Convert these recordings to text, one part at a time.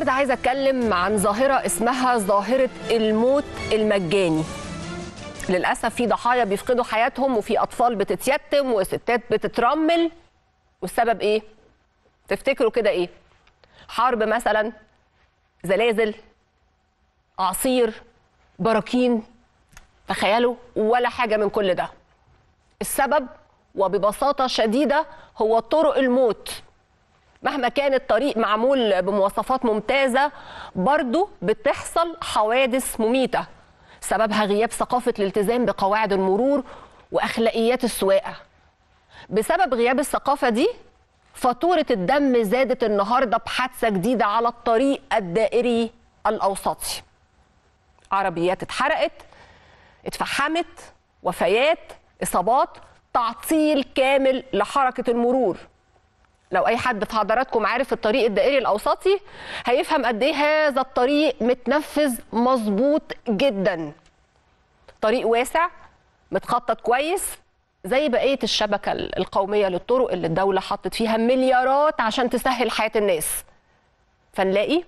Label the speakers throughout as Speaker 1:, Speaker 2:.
Speaker 1: النهارده عايزه اتكلم عن ظاهره اسمها ظاهره الموت المجاني. للاسف في ضحايا بيفقدوا حياتهم، وفي اطفال بتتيتم، وستات بتترمل. والسبب ايه؟ تفتكروا كده ايه؟ حرب مثلا، زلازل، اعاصير، براكين؟ تخيلوا، ولا حاجه من كل ده. السبب وببساطه شديده هو طرق الموت. مهما كان الطريق معمول بمواصفات ممتازة، برضو بتحصل حوادث مميتة سببها غياب ثقافة الالتزام بقواعد المرور وأخلاقيات السواقة. بسبب غياب الثقافة دي، فاتورة الدم زادت النهاردة بحادثة جديدة على الطريق الدائري الأوسطي. عربيات اتحرقت، اتفحمت، وفيات، إصابات، تعطيل كامل لحركة المرور. لو اي حد في حضراتكم عارف الطريق الدائري الاوسطي هيفهم قد ايه هذا الطريق متنفذ مظبوط جدا. طريق واسع متخطط كويس زي بقيه الشبكه القوميه للطرق اللي الدوله حطت فيها مليارات عشان تسهل حياه الناس. فنلاقي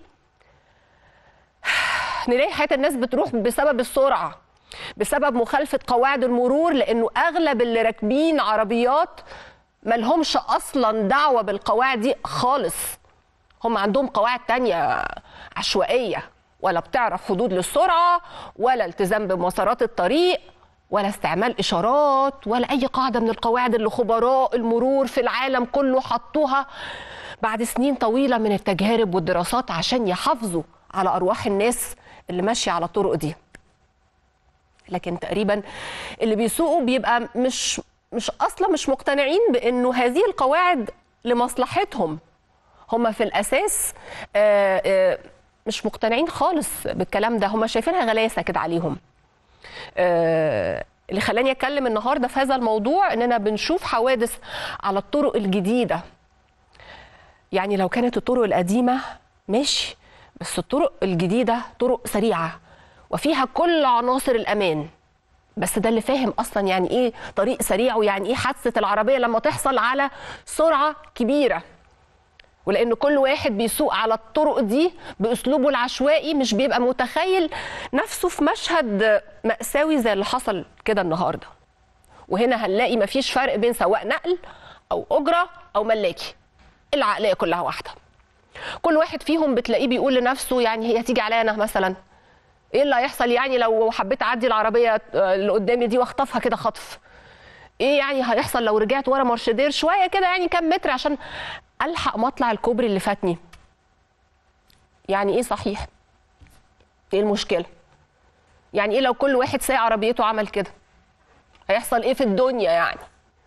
Speaker 1: حياه الناس بتروح بسبب السرعه، بسبب مخالفه قواعد المرور، لانه اغلب اللي راكبين عربيات ملهمش اصلا دعوه بالقواعد دي خالص. هم عندهم قواعد تانية عشوائيه، ولا بتعرف حدود للسرعه، ولا التزام بمسارات الطريق، ولا استعمال اشارات، ولا اي قاعده من القواعد اللي خبراء المرور في العالم كله حطوها بعد سنين طويله من التجارب والدراسات عشان يحافظوا على ارواح الناس اللي ماشيه على الطرق دي. لكن تقريبا اللي بيسوقوا بيبقى مش مقتنعين بانه هذه القواعد لمصلحتهم. هم في الاساس مش مقتنعين خالص بالكلام ده، هم شايفينها غلاسه كده عليهم. اللي خلاني اتكلم النهارده في هذا الموضوع اننا بنشوف حوادث على الطرق الجديده. يعني لو كانت الطرق القديمه ماشي، بس الطرق الجديده طرق سريعه وفيها كل عناصر الامان. بس ده اللي فاهم اصلا يعني ايه طريق سريع، ويعني ايه حادثه العربيه لما تحصل على سرعه كبيره. ولان كل واحد بيسوق على الطرق دي باسلوبه العشوائي مش بيبقى متخيل نفسه في مشهد مأساوي زي اللي حصل كده النهارده. وهنا هنلاقي مفيش فرق بين سواق نقل او اجره او ملاكي، العقليه كلها واحده. كل واحد فيهم بتلاقيه بيقول لنفسه يعني هي تيجي عليا انا مثلا؟ ايه اللي هيحصل يعني لو حبيت اعدي العربيه اللي قدامي دي واخطفها كده خطف؟ ايه يعني هيحصل لو رجعت ورا مرشدير شويه كده، يعني كام متر عشان الحق مطلع الكوبري اللي فاتني؟ يعني ايه صحيح؟ ايه المشكله؟ يعني ايه لو كل واحد سايق عربيته عمل كده؟ هيحصل ايه في الدنيا يعني؟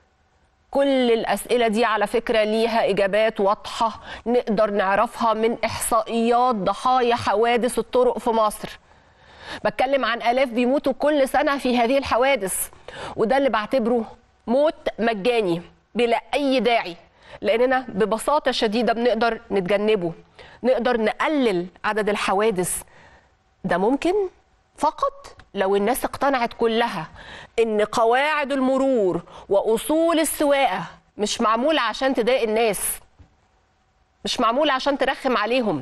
Speaker 1: كل الاسئله دي على فكره ليها اجابات واضحه نقدر نعرفها من احصائيات ضحايا حوادث الطرق في مصر. بتكلم عن آلاف بيموتوا كل سنة في هذه الحوادث، وده اللي بعتبره موت مجاني بلا أي داعي، لأننا ببساطة شديدة بنقدر نتجنبه، نقدر نقلل عدد الحوادث. ده ممكن فقط لو الناس اقتنعت كلها إن قواعد المرور وأصول السواقة مش معمولة عشان تضايق الناس، مش معمولة عشان ترخم عليهم،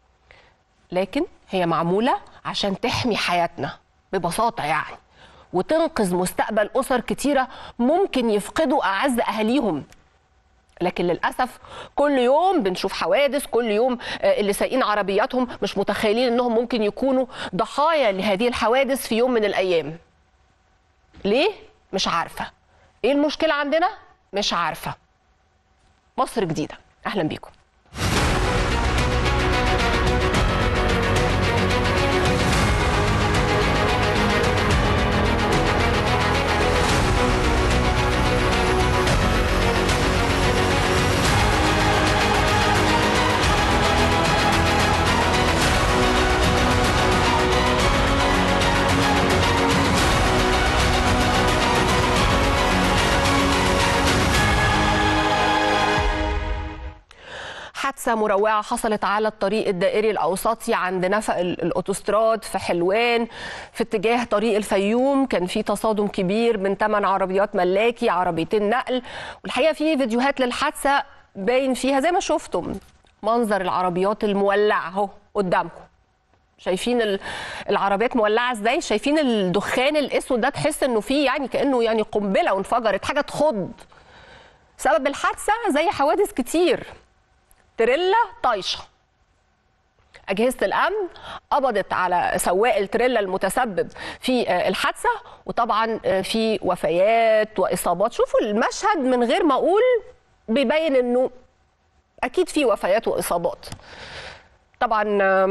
Speaker 1: لكن هي معمولة عشان تحمي حياتنا ببساطة يعني، وتنقذ مستقبل أسر كتيرة ممكن يفقدوا أعز أهاليهم. لكن للأسف كل يوم بنشوف حوادث، كل يوم اللي سايقين عربياتهم مش متخيلين إنهم ممكن يكونوا ضحايا لهذه الحوادث في يوم من الأيام. ليه؟ مش عارفة. إيه المشكلة عندنا؟ مش عارفة. مصر جديدة، أهلا بيكم. حادثة مروعة حصلت على الطريق الدائري الأوسطي عند نفق الأوتوستراد في حلوان في اتجاه طريق الفيوم. كان في تصادم كبير من 8 عربيات ملاكي، عربيتين نقل. والحقيقة في فيديوهات للحادثة باين فيها زي ما شفتم منظر العربيات المولعة اهو قدامكم. شايفين العربيات مولعه ازاي؟ شايفين الدخان الاسود ده؟ تحس انه فيه يعني كانه يعني قنبله وانفجرت، حاجه تخض. سبب الحادثه زي حوادث كتير، تريلا طايشه. أجهزة الأمن قبضت على سواق التريلا المتسبب في الحادثة، وطبعا في وفيات وإصابات. شوفوا المشهد من غير ما أقول بيبين أنه أكيد في وفيات وإصابات. طبعا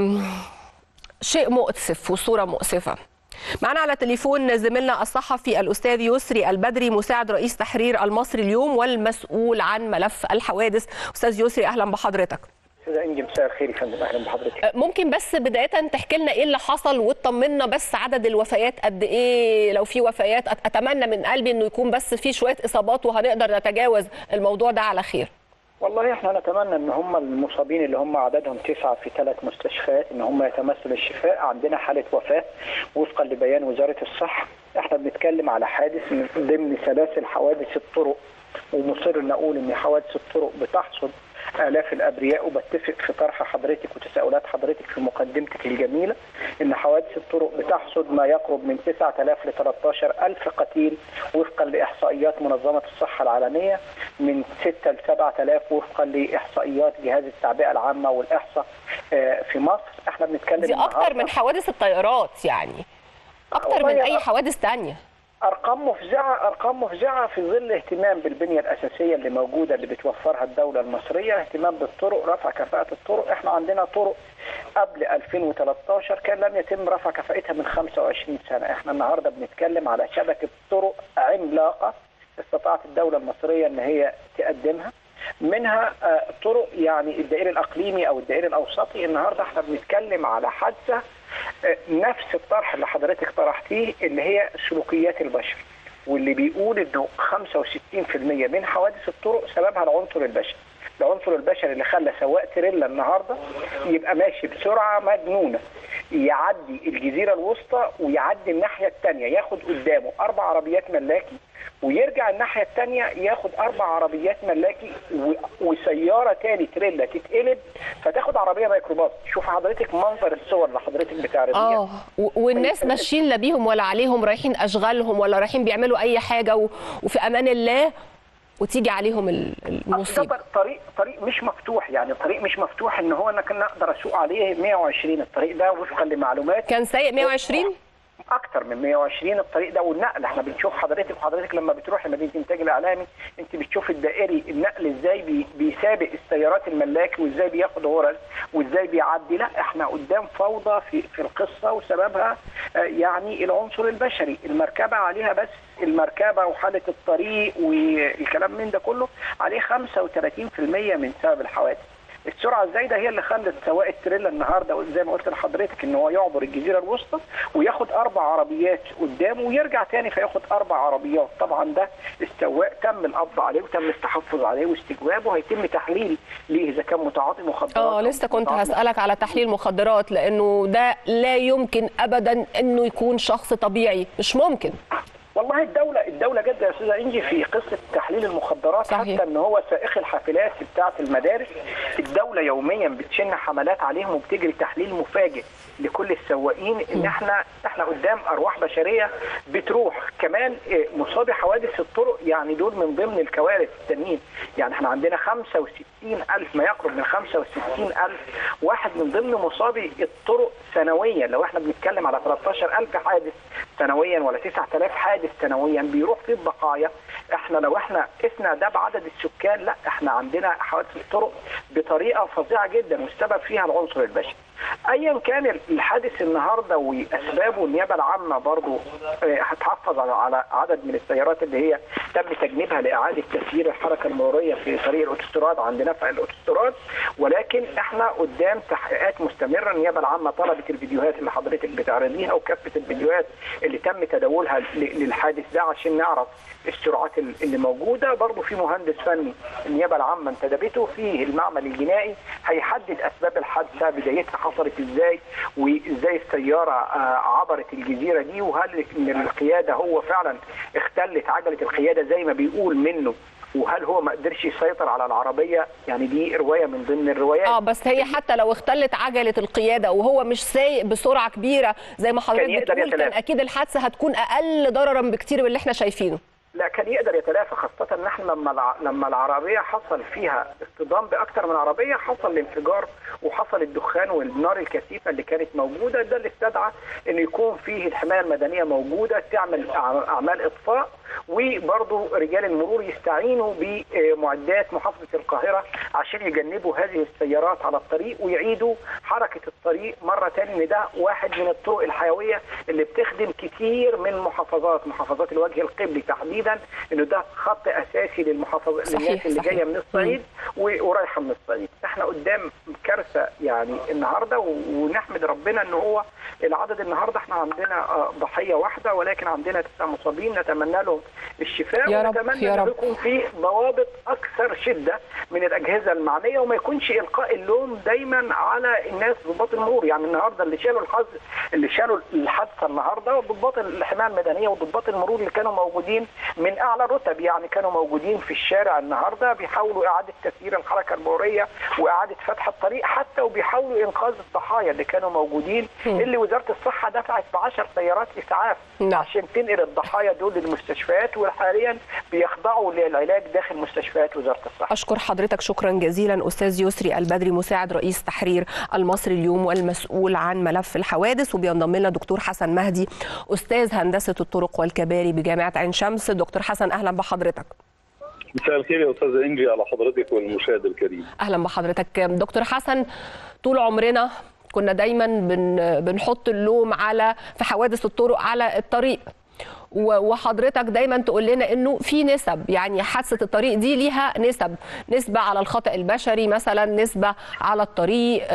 Speaker 1: شيء مؤسف وصورة مؤسفة. معنا على تليفون زميلنا الصحفي الأستاذ يسري البدري، مساعد رئيس تحرير المصري اليوم والمسؤول عن ملف الحوادث. أستاذ يسري أهلا بحضرتك.
Speaker 2: استاذه انجي مساء الخير يا فندم. اهلا بحضرتك.
Speaker 1: ممكن بس بدايه تحكي لنا ايه اللي حصل وتطمنا بس عدد الوفيات قد ايه؟ لو في وفيات اتمنى من قلبي انه يكون بس في شويه اصابات وهنقدر نتجاوز الموضوع ده على خير.
Speaker 2: والله احنا نتمنى ان هم المصابين اللي هم عددهم 9 في 3 مستشفيات ان هم يتمثلوا الشفاء. عندنا حاله وفاه وفقا لبيان وزاره الصحه. احنا بنتكلم على حادث من ضمن سلاسل حوادث الطرق، ومصر نقول ان حوادث الطرق بتحصد آلاف الأبرياء، وبتفق في طرح حضرتك وتساؤلات حضرتك في مقدمتك الجميلة إن حوادث الطرق بتحصد ما يقرب من 9000 ل 13000 قتيل وفقا لإحصائيات منظمة الصحة العالمية، من 6 ل 7000 وفقا لإحصائيات جهاز التعبئة العامة والإحصاء في مصر. احنا بنتكلم
Speaker 1: دي أكتر من حوادث الطيارات، يعني أكتر من أي حوادث تانية.
Speaker 2: ارقام مفزعه في ظل اهتمام بالبنيه الاساسيه اللي موجوده اللي بتوفرها الدوله المصريه، اهتمام بالطرق، رفع كفاءه الطرق. احنا عندنا طرق قبل 2013 كان لم يتم رفع كفاءتها من 25 سنه. احنا النهارده بنتكلم على شبكه طرق عملاقه استطاعت الدوله المصريه ان هي تقدمها، منها طرق يعني الدائري الاقليمي او الدائري الاوسطي. النهارده احنا بنتكلم على حادثه نفس الطرح اللي حضرتك طرحتيه اللي هي سلوكيات البشر، واللي بيقول انه 65% من حوادث الطرق سببها العنصر البشري. العنصر البشري اللي خلى سواق تريلا النهارده يبقى ماشي بسرعه مجنونه، يعدي الجزيره الوسطى ويعدي الناحيه الثانيه، ياخد قدامه 4 عربيات ملاكي ويرجع الناحيه الثانيه ياخد 4 عربيات ملاكي وسياره تاني تريلا تتقلب فتاخد عربيه ميكروباص. شوف حضرتك منظر الصور اللي حضرتك بتعرضيها.
Speaker 1: والناس ماشيين لا بيهم ولا عليهم، رايحين اشغالهم ولا رايحين بيعملوا اي حاجه وفي امان الله، وتيجي عليهم المصيبه.
Speaker 2: طريق مش مفتوح، يعني طريق مش مفتوح ان هو انا كان اقدر اسوق عليه 120. الطريق ده وفقا لمعلومات
Speaker 1: كان سايق 120
Speaker 2: اكتر من 120. الطريق ده والنقل احنا بنشوف حضرتك لما بتروحي مدينه الانتاج الاعلامي انت بتشوف الدائري النقل ازاي بيسابق السيارات الملاكي وازاي بياخد غرز وازاي بيعدي. لا احنا قدام فوضى في القصه، وسببها يعني العنصر البشري. المركبه عليها بس المركبه وحاله الطريق والكلام من ده كله عليه 35% من سبب الحوادث. السرعه الزايده هي اللي خلت سواق التريلا النهارده زي ما قلت لحضرتك ان هو يعبر الجزيره الوسطى وياخد 4 عربيات قدامه ويرجع تاني فياخد 4 عربيات. طبعا ده السواق تم القبض عليه وتم التحفظ عليه واستجوابه، هيتم تحليل ليه اذا كان متعاطي مخدرات.
Speaker 1: لسه كنت هسالك على تحليل مخدرات، لانه ده لا يمكن ابدا انه يكون شخص طبيعي، مش ممكن.
Speaker 2: والله الدولة جدا يا استاذه انجي في قصه تحليل المخدرات. صحيح. حتى ان هو سائق الحافلات بتاعه المدارس الدوله يوميا بتشن حملات عليهم وبتجري تحليل مفاجئ لكل السواقين ان احنا قدام ارواح بشريه بتروح. كمان مصابي حوادث الطرق يعني دول من ضمن الكوارث التانيين. يعني احنا عندنا 65,000 ما يقرب من 65,000 واحد من ضمن مصابي الطرق سنويا. لو احنا بنتكلم على 13,000 حادث سنويا ولا 9,000 حادث سنويا بيروح في البقايا. احنا لو احنا قسنا ده بعدد السكان، لا احنا عندنا حوادث الطرق بطريقه فظيعه جدا والسبب فيها العنصر البشري. ايا كان الحادث النهارده واسبابه، النيابه العامه برضو هتحفظ على عدد من السيارات اللي هي تم تجنيبها لاعاده تسيير الحركه المروريه في طريق الاوتوستراد عند نفق الاوتوستراد. ولكن احنا قدام تحقيقات مستمره. النيابه العامه طلبت الفيديوهات اللي حضرتك بتعرضيها وكافه الفيديوهات اللي تم تداولها للحادث ده عشان نعرف السرعات اللي موجوده. برضو في مهندس فني النيابه العامه انتدبته في المعمل الجنائي هيحدد اسباب الحادثه، بدايتها حصلت ازاي وازاي السياره عبرت الجزيره دي، وهل من القياده هو فعلا اختلت عجله القياده زي ما بيقول منه وهل هو ما قدرش يسيطر على العربيه؟ يعني دي روايه من ضمن الروايات.
Speaker 1: بس هي حتى لو اختلت عجله القياده وهو مش سايق بسرعه كبيره زي ما حضرتك بتقول، كان اكيد الحادثه هتكون اقل ضررا بكتير من اللي احنا شايفينه.
Speaker 2: لا، كان يقدر يتلافى، خاصة ان احنا لما العربية حصل فيها اصطدام باكثر من عربية حصل الانفجار وحصل الدخان والنار الكثيفة اللي كانت موجودة. ده اللي استدعى ان يكون فيه الحماية المدنية موجودة تعمل اعمال اطفاء، وبرضه رجال المرور يستعينوا بمعدات محافظة القاهرة عشان يجنبوا هذه السيارات على الطريق ويعيدوا حركة الطريق مرة تاني. ان ده واحد من الطرق الحيوية اللي بتخدم كتير من محافظات الوجه القبلي تحديدا، انه ده خط اساسي للمحافظات للناس اللي جايه من الصعيد ورايحه من الصعيد. احنا قدام كارثه يعني النهارده، ونحمد ربنا ان هو العدد النهارده احنا عندنا ضحيه واحده، ولكن عندنا 9 مصابين نتمنى لهم الشفاء، ونتمنى ان يكون في ضوابط اكثر شده من الاجهزه المعنيه، وما يكونش القاء اللوم دايما على الناس ضباط المرور. يعني النهارده اللي شالوا الحادثه النهارده ضباط الحمايه المدنيه وضباط المرور اللي كانوا موجودين من اعلى الرتب، يعني كانوا موجودين في الشارع النهارده بيحاولوا اعاده تسيير الحركه المروريه واعاده فتح الطريق حتى، وبيحاولوا انقاذ الضحايا اللي كانوا موجودين، اللي وزاره الصحه دفعت ب10 سيارات اسعاف عشان تنقل الضحايا دول للمستشفيات، وحاليا بيخضعوا للعلاج داخل مستشفيات وزاره الصحه.
Speaker 1: اشكر حضرتك شكرا جزيلا استاذ يسري البدري مساعد رئيس تحرير المصري اليوم والمسؤول عن ملف الحوادث. وبينضم لنا دكتور حسن مهدي استاذ هندسه الطرق والكباري بجامعه عين شمس. دكتور حسن اهلا بحضرتك.
Speaker 3: مساء الخير يا استاذه انجي على حضرتك والمشاهد الكريم.
Speaker 1: اهلا بحضرتك دكتور حسن. طول عمرنا كنا دايما بنحط اللوم في حوادث الطرق على الطريق، وحضرتك دايما تقول لنا انه في نسب، يعني حادثه الطريق دي ليها نسبه على الخطا البشري مثلا، نسبه على الطريق،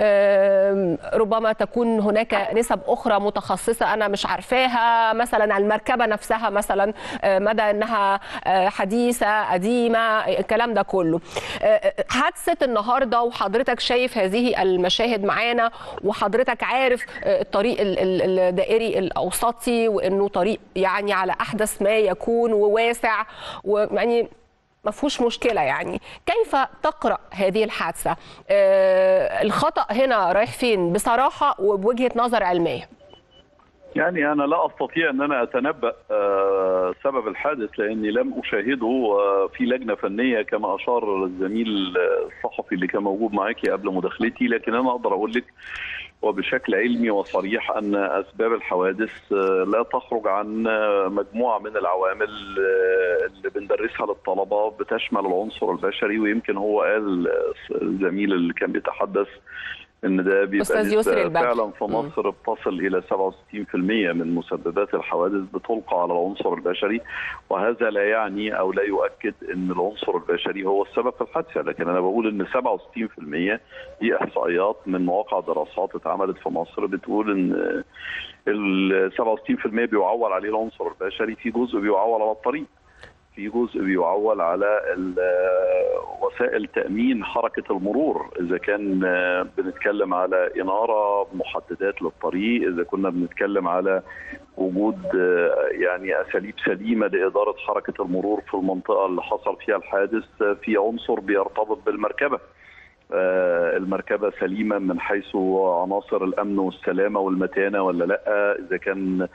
Speaker 1: ربما تكون هناك نسب اخرى متخصصه انا مش عارفاها، مثلا على المركبه نفسها مثلا مدى انها حديثه قديمه، الكلام ده كله. حادثه النهارده وحضرتك شايف هذه المشاهد معانا، وحضرتك عارف الطريق الدائري الاوسطي وانه طريق يعني على احدث ما يكون وواسع ويعني ما فيهوش مشكله، يعني كيف تقرا هذه الحادثه؟ الخطا هنا رايح فين بصراحه وبوجهه نظر علميه؟
Speaker 3: يعني انا لا استطيع ان انا اتنبأ سبب الحادث لاني لم اشاهده في لجنه فنيه كما اشار الزميل الصحفي اللي كان موجود معاكي قبل مداخلتي، لكن انا اقدر اقول لك وبشكل علمي وصريح أن أسباب الحوادث لا تخرج عن مجموعة من العوامل اللي بندرسها للطلبة بتشمل العنصر البشري. ويمكن هو قال الزميل اللي كان بيتحدث ان ده بيبقى فعلا في مصر بتصل الى 67% من مسببات الحوادث بتلقى على العنصر البشري، وهذا لا يعني او لا يؤكد ان العنصر البشري هو السبب في الحادثه، لكن انا بقول ان 67% دي احصائيات من مواقع دراسات اتعملت في مصر بتقول ان ال 67% بيعول عليه العنصر البشري، في جزء بيعول على الطريق، في جزء بيعول على وسائل تأمين حركة المرور، إذا كان بنتكلم على إنارة محددات للطريق، إذا كنا بنتكلم على وجود يعني أساليب سليمة لإدارة حركة المرور في المنطقة اللي حصل فيها الحادث. في عنصر بيرتبط بالمركبة، المركبة سليمة من حيث عناصر الأمن والسلامة والمتانة ولا لأ، إذا كان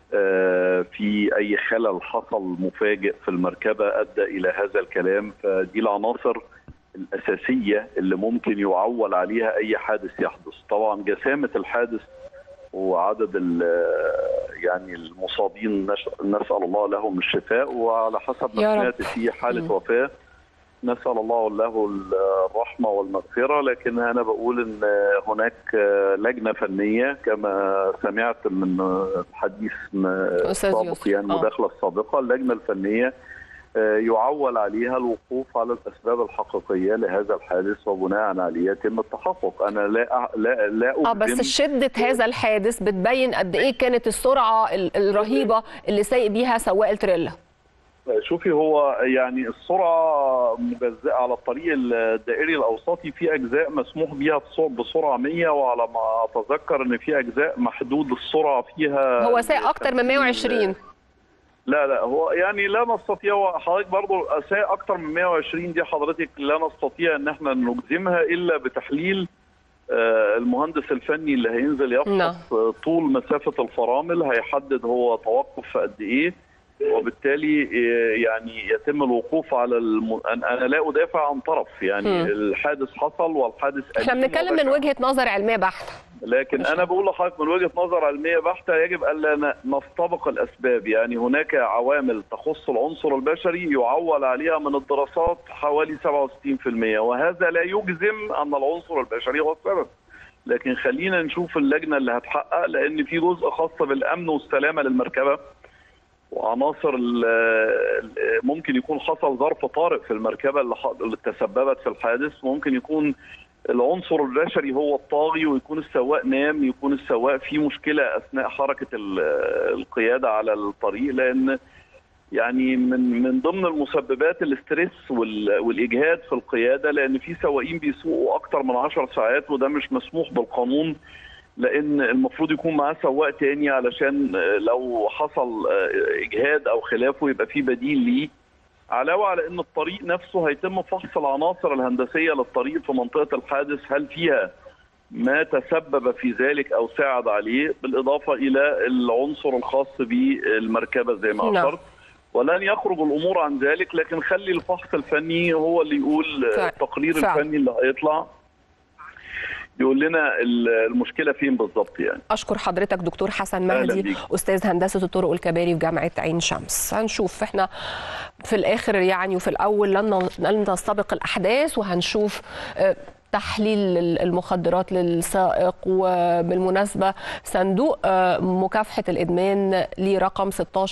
Speaker 3: في أي خلل حصل مفاجئ في المركبة أدى إلى هذا الكلام. فدي العناصر الأساسية اللي ممكن يعول عليها أي حادث يحدث. طبعا جسامة الحادث وعدد يعني المصابين نسأل الله لهم الشفاء، وعلى حسب ما سمعت في حالة وفاة نسأل الله له الرحمة والمغفرة. لكن أنا بقول إن هناك لجنة فنية كما سمعت من الحديث السابق، يعني المداخلة السابقة، اللجنة الفنية يعول عليها الوقوف على الأسباب الحقيقية لهذا الحادث وبناء عليه يتم التحقق. أنا لا
Speaker 1: بس شدة هذا الحادث بتبين قد إيه كانت السرعة الرهيبة اللي سايق بيها سواق التريلا.
Speaker 3: شوفي، هو يعني السرعه مجزئه على الطريق الدائري الاوسطي، في اجزاء مسموح بيها بسرعه 100، وعلى ما اتذكر ان في اجزاء محدود السرعه فيها
Speaker 1: هو سايق اكتر من 120.
Speaker 3: لا هو يعني لا نستطيع، حضرتك برضه اكثر من 120 دي حضرتك لا نستطيع ان احنا نجزمها الا بتحليل المهندس الفني اللي هينزل يفحص طول مسافه الفرامل، هيحدد هو توقف في قد ايه، وبالتالي يعني يتم الوقوف على انا لا ادافع عن طرف، يعني الحادث حصل والحادث
Speaker 1: احنا بنتكلم من وجهه نظر علميه بحته،
Speaker 3: لكن انا بقول لحضرتك من وجهه نظر علميه بحته يجب الا نستبق الاسباب. يعني هناك عوامل تخص العنصر البشري يعول عليها من الدراسات حوالي 67%، وهذا لا يجزم ان العنصر البشري هو السبب، لكن خلينا نشوف اللجنه اللي هتحقق، لان في جزء خاص بالامن والسلامه للمركبه وعناصر ممكن يكون حصل ظرف طارئ في المركبه اللي تسببت في الحادث، ممكن يكون العنصر البشري هو الطاغي ويكون السواق نام، يكون السواق في مشكله اثناء حركه القياده على الطريق، لان يعني من ضمن المسببات الاسترس والاجهاد في القياده، لان في سواقين بيسوقوا اكثر من 10 ساعات وده مش مسموح بالقانون، لان المفروض يكون معاه سواق تاني علشان لو حصل اجهاد او خلافه يبقى في بديل ليه، علاوه على ان الطريق نفسه هيتم فحص العناصر الهندسيه للطريق في منطقه الحادث، هل فيها ما تسبب في ذلك او ساعد عليه، بالاضافه الى العنصر الخاص بالمركبه زي ما اشرت، ولن يخرج الامور عن ذلك، لكن خلي الفحص الفني هو اللي يقول، التقرير الفني اللي هيطلع يقول لنا المشكله فين بالظبط. يعني
Speaker 1: اشكر حضرتك دكتور حسن مهدي، استاذ هندسه الطرق والكباري في جامعه عين شمس. هنشوف احنا في الاخر يعني وفي الاول لن نستبق الاحداث، وهنشوف تحليل المخدرات للسائق. وبالمناسبة صندوق مكافحة الإدمان ليه رقم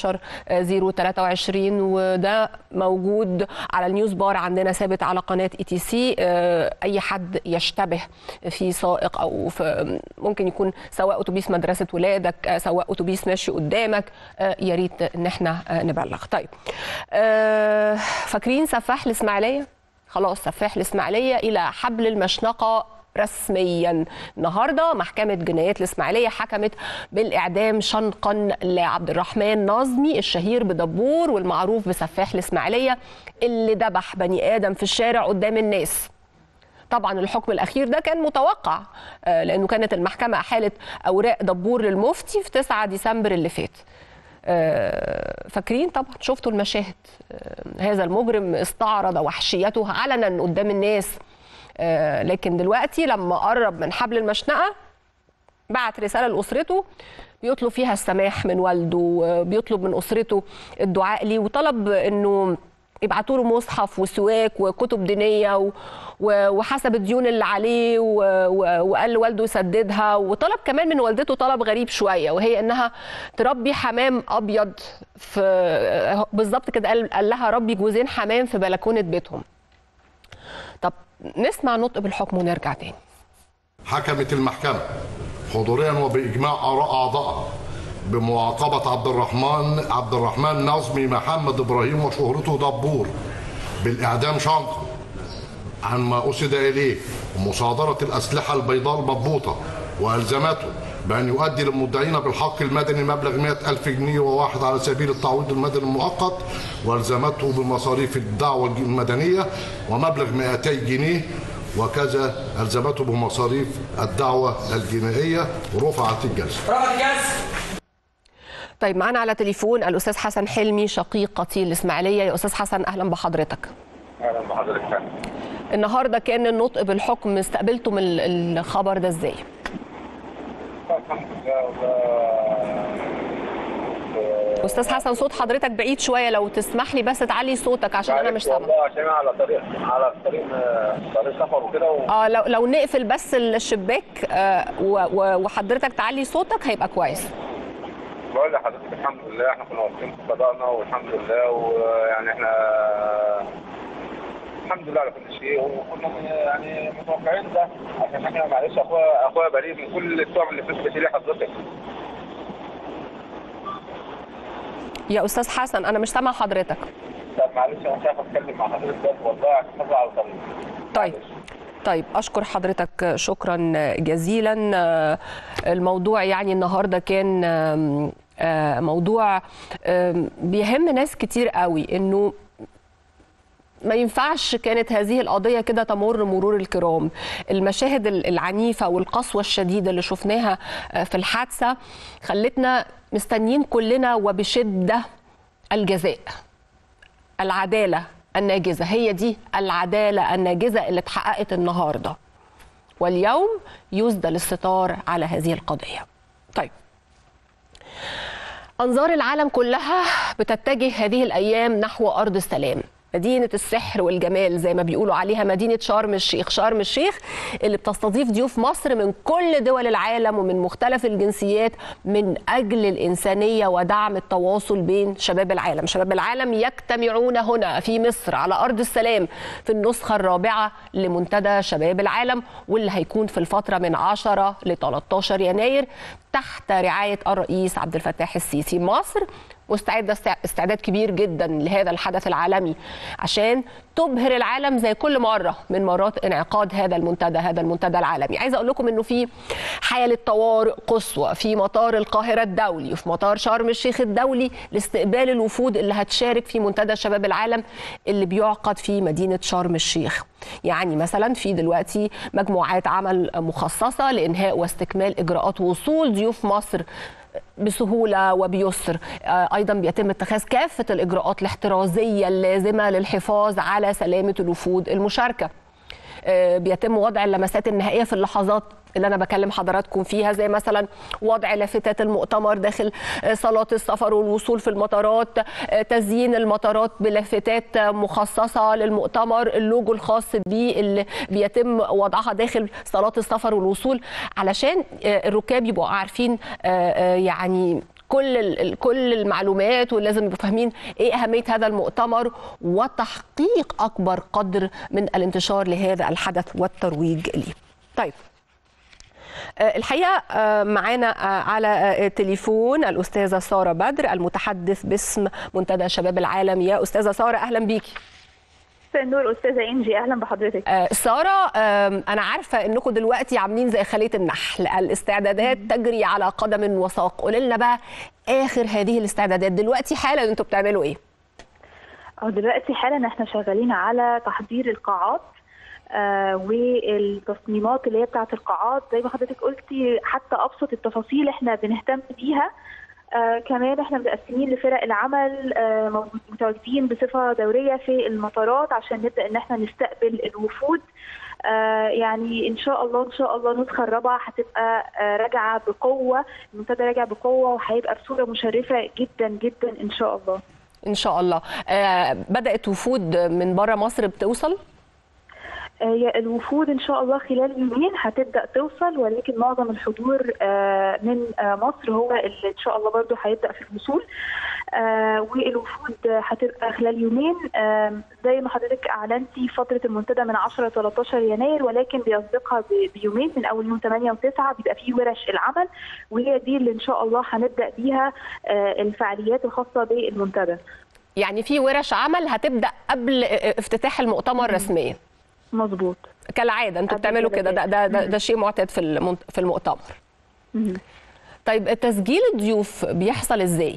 Speaker 1: 16023 وده موجود على النيوز بار عندنا ثابت على قناة ETC. أي حد يشتبه في سائق أو في ممكن يكون سواق أتوبيس مدرسة ولادك، سواق أتوبيس ماشي قدامك، يا ريت إن احنا نبلغ. طيب فاكرين سفاح الإسماعيلية؟ خلاص سفاح الإسماعيلية إلى حبل المشنقة رسميا. النهارده محكمة جنايات الإسماعيلية حكمت بالإعدام شنقا لعبد الرحمن نظمي الشهير بدبور والمعروف بسفاح الإسماعيلية اللي ذبح بني آدم في الشارع قدام الناس. طبعا الحكم الأخير ده كان متوقع لأنه كانت المحكمة أحالت أوراق دبور للمفتي في 9 ديسمبر اللي فات. فاكرين طبعا، شفتوا المشاهد، هذا المجرم استعرض وحشيته علنا قدام الناس، لكن دلوقتي لما قرب من حبل المشنقة بعت رسالة لأسرته بيطلب فيها السماح من والده، بيطلب من أسرته الدعاء ليه، وطلب انه يبعتوا له مصحف وسواك وكتب دينيه وحسب الديون اللي عليه، وقال لوالده يسددها، وطلب كمان من والدته طلب غريب شويه، وهي انها تربي حمام ابيض في بالظبط كده، قال لها ربي جوزين حمام في بلكونه بيتهم. طب نسمع نطق بالحكم ونرجع تاني.
Speaker 4: حكمت المحكمه حضوريا وباجماع اراء اعضائها بمعاقبة عبد الرحمن نظمي محمد إبراهيم وشهرته دبور بالإعدام شنقا عن ما أسد إليه ومصادرة الأسلحة البيضاء المضبوطة، وألزمته بأن يؤدي للمدعين بالحق المدني مبلغ 100,000 جنيه وواحد على سبيل التعويض المدني المؤقت، وألزمته بمصاريف الدعوة المدنية ومبلغ 200 جنيه، وكذا ألزمته بمصاريف الدعوة الجنائية ورفعت الجلسة.
Speaker 1: طيب معانا على تليفون الأستاذ حسن حلمي شقيق قتيل الإسماعيلية. يا أستاذ حسن أهلا بحضرتك.
Speaker 2: أهلا بحضرتك.
Speaker 1: النهارده كان النطق بالحكم، استقبلتم الخبر ده إزاي؟
Speaker 2: الحمد لله.
Speaker 1: أستاذ حسن صوت حضرتك بعيد شوية، لو تسمح لي بس تعلي صوتك عشان أنا مش سامعة.
Speaker 2: والله عشان أنا على طريق سفر وكده
Speaker 1: لو نقفل بس الشباك وحضرتك تعلي صوتك هيبقى كويس.
Speaker 2: بقول لحضرتك الحمد لله احنا كنا واقفين في قضائنا والحمد لله، ويعني احنا الحمد لله على كل شيء، وكنا يعني متوقعين ده عشان احنا معلش اخويا بريء من كل التهم اللي بتثبت ليه حضرتك.
Speaker 1: يا استاذ حسن انا مش سامع حضرتك.
Speaker 2: طب معلش انا مش عارف اتكلم مع حضرتك بس والله عشان على طريق.
Speaker 1: طيب أشكر حضرتك شكرا جزيلا. الموضوع يعني النهاردة كان موضوع بيهم ناس كتير قوي، انه ما ينفعش كانت هذه القضية كده تمر مرور الكرام. المشاهد العنيفة والقسوة الشديدة اللي شفناها في الحادثة خلتنا مستنيين كلنا وبشدة الجزاء، العدالة الناجزة. هي دي العدالة الناجزة اللي اتحققت النهاردة، واليوم يسدل الستار على هذه القضية. طيب، أنظار العالم كلها بتتجه هذه الأيام نحو أرض السلام، مدينة السحر والجمال زي ما بيقولوا عليها، مدينة شرم الشيخ. شرم الشيخ اللي بتستضيف ضيوف مصر من كل دول العالم ومن مختلف الجنسيات من أجل الإنسانية ودعم التواصل بين شباب العالم. شباب العالم يجتمعون هنا في مصر على أرض السلام في النسخة الرابعة لمنتدى شباب العالم، واللي هيكون في الفترة من 10 ل 13 يناير تحت رعاية الرئيس عبد الفتاح السيسي. مصر مستعدة استعداد كبير جدا لهذا الحدث العالمي عشان تبهر العالم زي كل مرة من مرات انعقاد هذا المنتدى العالمي. عايزة أقول لكم إنه في حالة طوارئ قصوى في مطار القاهرة الدولي وفي مطار شرم الشيخ الدولي لاستقبال الوفود اللي هتشارك في منتدى شباب العالم اللي بيعقد في مدينة شرم الشيخ. يعني مثلا في دلوقتي مجموعات عمل مخصصة لإنهاء واستكمال إجراءات وصول ضيوف مصر بسهولة وبيسر. أيضا بيتم اتخاذ كافة الإجراءات الاحترازية اللازمة للحفاظ على سلامة الوفود المشاركة. بيتم وضع اللمسات النهائية في اللحظات اللي أنا بكلم حضراتكم فيها، زي مثلا وضع لافتات المؤتمر داخل صالات السفر والوصول في المطارات، تزيين المطارات بلافتات مخصصة للمؤتمر، اللوجو الخاص به اللي بيتم وضعها داخل صالات السفر والوصول علشان الركاب يبقوا عارفين يعني كل المعلومات، ولازم يبقوا فاهمين ايه اهميه هذا المؤتمر وتحقيق اكبر قدر من الانتشار لهذا الحدث والترويج ليه. طيب، الحقيقه معانا على التليفون الاستاذه ساره بدر المتحدث باسم منتدى شباب العالم. يا استاذه ساره، اهلا بيكي.
Speaker 5: مساء النور استاذه انجي، اهلا بحضرتك.
Speaker 1: ساره، انا عارفه انكم دلوقتي عاملين زي خليه النحل، الاستعدادات تجري على قدم وساق. قولي لنا بقى اخر هذه الاستعدادات دلوقتي حالا انتوا بتعملوا ايه؟
Speaker 5: دلوقتي حالا احنا شغالين على تحضير القاعات والتصميمات اللي هي بتاعه القاعات زي ما حضرتك قلتي، حتى ابسط التفاصيل احنا بنهتم بيها. كمان احنا متقسمين لفرق العمل متواجدين بصفه دوريه في المطارات عشان نبدا ان احنا نستقبل الوفود. يعني ان شاء الله النسخه الرابعه هتبقى راجعه بقوه، المنتدى راجع بقوه وهيبقى بصوره مشرفه جدا جدا ان شاء الله.
Speaker 1: ان شاء الله. بدات وفود من بره مصر بتوصل؟
Speaker 5: الوفود ان شاء الله خلال يومين هتبدا توصل، ولكن معظم الحضور من مصر هو اللي ان شاء الله برضو هيبدا في الوصول. والوفود هتبقى خلال يومين زي ما حضرتك اعلنتي. فتره المنتدى من 10 ل 13 يناير، ولكن بيسبقها بيومين من اول يوم 8 و9 بيبقى فيه ورش العمل، وهي دي اللي ان شاء الله هنبدا بيها الفعاليات الخاصه بالمنتدى. يعني
Speaker 1: في ورش عمل هتبدا قبل افتتاح المؤتمر رسميا؟
Speaker 5: مظبوط،
Speaker 1: كالعاده انتوا بتعملوا كده، ده شيء معتاد في المؤتمر. طيب، تسجيل الضيوف بيحصل ازاي؟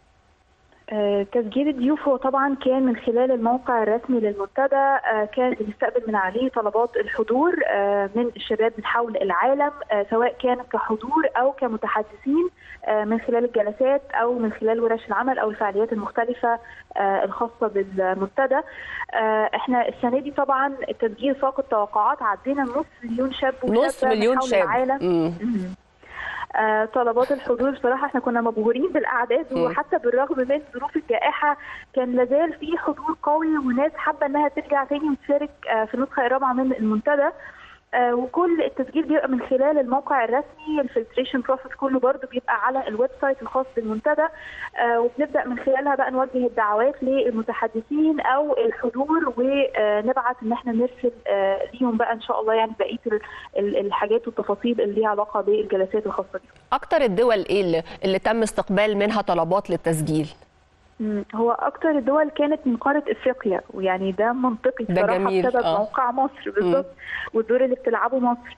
Speaker 5: تسجيل الضيوف هو طبعا كان من خلال الموقع الرسمي للمنتدى، كان بنستقبل من عليه طلبات الحضور من الشباب من حول العالم، سواء كان كحضور او كمتحدثين من خلال الجلسات او من خلال ورش العمل او الفعاليات المختلفه الخاصه بالمنتدى. احنا السنه دي طبعا التسجيل فاق التوقعات، عدينا نص مليون شاب وشابه من حول العالم. طلبات الحضور بصراحه احنا كنا مبهورين بالاعداد، وحتى بالرغم من ظروف الجائحه كان لازال في حضور قوي وناس حابه انها ترجع تاني وتشارك في النسخه الرابعه من المنتدى. وكل التسجيل بيبقى من خلال الموقع الرسمي، الفلتريشن بروسس كله برضه بيبقى على الويب سايت الخاص بالمنتدى، وبنبدا من خلالها بقى نوجه الدعوات للمتحدثين او الحضور، ونبعت ان احنا نرسل ليهم بقى ان شاء الله يعني بقيه الحاجات والتفاصيل اللي ليها علاقه بالجلسات الخاصه بيهم.
Speaker 1: اكتر الدول ايه اللي تم استقبال منها طلبات للتسجيل؟
Speaker 5: هو اكتر الدول كانت من قاره افريقيا، ويعني ده منطقي بصراحه بسبب موقع مصر بالظبط والدور اللي بتلعبه مصر.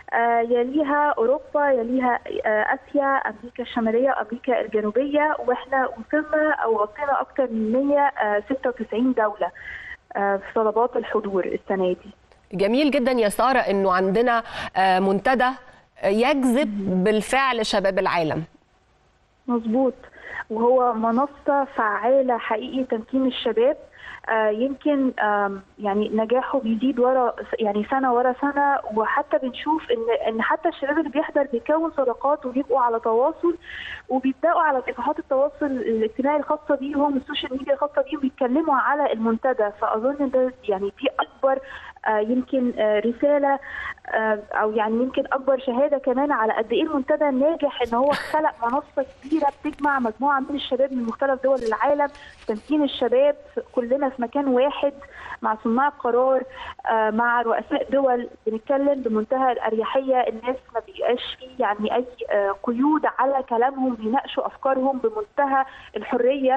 Speaker 5: يليها اوروبا، يليها اسيا، امريكا الشماليه، امريكا الجنوبيه، واحنا وصلنا او غطينا اكتر من 196 دوله في طلبات الحضور السنه دي.
Speaker 1: جميل جدا يا ساره انه عندنا منتدى يجذب بالفعل شباب العالم.
Speaker 5: مظبوط، وهو منصة فعالة حقيقي تمكين الشباب. يمكن يعني نجاحه بيزيد ورا يعني سنة ورا سنة، وحتى بنشوف ان حتى الشباب اللي بيحضر بيكون صداقات وبيبقوا على تواصل، وبيبداوا على صفحات التواصل الاجتماعي الخاصة بيهم، السوشيال ميديا الخاصة بيهم، بيتكلموا على المنتدى. فأظن ده يعني في أكبر يمكن رسالة او يعني يمكن اكبر شهاده كمان على قد ايه المنتدى ناجح ان هو خلق منصه كبيره بتجمع مجموعه من الشباب من مختلف دول العالم، تمكين الشباب كلنا في مكان واحد مع صناع القرار، مع رؤساء دول، بنتكلم بمنتهى الاريحيه. الناس ما بيبقاش فيه يعني اي قيود على كلامهم، بيناقشوا افكارهم بمنتهى الحريه.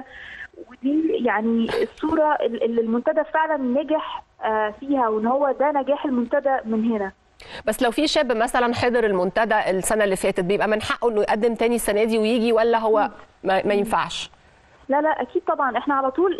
Speaker 5: ودي يعني الصوره اللي المنتدى فعلا نجح فيها، وان هو ده نجاح المنتدى من هنا.
Speaker 1: بس لو في شاب مثلا حضر المنتدى السنه اللي فاتت، بيبقى من حقه انه يقدم تاني السنه دي ويجي، ولا هو ما ينفعش؟
Speaker 5: لا اكيد طبعا، احنا على طول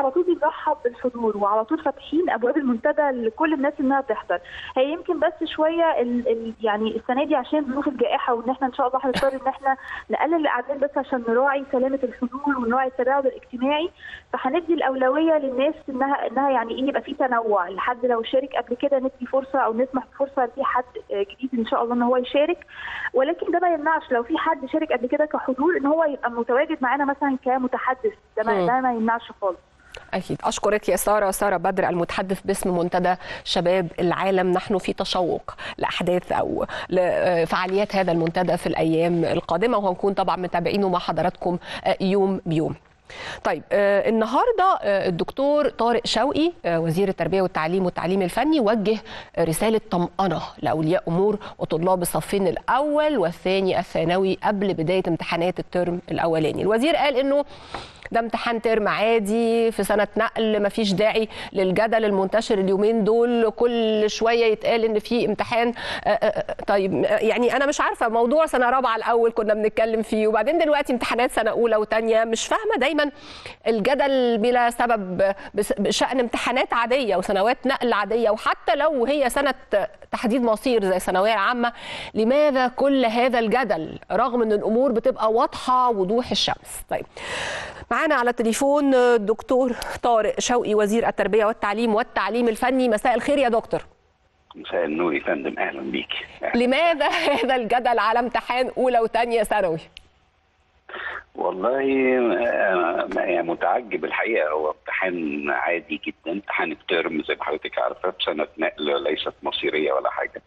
Speaker 5: بنرحب بالحضور، وعلى طول فاتحين ابواب المنتدى لكل الناس انها تحضر. هي يمكن بس شويه يعني السنه دي عشان ظروف الجائحه، وان احنا ان شاء الله هنضطر ان احنا نقلل الاعداد بس عشان نراعي سلامه الحضور ونراعي التباعد الاجتماعي، فهندي الاولويه للناس انها يعني ايه، يبقى في تنوع. لحد لو شارك قبل كده ندي فرصه او نسمح بفرصه لحد حد جديد ان شاء الله ان هو يشارك، ولكن ده ما يمنعش لو في حد شارك قبل كده كحضور ان هو يبقى متواجد معانا مثلا كمتحدث. ده ما يمنعش خالص.
Speaker 1: أكيد. أشكرك يا سارة بدر، المتحدث باسم منتدى شباب العالم. نحن في تشوق لأحداث أو لفعاليات هذا المنتدى في الأيام القادمة، وهنكون طبعا متابعينه مع حضراتكم يوم بيوم. طيب النهارده الدكتور طارق شوقي وزير التربيه والتعليم الفني وجه رساله طمأنه لاولياء امور وطلاب الصفين الاول والثاني الثانوي قبل بدايه امتحانات الترم الاولاني. الوزير قال انه ده امتحان ترم عادي في سنه نقل، مفيش داعي للجدل المنتشر اليومين دول، كل شويه يتقال ان في امتحان. طيب يعني انا مش عارفه، موضوع سنه رابعه الاول كنا بنتكلم فيه، وبعدين دلوقتي امتحانات سنه اولى وثانيه. مش فاهمه دايما الجدل بلا سبب بشان امتحانات عاديه وسنوات نقل عاديه، وحتى لو هي سنه تحديد مصير زي الثانويه العامه، لماذا كل هذا الجدل رغم ان الامور بتبقى واضحه وضوح الشمس؟ طيب معانا على التليفون الدكتور طارق شوقي وزير التربيه والتعليم الفني. مساء الخير يا دكتور.
Speaker 6: مساء النور يا فندم، اهلا بيك.
Speaker 1: لماذا هذا الجدل على امتحان اولى وثانيه ثانوي؟
Speaker 6: والله أنا متعجب الحقيقه. هو امتحان عادي جدا، امتحان الترم زي ما حضرتك عارفه، بسنه نقل ليست مصيريه ولا حاجه،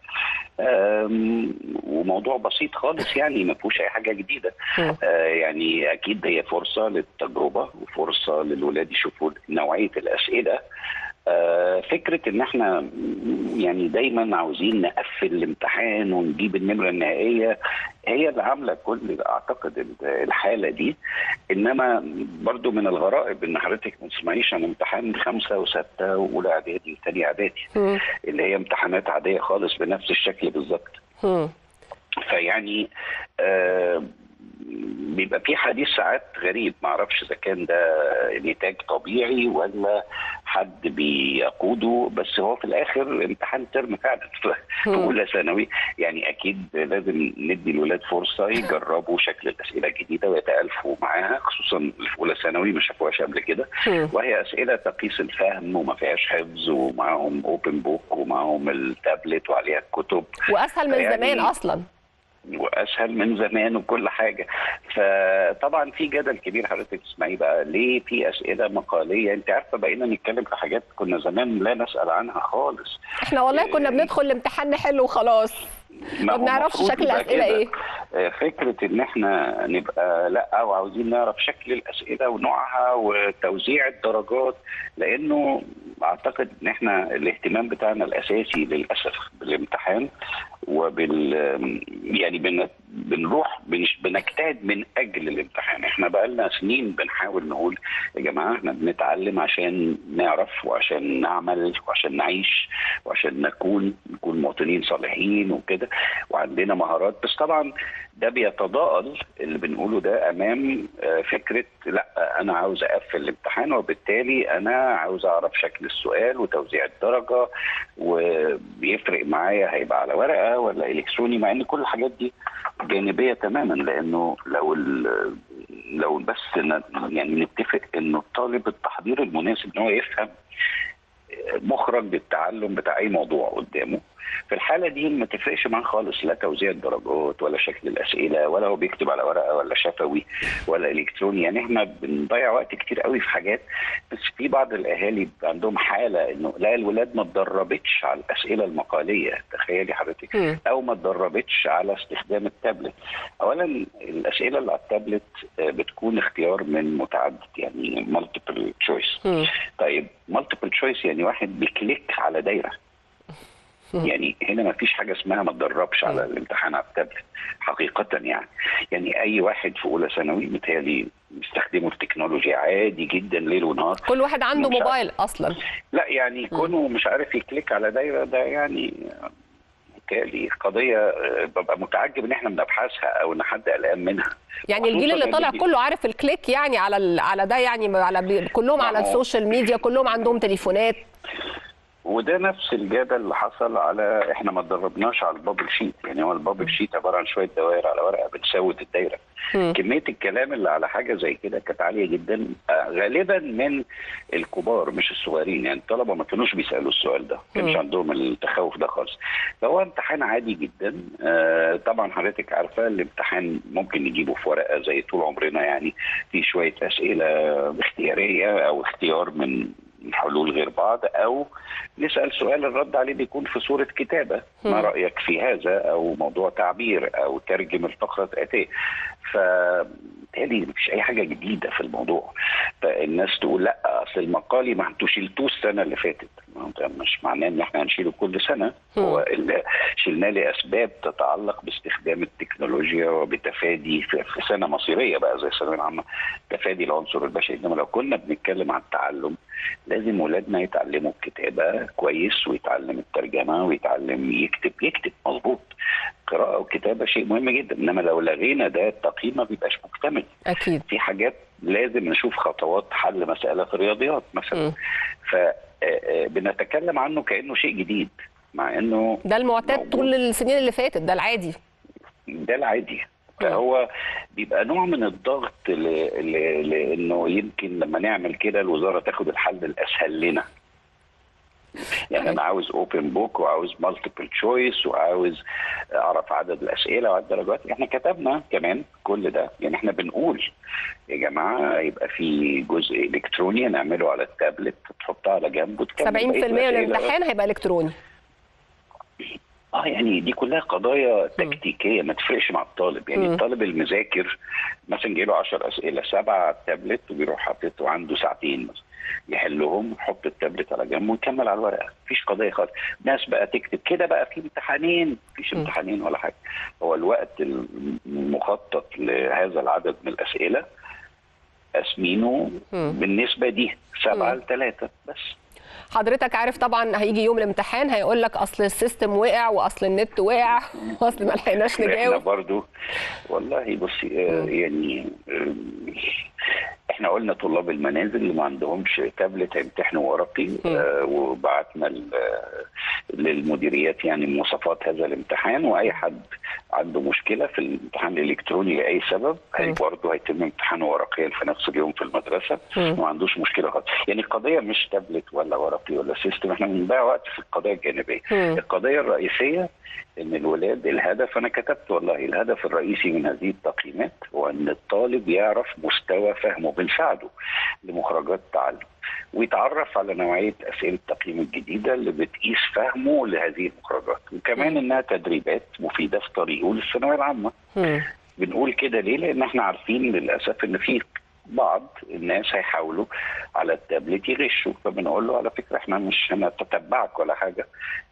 Speaker 6: وموضوع بسيط خالص يعني ما فيهوش اي حاجه جديده. يعني اكيد هي فرصه للتجربه وفرصه للولاد يشوفوا نوعيه الاسئله. فكره ان احنا يعني دايما عاوزين نقفل الامتحان ونجيب النمره النهائيه هي اللي عامله كل اعتقد الحاله دي. انما برضو من الغرائب ان حضرتك ما تسمعيش عن امتحان 5 و6 واولى اعدادي وثانيه اعدادي اللي هي امتحانات عاديه خالص بنفس الشكل بالظبط. فيعني بيبقى في حديث ساعات غريب، ما اعرفش اذا كان ده نتاج طبيعي ولا حد بيقوده، بس هو في الاخر امتحان ترم فعلا في اولى ثانوي. يعني اكيد لازم ندي الولاد فرصه يجربوا شكل الاسئله الجديده ويتالفوا معاها، خصوصا في اولى ثانوي ما شافوهاش قبل كده، وهي اسئله تقيس الفهم وما فيهاش حفظ، ومعاهم اوبن بوك ومعاهم التابلت وعليها الكتب،
Speaker 1: واسهل من زمان اصلا،
Speaker 6: واسهل من زمان وكل حاجه. فطبعا في جدل كبير حضرتك تسمعيه بقى، ليه في اسئله مقاليه؟ انت عارفه بقينا نتكلم في حاجات كنا زمان لا نسال عنها خالص.
Speaker 1: احنا والله كنا بندخل الامتحان نحل وخلاص، ما بنعرفش شكل الاسئله ايه.
Speaker 6: فكره ان احنا نبقى لا وعاوزين نعرف شكل الاسئله ونوعها وتوزيع الدرجات، لانه اعتقد ان احنا الاهتمام بتاعنا الاساسي للاسف بالامتحان وبال يعني بنروح بنجتهد من اجل الامتحان. احنا بقى لنا سنين بنحاول نقول يا جماعه احنا بنتعلم عشان نعرف وعشان نعمل وعشان نعيش وعشان نكون مواطنين صالحين وكده وعندنا مهارات. بس طبعا ده بيتضاءل اللي بنقوله ده امام فكره لا انا عاوز اقفل الامتحان وبالتالي انا عاوز اعرف شكل السؤال وتوزيع الدرجه وبيفرق معايا هيبقى على ورقه ولا الكتروني، مع ان كل الحاجات دي جانبيه تماما. لانه لو بس يعني نتفق انه الطالب التحضير المناسب ان هو يفهم مخرج التعلم بتاع اي موضوع قدامه، في الحاله دي ما تفرقش معاه خالص لا توزيع الدرجات ولا شكل الاسئله ولا هو بيكتب على ورقه ولا شفوي ولا الكتروني. يعني احنا بنضيع وقت كتير قوي في حاجات. بس في بعض الاهالي عندهم حاله انه لا الولاد ما اتدربتش على الاسئله المقاليه، تخيلي حضرتك، او ما اتدربتش على استخدام التابلت. اولا الاسئله اللي على التابلت بتكون اختيار من متعدد، يعني مالتيبل تشويس. طيب مالتيبل تشويس يعني واحد بيكليك على دايره. يعني هنا ما فيش حاجه اسمها ما تدربش على الامتحان على التابلت حقيقه. يعني اي واحد في اولى ثانوي متهيألي بيستخدموا التكنولوجيا عادي جدا ليل ونهار.
Speaker 1: كل واحد عنده موبايل اصلا.
Speaker 6: لا يعني كونه مش عارف يكليك على دايره ده يعني متهيألي قضيه ببقى متعجب ان احنا بنبحثها او ان حد قلقان منها.
Speaker 1: يعني الجيل اللي طالع كله عارف الكليك يعني على ده، يعني على كلهم على السوشيال ميديا، كلهم عندهم تليفونات.
Speaker 6: وده نفس الجدل اللي حصل على احنا ما اتدربناش على البابل شيت. يعني هو البابل شيت عباره عن شويه دوائر على ورقه بتساوت الدايره. كميه الكلام اللي على حاجه زي كده كانت عاليه جدا، غالبا من الكبار مش الصغيرين. يعني الطلبه ما كانوش بيسالوا السؤال ده، ما كانش عندهم التخوف ده خالص. فهو امتحان عادي جدا. طبعا حضرتك عارفه الامتحان ممكن نجيبه في ورقه زي طول عمرنا، يعني في شويه اسئله اختياريه او اختيار من حلول غير بعض، او نسال سؤال الرد عليه بيكون في صوره كتابه، ما رايك في هذا، او موضوع تعبير، او ترجم الفقره الاتيه. فبالتالي مفيش اي حاجه جديده في الموضوع. فالناس تقول لا اصل المقالي ما انتوا شلتوه السنه اللي فاتت، مش معناه ان احنا هنشيله كل سنه. هو اللي شلناه لاسباب تتعلق باستخدام التكنولوجيا وبتفادي في سنه مصيريه بقى زي الثانويه العامه تفادي العنصر البشري. انما لو كنا بنتكلم عن التعلم لازم ولادنا يتعلموا الكتابه كويس ويتعلم الترجمه ويتعلم يكتب مظبوط. قراءه وكتابه شيء مهم جدا، انما لو لغينا ده التقييم ما بيبقاش مكتمل.
Speaker 1: اكيد
Speaker 6: في حاجات لازم نشوف خطوات حل مساله في الرياضيات مثلا. فبنتكلم عنه كانه شيء جديد، مع انه
Speaker 1: ده المعتاد طول السنين اللي فاتت، ده العادي.
Speaker 6: ده العادي. فهو بيبقى نوع من الضغط لانه يمكن لما نعمل كده الوزاره تاخد الحل الاسهل لنا. يعني انا عاوز اوبن بوك وعاوز مالتيبل تشويس وعاوز اعرف عدد الاسئله وعدد الدرجات. احنا كتبنا كمان كل ده. يعني احنا بنقول يا جماعه يبقى في جزء الكتروني نعمله على التابلت تحطها على جنب وتكمل
Speaker 1: 70% من الامتحان هيبقى الكتروني.
Speaker 6: يعني دي كلها قضايا تكتيكيه ما تفرقش مع الطالب. يعني الطالب المذاكر مثلا جاي له 10 اسئله 7 على التابلت وبيروح حاططه عنده ساعتين مثلا يحلهم، يحط التابلت على جنب ويكمل على الورقه. مفيش قضيه خالص. ناس بقى تكتب كده بقى في امتحانين، مفيش امتحانين ولا حاجه. هو الوقت المخطط لهذا العدد من الاسئله قاسمينه بالنسبه دي 7-3 بس.
Speaker 1: حضرتك عارف طبعا هيجي يوم الامتحان هيقول لك اصل السيستم وقع واصل النت وقع واصل ما لحقناش نجاوب.
Speaker 6: احنا برضو والله بصي يعني احنا قلنا طلاب المنازل اللي ما عندهمش تابلت هيمتحنوا ورقي. وبعتنا للمديريات يعني مواصفات هذا الامتحان، واي حد عنده مشكله في الامتحان الالكتروني لاي سبب برضه هيتم امتحانه ورقيا في نفس اليوم في المدرسه. ما عندوش مشكله خالص. يعني القضيه مش تابلت ولا ورقي ولا سيستم، احنا بنضيع وقت في القضايا الجانبيه. القضيه الرئيسيه ان الولاد الهدف، انا كتبت والله الهدف الرئيسي من هذه التقييمات هو ان الطالب يعرف مستوى فهمه، بنساعده لمخرجات التعلم ويتعرف على نوعيه اسئله التقييم الجديده اللي بتقيس فهمه لهذه المخرجات، وكمان انها تدريبات مفيده في طريقه للثانويه العامه. بنقول كده ليه؟ لان احنا عارفين للاسف ان في بعض الناس هيحاولوا على التابلت يغشوا، فبنقول له على فكره احنا مش هنتتبعك ولا حاجه،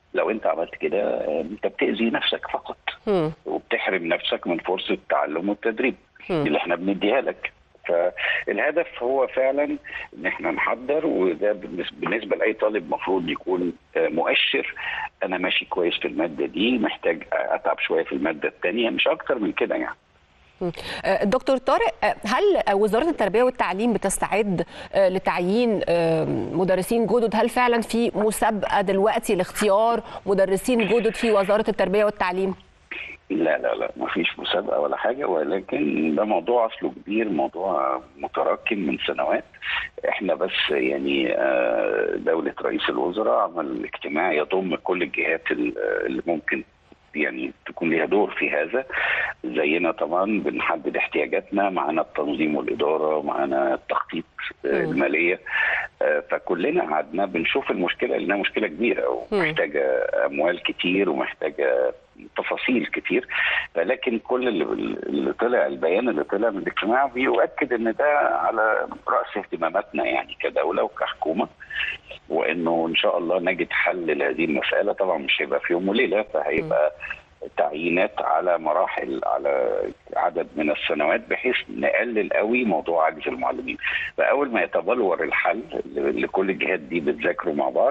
Speaker 6: لو انت عملت كده انت بتأذي نفسك فقط وبتحرم نفسك من فرصة التعلم والتدريب اللي احنا بنديها لك. فالهدف هو فعلا ان احنا نحضر، وده بالنسبه لاي طالب مفروض يكون مؤشر انا ماشي كويس في الماده دي، محتاج اتعب شويه في الماده الثانيه، مش اكتر من كده يعني.
Speaker 1: دكتور طارق، هل وزارة التربية والتعليم بتستعد لتعيين مدرسين جدد؟ هل فعلا في مسابقة دلوقتي لاختيار مدرسين جدد في وزارة التربية والتعليم؟
Speaker 6: لا ما فيش مسابقة ولا حاجة، ولكن ده موضوع أصله كبير، موضوع متراكم من سنوات. احنا بس يعني دولة رئيس الوزراء عمل اجتماع يضم كل الجهات اللي ممكن يعني تكون لها دور في هذا. زينا طبعا بنحدد احتياجاتنا، معانا التنظيم والإدارة، معانا التخطيط المالية، فكلنا قعدنا بنشوف المشكلة لأنها مشكلة كبيرة ومحتاجة أموال كتير ومحتاجة تفاصيل كتير. لكن كل اللي طلع، البيان اللي طلع من الاجتماع بيؤكد ان ده على رأس اهتماماتنا يعني كدولة وكحكومة، وانه ان شاء الله نجد حل لهذه المسألة. طبعا مش هيبقى في يوم وليلة، فهيبقى تعيينات على مراحل، على عدد من السنوات، بحيث نقلل قوي موضوع عجز المعلمين. فاول ما يتبلور الحل اللي كل الجهات دي بتذاكروا مع بعض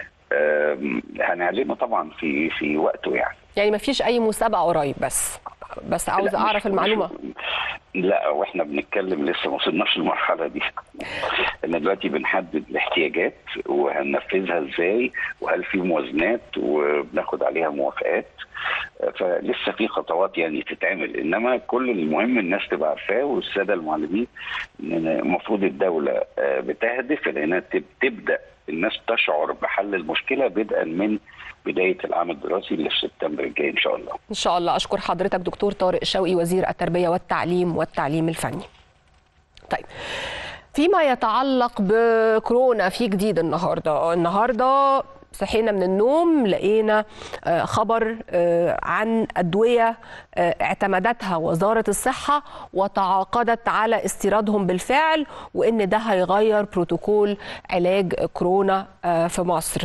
Speaker 6: هنعلمه طبعا في وقته يعني
Speaker 1: ما فيش اي مسابقه قريب؟ بس عاوز اعرف المعلومه.
Speaker 6: لا، واحنا بنتكلم لسه ما وصلناش للمرحله دي. ان دلوقتي بنحدد الاحتياجات وهننفذها ازاي، وهل في موازنات وبناخد عليها موافقات، فلسه في خطوات يعني تتعمل. انما كل المهم الناس تبقى عارفاه والساده المعلمين ان المفروض الدوله بتهدف لانها تبدا الناس تشعر بحل المشكله بدءا من بداية العام الدراسي اللي في سبتمبر الجاي إن شاء الله.
Speaker 1: إن شاء الله. أشكر حضرتك دكتور طارق شوقي، وزير التربية والتعليم الفني. طيب، فيما يتعلق بكورونا في جديد النهارده صحينا من النوم لقينا خبر عن أدوية اعتمدتها وزارة الصحة وتعاقدت على استيرادهم بالفعل، وإن ده هيغير بروتوكول علاج كورونا في مصر.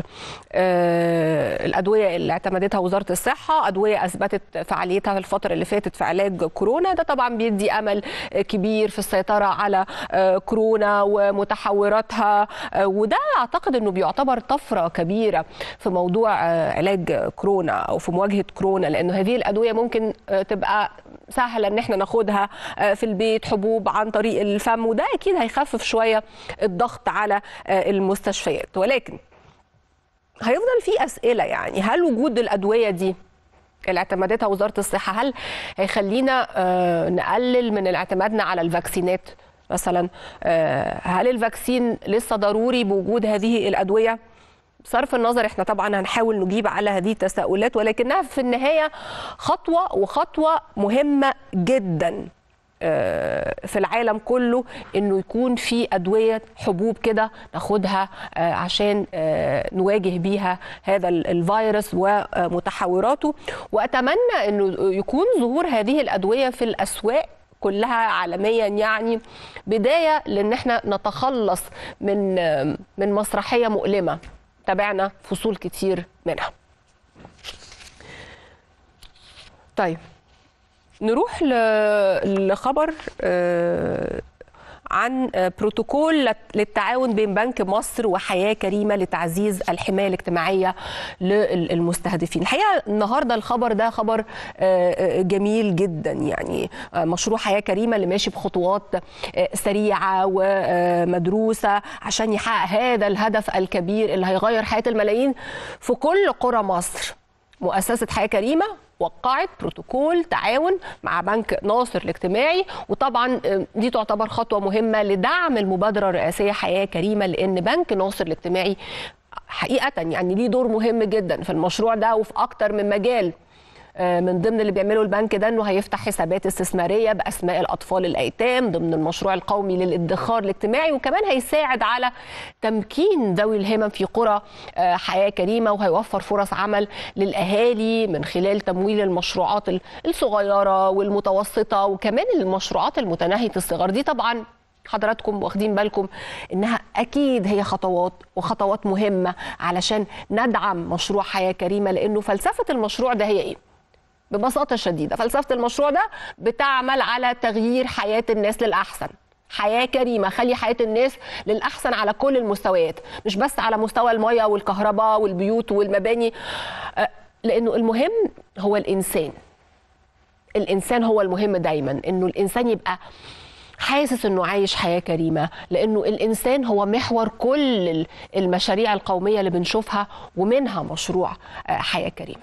Speaker 1: الأدوية اللي اعتمدتها وزارة الصحة أدوية أثبتت فعاليتها في الفترة اللي فاتت في علاج كورونا. ده طبعا بيدي أمل كبير في السيطرة على كورونا ومتحوراتها، وده أعتقد أنه بيعتبر طفرة كبيرة في موضوع علاج كورونا او في مواجهه كورونا، لانه هذه الادويه ممكن تبقى سهله ان احنا ناخدها في البيت، حبوب عن طريق الفم، وده اكيد هيخفف شويه الضغط على المستشفيات. ولكن هيفضل في اسئله، يعني هل وجود الادويه دي اللي اعتمدتها وزاره الصحه هل هيخلينا نقلل من اعتمادنا على الفاكسينات مثلا؟ هل الفاكسين لسه ضروري بوجود هذه الادويه؟ بصرف النظر احنا طبعا هنحاول نجيب على هذه التساؤلات، ولكنها في النهايه خطوه مهمه جدا في العالم كله، انه يكون في ادويه حبوب كده ناخدها عشان نواجه بيها هذا الفيروس ومتحوراته. واتمنى انه يكون ظهور هذه الادويه في الاسواق كلها عالميا، يعني بدايه لان احنا نتخلص من مسرحيه مؤلمه تابعنا فصول كتير منها. طيب، نروح لخبر عن بروتوكول للتعاون بين بنك مصر وحياة كريمة لتعزيز الحماية الاجتماعية للمستهدفين. الحقيقة النهاردة الخبر ده خبر جميل جدا، يعني مشروع حياة كريمة اللي ماشي بخطوات سريعة ومدروسة عشان يحقق هذا الهدف الكبير اللي هيغير حياة الملايين في كل قرى مصر. مؤسسة حياة كريمة وقعت بروتوكول تعاون مع بنك ناصر الاجتماعي، وطبعا دي تعتبر خطوة مهمة لدعم المبادرة الرئاسية حياة كريمة، لأن بنك ناصر الاجتماعي حقيقة يعني ليه دور مهم جدا في المشروع ده وفي أكتر من مجال. من ضمن اللي بيعمله البنك ده انه هيفتح حسابات استثماريه باسماء الاطفال الايتام ضمن المشروع القومي للادخار الاجتماعي، وكمان هيساعد على تمكين ذوي الهمم في قرى حياه كريمه، وهيوفر فرص عمل للاهالي من خلال تمويل المشروعات الصغيره والمتوسطه، وكمان المشروعات المتناهيه الصغر. دي طبعا حضراتكم واخدين بالكم انها اكيد هي خطوات مهمه علشان ندعم مشروع حياه كريمه، لانه فلسفه المشروع ده هي ايه؟ ببساطه شديده فلسفه المشروع ده بتعمل على تغيير حياه الناس للاحسن. حياه كريمه، خلي حياه الناس للاحسن على كل المستويات، مش بس على مستوى المياه والكهرباء والبيوت والمباني، لانه المهم هو الانسان هو المهم دايما، انه الانسان يبقى حاسس انه عايش حياه كريمه، لانه الانسان هو محور كل المشاريع القوميه اللي بنشوفها ومنها مشروع حياه كريمه.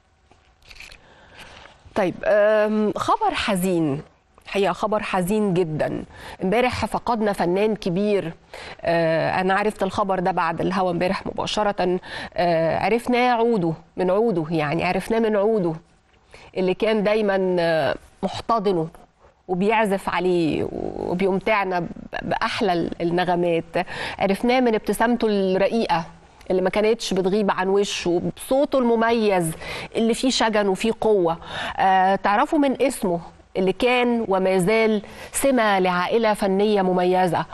Speaker 1: طيب، خبر حزين، حقيقة خبر حزين جدا. امبارح فقدنا فنان كبير. انا عرفت الخبر ده بعد الهوا امبارح مباشرة. عرفناه عرفناه من عوده اللي كان دايما محتضنه وبيعزف عليه وبيمتعنا بأحلى النغمات. عرفناه من ابتسامته الرقيقة اللي ما كانتش بتغيب عن وشه، بصوته المميز اللي فيه شجن وفيه قوة. تعرفوا من اسمه اللي كان وما زال سمة لعائلة فنية مميزة.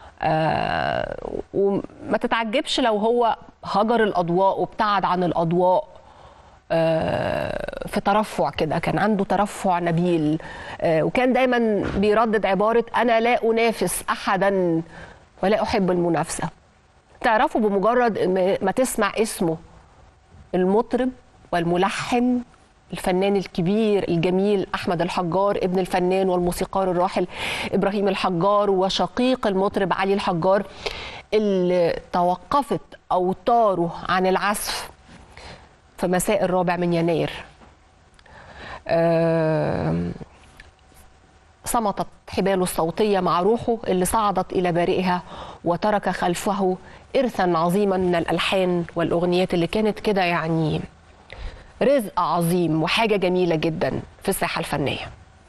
Speaker 1: وما تتعجبش لو هو هجر الأضواء وابتعد عن الأضواء في ترفع كده، كان عنده ترفع نبيل. وكان دايما بيردد عبارة أنا لا أنافس أحدا ولا أحب المنافسة. تعرفوا بمجرد ما تسمع اسمه المطرب والملحن الفنان الكبير الجميل أحمد الحجار، ابن الفنان والموسيقار الراحل إبراهيم الحجار وشقيق المطرب علي الحجار، اللي توقفت أوتاره عن العزف في مساء 4 يناير. صمتت حباله الصوتية مع روحه اللي صعدت إلى بارئها، وترك خلفه إرثا عظيما من الألحان والأغنيات اللي كانت كده يعني رزق عظيم وحاجة جميلة جدا في الساحة الفنية.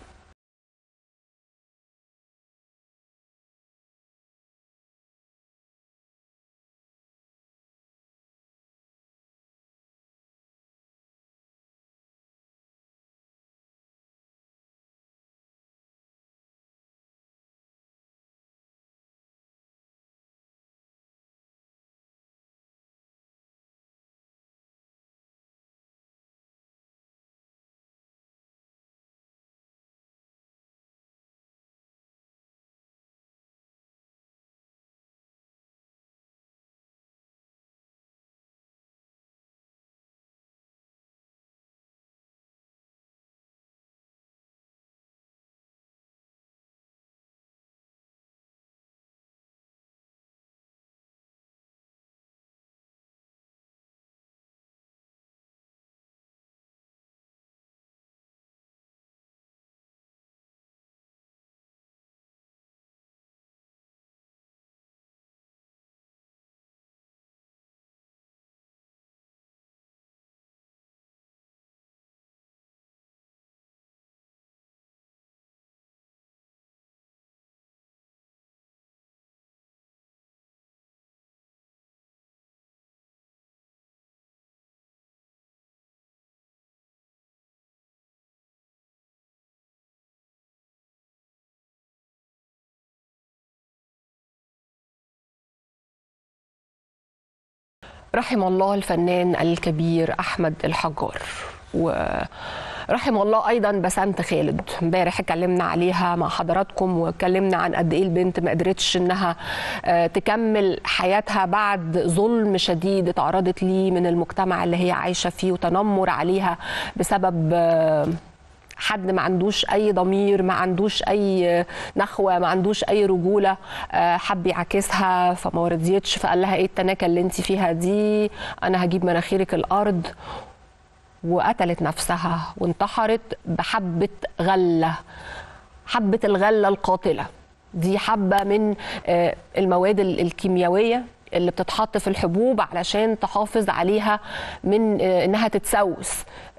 Speaker 1: رحم الله الفنان الكبير أحمد الحجار، ورحم الله أيضا بسنت خالد. امبارح اتكلمنا عليها مع حضراتكم واتكلمنا عن قد إيه البنت ما قدرتش إنها تكمل حياتها بعد ظلم شديد اتعرضت ليه من المجتمع اللي هي عايشة فيه، وتنمر عليها بسبب حد ما عندوش أي ضمير، ما عندوش أي نخوة، ما عندوش أي رجولة، حب يعاكسها فما رضيتش، فقال لها إيه التناكة اللي أنت فيها دي، أنا هجيب مناخيرك الأرض. وقتلت نفسها وانتحرت بحبة غلة، حبة الغلة القاتلة. دي حبة من المواد الكيميائية اللي بتتحط في الحبوب علشان تحافظ عليها من انها تتسوس.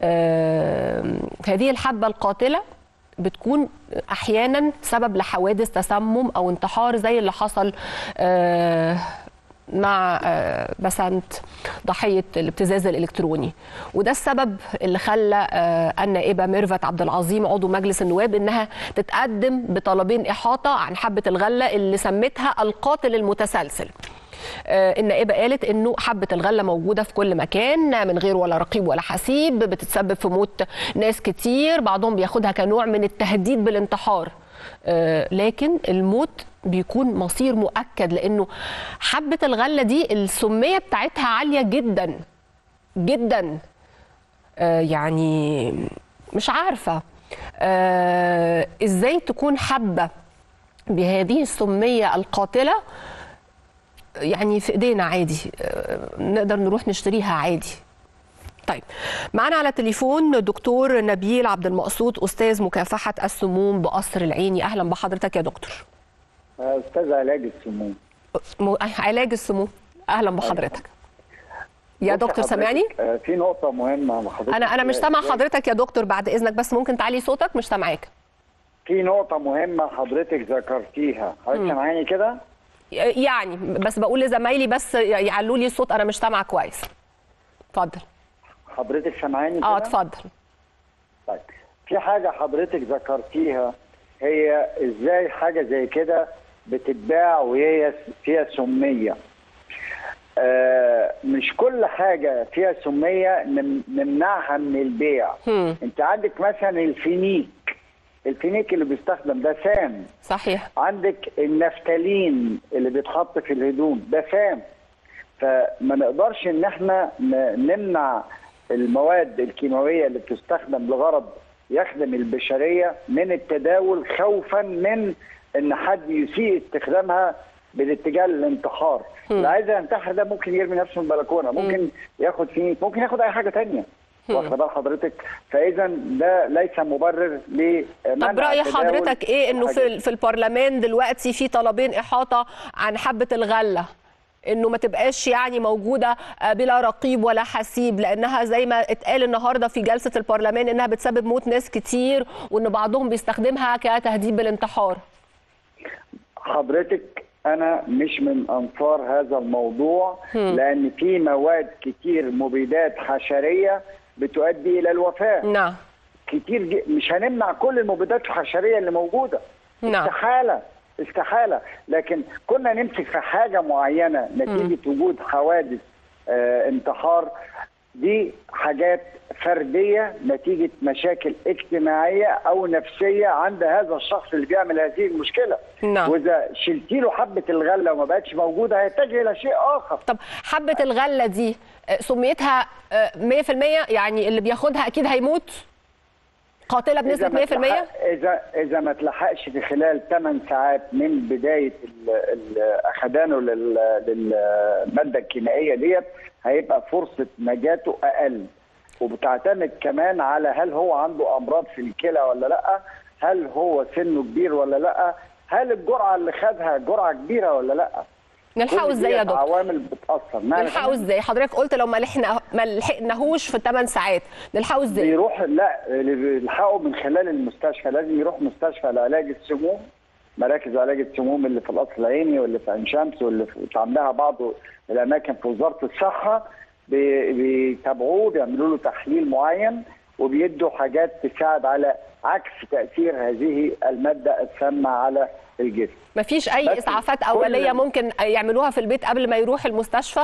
Speaker 1: هذه الحبة القاتلة بتكون احيانا سبب لحوادث تسمم او انتحار زي اللي حصل مع بسنت ضحيه الابتزاز الالكتروني، وده السبب اللي خلى النائبه ميرفت عبد العظيم عضو مجلس النواب انها تتقدم بطلبين احاطه عن حبه الغله اللي سمتها القاتل المتسلسل. النائبه قالت انه حبه الغله موجوده في كل مكان من غير ولا رقيب ولا حسيب، بتتسبب في موت ناس كتير، بعضهم بياخدها كنوع من التهديد بالانتحار، لكن الموت بيكون مصير مؤكد، لانه حبه الغله دي السميه بتاعتها عاليه جدا جدا. يعني مش عارفه ازاي تكون حبه بهذه السميه القاتله يعني في ايدينا عادي، نقدر نروح نشتريها عادي. طيب، معنا على التليفون دكتور نبيل عبد المقصود، استاذ مكافحه السموم بقصر العيني. اهلا بحضرتك يا دكتور.
Speaker 7: استاذ علاج السموم.
Speaker 1: علاج السموم، اهلا بحضرتك يا دكتور. سامعني؟
Speaker 7: في نقطه مهمه حضرتك.
Speaker 1: انا مش سامع حضرتك يا دكتور، بعد اذنك بس ممكن تعلي صوتك، مش سامعاك.
Speaker 7: في نقطه مهمه حضرتك ذكرتيها، حضرتك سامعاني كده؟
Speaker 1: يعني بس بقول لزمايلي بس يعلوا لي الصوت، انا مش سامعه كويس. اتفضل.
Speaker 7: حضرتك سامعاني كده؟
Speaker 1: اتفضل.
Speaker 7: طيب، في حاجه حضرتك ذكرتيها، هي ازاي حاجه زي كده بتتباع وهي فيها سميه. مش كل حاجه فيها سميه نمنعها من البيع. انت عندك مثلا الفينيك اللي بيستخدم ده سام.
Speaker 1: صحيح.
Speaker 7: عندك النفتالين اللي بيتحط في الهدوم ده سام. فما نقدرش ان احنا نمنع المواد الكيماويه اللي بتستخدم لغرض يخدم البشريه من التداول، خوفا من ان حد يسيء استخدامها بالاتجاه للانتحار. اللي عايز ينتحر ده ممكن يرمي نفسه من البلكونه، ممكن ياخد فينيك، ممكن ياخد اي حاجه ثانيه. واخد بال حضرتك؟ فاذا ده ليس مبرر لمنع.
Speaker 1: طب راي حضرتك ايه انه في البرلمان دلوقتي في طلبين احاطه عن حبه الغله، انه ما تبقاش يعني موجوده بلا رقيب ولا حسيب، لانها زي ما اتقال النهارده في جلسه البرلمان انها بتسبب موت ناس كتير، وان بعضهم بيستخدمها كتهديد بالانتحار.
Speaker 7: حضرتك انا مش من انصار هذا الموضوع، لان في مواد كتير مبيدات حشريه بتؤدي الى الوفاه.
Speaker 1: نعم.
Speaker 7: كتير مش هنمنع كل المبيدات الحشريه اللي موجوده.
Speaker 1: نعم.
Speaker 7: استحاله، لكن كنا نمسك في حاجه معينه نتيجه وجود حوادث انتحار. دي حاجات فرديه نتيجه مشاكل اجتماعيه او نفسيه عند هذا الشخص اللي بيعمل هذه المشكله.
Speaker 1: نعم.
Speaker 7: واذا شلتي له حبه الغله وما بقتش موجوده هيتجه الى شيء اخر.
Speaker 1: طب حبه الغله دي سميتها 100%، يعني اللي بياخدها اكيد هيموت؟ قاتله بنسبه 100%؟
Speaker 7: اذا ما تلحقش في خلال 8 ساعات من بدايه اخدانه للماده الكيميائيه ديت هيبقى فرصه نجاته اقل. وبتعتمد كمان على هل هو عنده امراض في الكلى ولا لا، هل هو سنه كبير ولا لا، هل الجرعه اللي خدها جرعه كبيره ولا لا.
Speaker 1: نلحقه ازاي يا دكتور؟
Speaker 7: عوامل بتاثر.
Speaker 1: نلحقه ازاي؟ حضرتك قلت لو ما لحقناهوش في 8 ساعات، نلحقه ازاي؟
Speaker 7: بيروح، لا، اللي بيلحقه من خلال المستشفى، لازم يروح مستشفى لعلاج السموم، مراكز علاج السموم اللي في القصر العيني واللي في عين شمس واللي عندها بعض الاماكن في وزاره الصحه. بيتابعوه، بيعملوا له تحليل معين، وبيدوا حاجات تساعد على عكس تاثير هذه الماده السامه على الجسم.
Speaker 1: مفيش اي اسعافات اوليه ممكن يعملوها في البيت قبل ما يروح المستشفى؟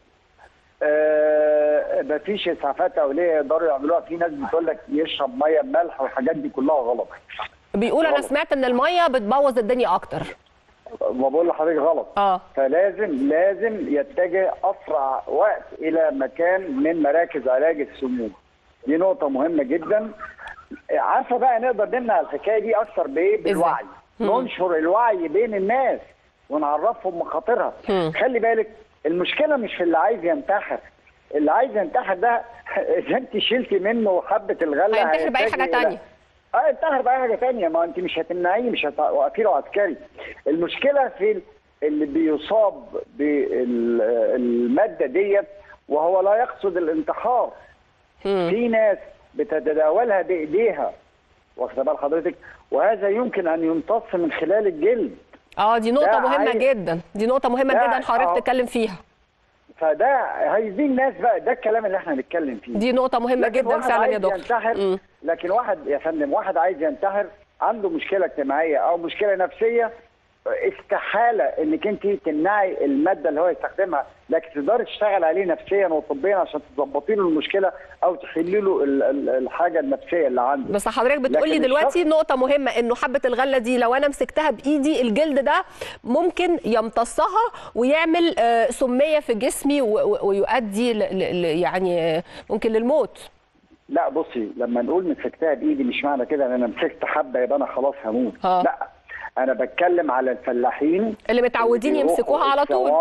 Speaker 7: مفيش اسعافات اوليه يقدروا يعملوها. في ناس بتقول لك يشرب ميه بملح والحاجات دي كلها غلط.
Speaker 1: بيقول انا سمعت ان الميه بتبوظ الدنيا اكتر.
Speaker 7: ما بقول لحضرتك غلط. فلازم يتجه اسرع وقت الى مكان من مراكز علاج السموم. دي نقطه مهمه جدا. عارفه بقى نقدر نمنع الحكايه دي اكثر بايه؟ بالوعي. ننشر الوعي بين الناس ونعرفهم مخاطرها. خلي بالك المشكله مش في اللي عايز ينتحر. اللي عايز ينتحر ده اذا انت شلتي منه حبه الغله
Speaker 1: هينتحر باي حاجه ثانيه.
Speaker 7: ينتحر باي حاجه ثانيه. ما انت مش هتمنعيه، مش هتوقفي له عسكري. المشكله في اللي بيصاب بالماده ديت وهو لا يقصد الانتحار. في ناس بتتداولها بايديها، واخده بال حضرتك، وهذا يمكن ان يمتص من خلال الجلد.
Speaker 1: دي نقطه مهمه جدا، دي نقطه مهمه جدا حضرتك تتكلم فيها.
Speaker 7: فده هيزيد الناس بقى، ده الكلام اللي احنا نتكلم فيه.
Speaker 1: دي نقطه مهمه جدا فعلا يا دكتور.
Speaker 7: ينتحر لكن واحد يا فندم، واحد عايز ينتحر عنده مشكله اجتماعيه او مشكله نفسيه، استحاله انك انت تمنعي الماده اللي هو يستخدمها، لكن تقدري تشتغل عليه نفسيا وطبيا عشان تظبطي له المشكله او تحلي له الحاجه النفسيه اللي عنده.
Speaker 1: بس حضرتك بتقولي دلوقتي نقطه مهمه، انه حبه الغله دي لو انا مسكتها بايدي الجلد ده ممكن يمتصها ويعمل سميه في جسمي ويؤدي يعني ممكن للموت.
Speaker 7: لا بصي، لما نقول مسكتها بايدي مش معنى كده ان انا مسكت حبه يبقى انا خلاص هموت. لا، انا بتكلم على الفلاحين
Speaker 1: اللي متعودين يمسكوها على طول،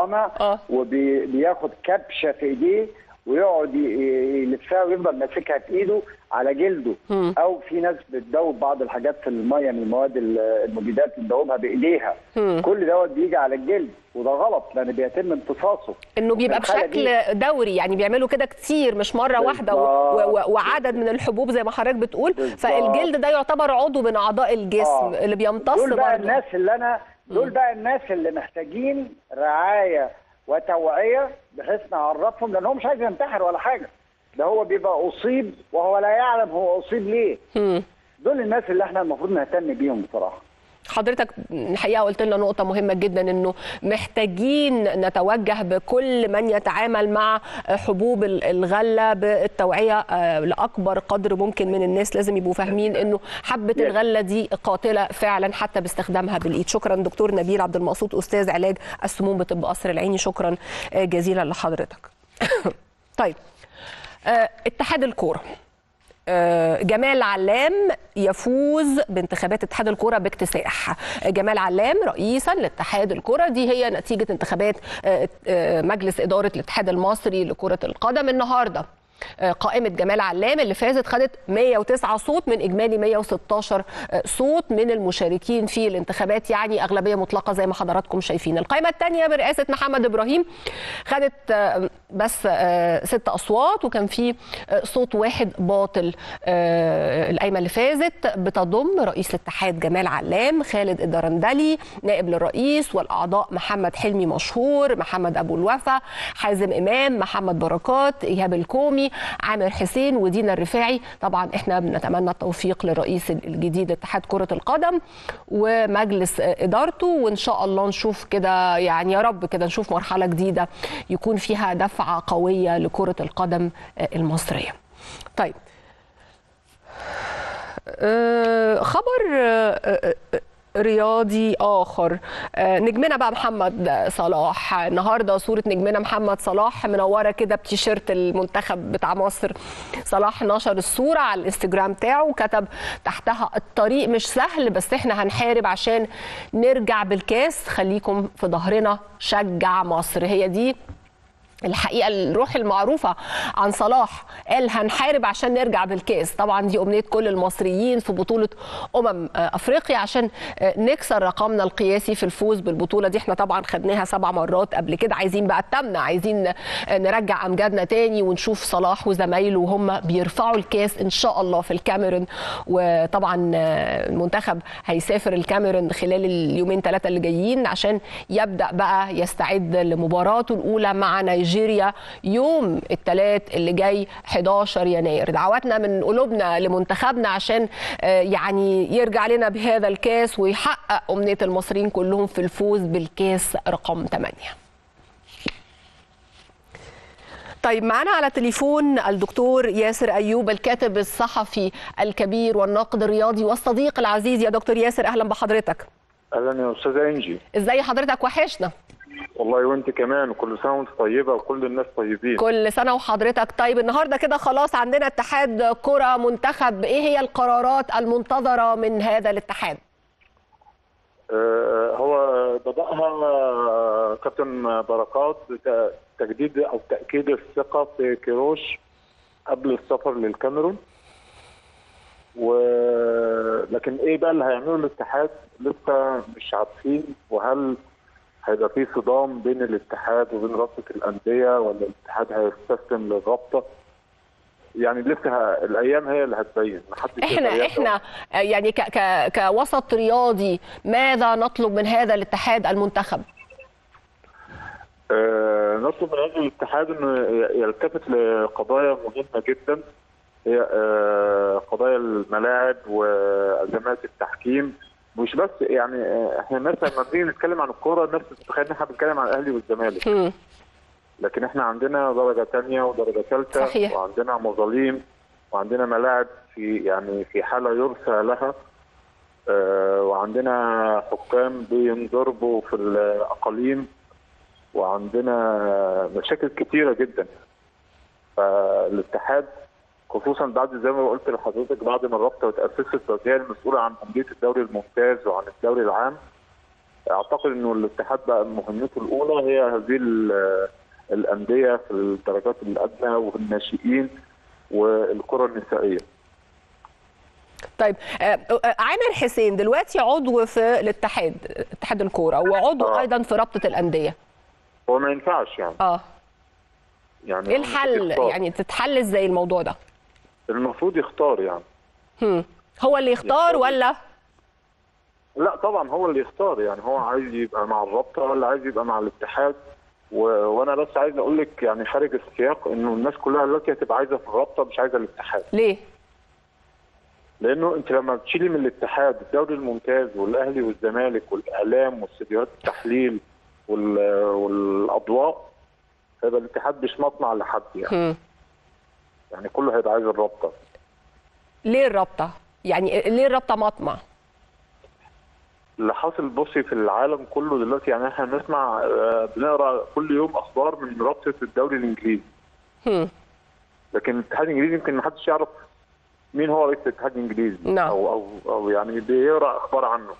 Speaker 7: وبياخد كبشه في ايديه ويقعد يلفها ويفضل ماسكها في ايده على جلده. او في ناس بتدوب بعض الحاجات في الميه من المواد المبيدات تدوبها بايديها. كل دوت بيجي على الجلد، وده غلط لان بيتم امتصاصه.
Speaker 1: انه بيبقى بشكل دوري، يعني بيعملوا كده كتير مش مره واحده وعدد من الحبوب زي ما حضرتك بتقول. فالجلد ده يعتبر عضو من اعضاء الجسم اللي بيمتص برضه.
Speaker 7: دول بقى الناس اللي محتاجين رعايه وتوعيه بحيث نعرفهم، لان هو مش عايز ينتحر ولا حاجه، ده هو بيبقى اصيب وهو لا يعلم هو اصيب ليه. دول الناس اللي احنا المفروض نهتم بيهم بصراحه.
Speaker 1: حضرتك الحقيقه قلت لنا نقطه مهمه جدا، انه محتاجين نتوجه بكل من يتعامل مع حبوب الغله بالتوعيه لاكبر قدر ممكن من الناس. لازم يبقوا فاهمين انه حبه الغله دي قاتله فعلا حتى باستخدامها بالايد. شكرا دكتور نبيل عبد المقصود، استاذ علاج السموم بطب قصر العيني، شكرا جزيلا لحضرتك. طيب، اتحاد الكوره، جمال علام يفوز بانتخابات اتحاد الكرة باكتساح. جمال علام رئيسا لاتحاد الكرة، دي هي نتيجة انتخابات مجلس إدارة الاتحاد المصري لكرة القدم النهارده. قائمة جمال علام اللي فازت خدت 109 صوت من إجمالي 116 صوت من المشاركين في الانتخابات، يعني أغلبية مطلقة زي ما حضراتكم شايفين. القائمة الثانية برئاسة محمد إبراهيم خدت بس 6 أصوات وكان في صوت واحد باطل. القائمة اللي فازت بتضم رئيس الاتحاد جمال علام، خالد الدرندلي نائب للرئيس، والأعضاء محمد حلمي مشهور، محمد أبو الوفا، حازم إمام، محمد بركات، إيهاب الكومي، عامر حسين، ودينا الرفاعي. طبعا احنا بنتمنى التوفيق للرئيس الجديد لاتحاد كرة القدم ومجلس ادارته، وان شاء الله نشوف كده، يعني يا رب كده نشوف مرحلة جديدة يكون فيها دفعة قوية لكرة القدم المصرية. طيب، خبر رياضي آخر، نجمنا بقى محمد صلاح. النهارده صورة نجمنا محمد صلاح منورة كده بتيشيرت المنتخب بتاع مصر. صلاح نشر الصورة على الانستجرام بتاعه وكتب تحتها: الطريق مش سهل بس احنا هنحارب عشان نرجع بالكاس، خليكم في ظهرنا، شجع مصر. هي دي الحقيقة الروح المعروفة عن صلاح، قال هنحارب عشان نرجع بالكاس. طبعا دي أمنية كل المصريين في بطولة أفريقيا عشان نكسر رقمنا القياسي في الفوز بالبطولة دي. احنا طبعا خدناها 7 مرات قبل كده، عايزين بقى التامنة، عايزين نرجع أمجادنا تاني ونشوف صلاح وزمايله وهم بيرفعوا الكاس إن شاء الله في الكاميرون. وطبعا المنتخب هيسافر الكاميرون خلال اليومين 3 اللي جايين عشان يبدأ بقى يستعد لمباراته الأولى مع نيجيريا يوم الثلاث اللي جاي 11 يناير. دعواتنا من قلوبنا لمنتخبنا عشان يعني يرجع لنا بهذا الكاس ويحقق أمنية المصريين كلهم في الفوز بالكاس رقم 8. طيب، معنا على تليفون الدكتور ياسر أيوب، الكاتب الصحفي الكبير والناقد الرياضي والصديق العزيز. يا دكتور ياسر، أهلا بحضرتك.
Speaker 8: أهلا يا أستاذة إنجي.
Speaker 1: إزاي حضرتك؟ وحشنا
Speaker 8: والله، وانت كمان، وكل سنه وانت طيبه وكل الناس طيبين.
Speaker 1: كل سنه وحضرتك طيب. النهارده كده خلاص عندنا اتحاد كره منتخب، ايه هي القرارات المنتظره من هذا الاتحاد؟
Speaker 8: هو بدأها كابتن بركات تجديد او تاكيد الثقه في كيروش قبل السفر للكاميرون، لكن ايه بقى اللي هيعمله الاتحاد لسه مش عارفين. وهل هيبقى في صدام بين الاتحاد وبين رابطه الانديه، ولا الاتحاد هيستسلم للرابطه؟ يعني لسه الايام هي اللي هتبين.
Speaker 1: احنا يعني كوسط رياضي ماذا نطلب من هذا الاتحاد المنتخب؟
Speaker 8: نطلب من هذا الاتحاد انه يلتفت لقضايا مهمه جدا، هي قضايا الملاعب وازمات التحكيم. مش بس يعني احنا الناس لما بنيجي نتكلم عن الكوره الناس بتتخيل ان احنا بنتكلم عن الاهلي والزمالك، لكن احنا عندنا درجه ثانيه ودرجه ثالثه، وعندنا مظالم، وعندنا ملاعب في حاله يرثى لها، وعندنا حكام بينضربوا في الاقاليم، وعندنا مشاكل كثيره جدا. فالاتحاد خصوصا بعد زي ما قلت لحضرتك بعد ما الرابطه اتاسست بقت هي المسؤوله عن انديه الدوري الممتاز وعن الدوري العام، اعتقد انه الاتحاد بقى مهمته الاولى هي هذه الانديه في الدرجات الادنى والناشئين والكره النسائيه.
Speaker 1: طيب عامر حسين دلوقتي عضو في الاتحاد، اتحاد الكوره، وعضو ايضا في رابطه الانديه.
Speaker 8: هو ما ينفعش يعني
Speaker 1: ايه الحل؟ يعني تتحل ازاي الموضوع ده؟
Speaker 8: المفروض يختار يعني.
Speaker 1: هو اللي يختار ولا؟
Speaker 8: لا طبعا هو اللي يختار، يعني هو عايز يبقى مع الرابطه ولا عايز يبقى مع الاتحاد. وانا بس عايز اقول لك يعني خارج السياق انه الناس كلها دلوقتي هتبقى عايزه في الرابطه مش عايزه الاتحاد.
Speaker 1: ليه؟
Speaker 8: لانه انت لما بتشيلي من الاتحاد الدوري الممتاز والاهلي والزمالك والاعلام واستديوهات التحليل والاضواء، هيبقى الاتحاد مش مطمع لحد يعني كله هيبقى عايز الرابطه.
Speaker 1: ليه الرابطه؟ يعني ليه الرابطه مطمع؟
Speaker 8: اللي حاصل بصي في العالم كله دلوقتي، يعني احنا بنسمع بنقرا كل يوم اخبار من رابطه الدوري الانجليزي. لكن الاتحاد الانجليزي يمكن ما حدش يعرف مين هو رئيس الاتحاد الانجليزي. او يعني بيقرا اخبار عنه.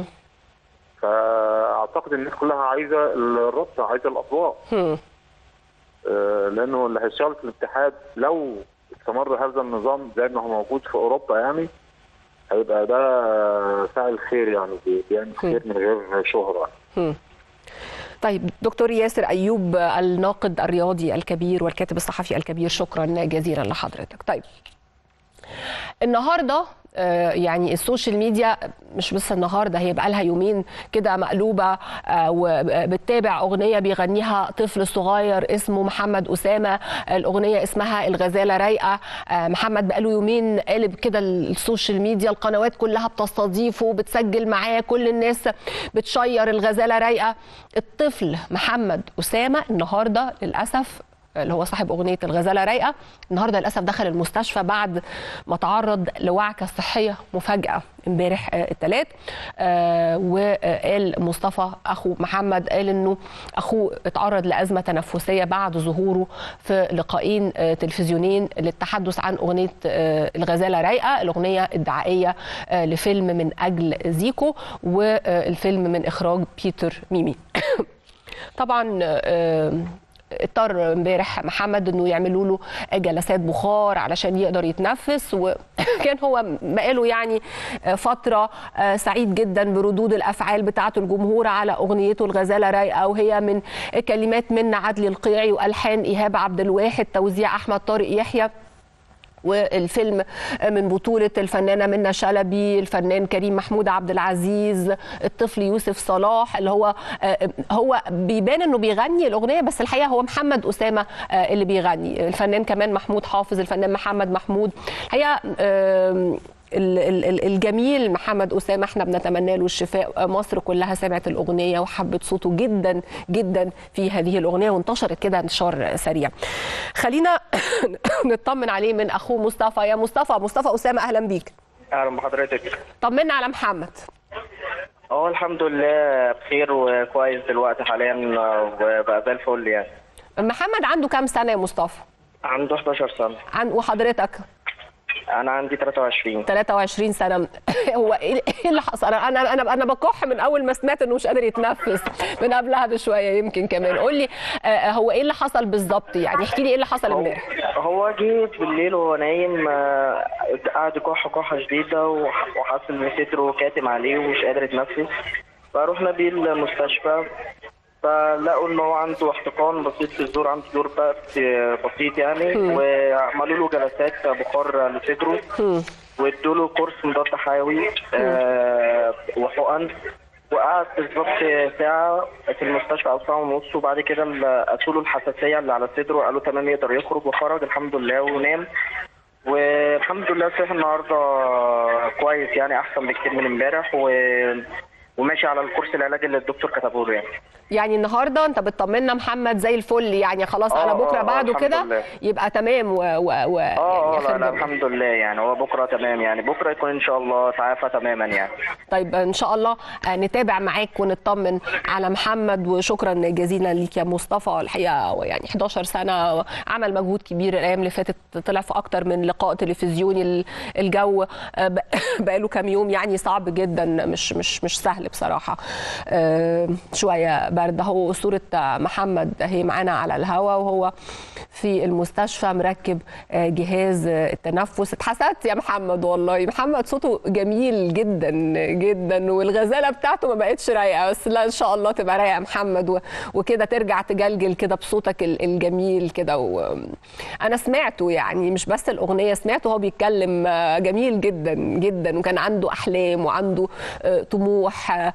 Speaker 8: فاعتقد الناس كلها عايزه الرابطه، عايزه الاضواء. لانه اللي هيشتغل في الاتحاد لو استمر هذا النظام زي ما هو موجود في اوروبا يعني هيبقى ده فاعل خير، يعني بيعمل خير من غير شهره.
Speaker 1: طيب دكتور ياسر أيوب الناقد الرياضي الكبير والكاتب الصحفي الكبير، شكرا جزيلا لحضرتك. طيب النهارده يعني السوشيال ميديا مش بس النهارده، هي بقى لها يومين كده مقلوبه وبتتابع اغنيه بيغنيها طفل صغير اسمه محمد اسامه، الاغنيه اسمها الغزاله رايقه. محمد بقى له يومين قالب كده السوشيال ميديا، القنوات كلها بتستضيفه، بتسجل معاه، كل الناس بتشير الغزاله رايقه. الطفل محمد اسامه النهارده للاسف اللي هو صاحب أغنية الغزالة رايقة النهارده للأسف دخل المستشفى بعد ما تعرض لوعكة صحية مفاجئة امبارح الثلاث. وقال مصطفى أخو محمد قال إنه أخوه اتعرض لأزمة تنفسية بعد ظهوره في لقاءين تلفزيونين للتحدث عن أغنية الغزالة رايقة، الأغنية الدعائية لفيلم من أجل زيكو، والفيلم من إخراج بيتر ميمي. طبعا اضطر امبارح محمد انه يعملوا له جلسات بخار علشان يقدر يتنفس، وكان هو بقاله يعني فتره سعيد جدا بردود الافعال بتاعه الجمهور على اغنيته الغزاله رايقه، وهي من كلمات منى عدلي القيعي والحان ايهاب عبد الواحد، توزيع احمد طارق يحيى، والفيلم من بطولة الفنانة منى شلبي، الفنان كريم محمود عبد العزيز، الطفل يوسف صلاح، اللي هو بيبان انه بيغني الاغنية بس الحقيقة هو محمد أسامة اللي بيغني، الفنان كمان محمود حافظ، الفنان محمد محمود. الحقيقة الجميل محمد أسامة احنا بنتمنى له الشفاء. مصر كلها سمعت الأغنية وحبت صوته جدا جدا في هذه الأغنية وانتشرت كده انتشار سريع. خلينا نطمن عليه من أخوه مصطفى. يا مصطفى أسامة أهلا بيك.
Speaker 9: أهلا بحضرتك.
Speaker 1: طمنا على محمد.
Speaker 9: الحمد لله بخير وكويس دلوقتي حاليا وبقى زي الفل يعني.
Speaker 1: محمد عنده كام سنة يا مصطفى؟
Speaker 9: عنده 11 سنة.
Speaker 1: وحضرتك؟
Speaker 9: أنا عندي
Speaker 1: 23 سنة. هو إيه اللي حصل؟ أنا بكح من أول ما سمعت إنه مش قادر يتنفس، من قبلها بشوية يمكن كمان. قول لي هو إيه اللي حصل بالظبط؟ يعني احكي لي إيه اللي حصل امبارح.
Speaker 9: هو جه بالليل وهو نايم قعد يكح كحة شديدة وحاسس إن صدره كاتم عليه ومش قادر يتنفس، فروحنا بيه المستشفى. فلقوا ان هو عنده احتقان بسيط في الزور، عنده زور بسيط يعني، وعملوا له جلسات بخار لصدره، وادوا له كورس مضاد حيوي وحقن، وقعد بالظبط ساعه في المستشفى او ساعه ونص، وبعد كده قاسوا له الحساسيه اللي على صدره، قالوا تمام يقدر يخرج، وخرج الحمد لله ونام، والحمد لله صحي النهارده كويس يعني، احسن بكتير من امبارح، وماشي على الكورس العلاجي اللي الدكتور كتبه له
Speaker 1: يعني النهارده انت بتطمنا محمد زي الفل يعني، خلاص على بكره بعده كده يبقى تمام
Speaker 9: لا الحمد لله يعني، هو بكره تمام يعني، بكره يكون ان شاء الله تعافى تماما يعني.
Speaker 1: طيب ان شاء الله نتابع معاك ونطمن على محمد، وشكرا جزيلا ليك يا مصطفى. الحقيقه يعني 11 سنه عمل مجهود كبير الايام اللي فاتت، طلع في اكتر من لقاء تلفزيوني، الجو بقاله كام يوم يعني صعب جدا، مش سهل بصراحه، شويه برد. هو صوره محمد هي معانا على الهواء وهو في المستشفى مركب جهاز التنفس. اتحسدت يا محمد والله، محمد صوته جميل جدا جدا، والغزاله بتاعته ما بقتش رايقه، بس لا ان شاء الله تبقى رايقه محمد، وكده ترجع تجلجل كده بصوتك الجميل كده. وانا سمعته يعني، مش بس الاغنيه، سمعته هو بيتكلم جميل جدا جدا، وكان عنده احلام وعنده طموح،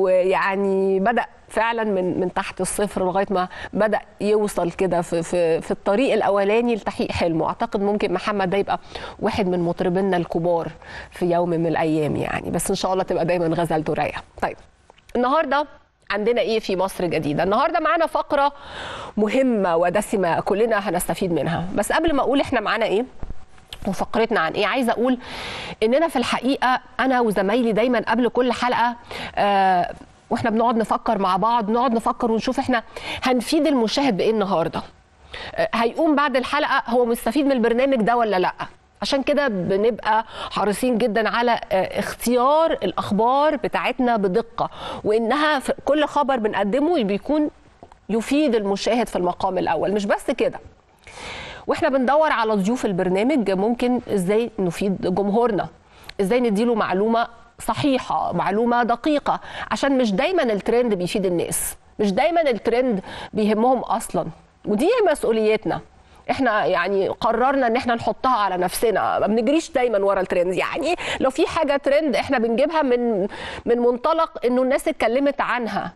Speaker 1: ويعني بدا فعلا من تحت الصفر لغايه ما بدا يوصل كده في الطريق الاولاني لتحقيق حلمه. اعتقد ممكن محمد ده يبقى واحد من مطربينا الكبار في يوم من الايام يعني، بس ان شاء الله تبقى دايما غزلته رايقه. طيب النهارده عندنا ايه في مصر جديده؟ النهارده معانا فقره مهمه ودسمه كلنا هنستفيد منها، بس قبل ما اقول احنا معانا ايه وفقرتنا عن ايه، عايزه اقول اننا في الحقيقه انا وزمايلي دايما قبل كل حلقه واحنا بنقعد نفكر مع بعض، نقعد نفكر ونشوف احنا هنفيد المشاهد بايه النهارده، هيقوم بعد الحلقه هو مستفيد من البرنامج ده ولا لا. عشان كده بنبقى حريصين جدا على اختيار الاخبار بتاعتنا بدقه، وانها في كل خبر بنقدمه بيكون يفيد المشاهد في المقام الاول. مش بس كده، واحنا بندور على ضيوف البرنامج ممكن ازاي نفيد جمهورنا، ازاي نديله معلومه صحيحه، معلومه دقيقه، عشان مش دايما الترند بيفيد الناس، مش دايما الترند بيهمهم اصلا، ودي مسؤوليتنا. احنا يعني قررنا ان احنا نحطها على نفسنا، ما بنجريش دايما ورا الترند. يعني لو في حاجه ترند احنا بنجيبها من منطلق انه الناس اتكلمت عنها،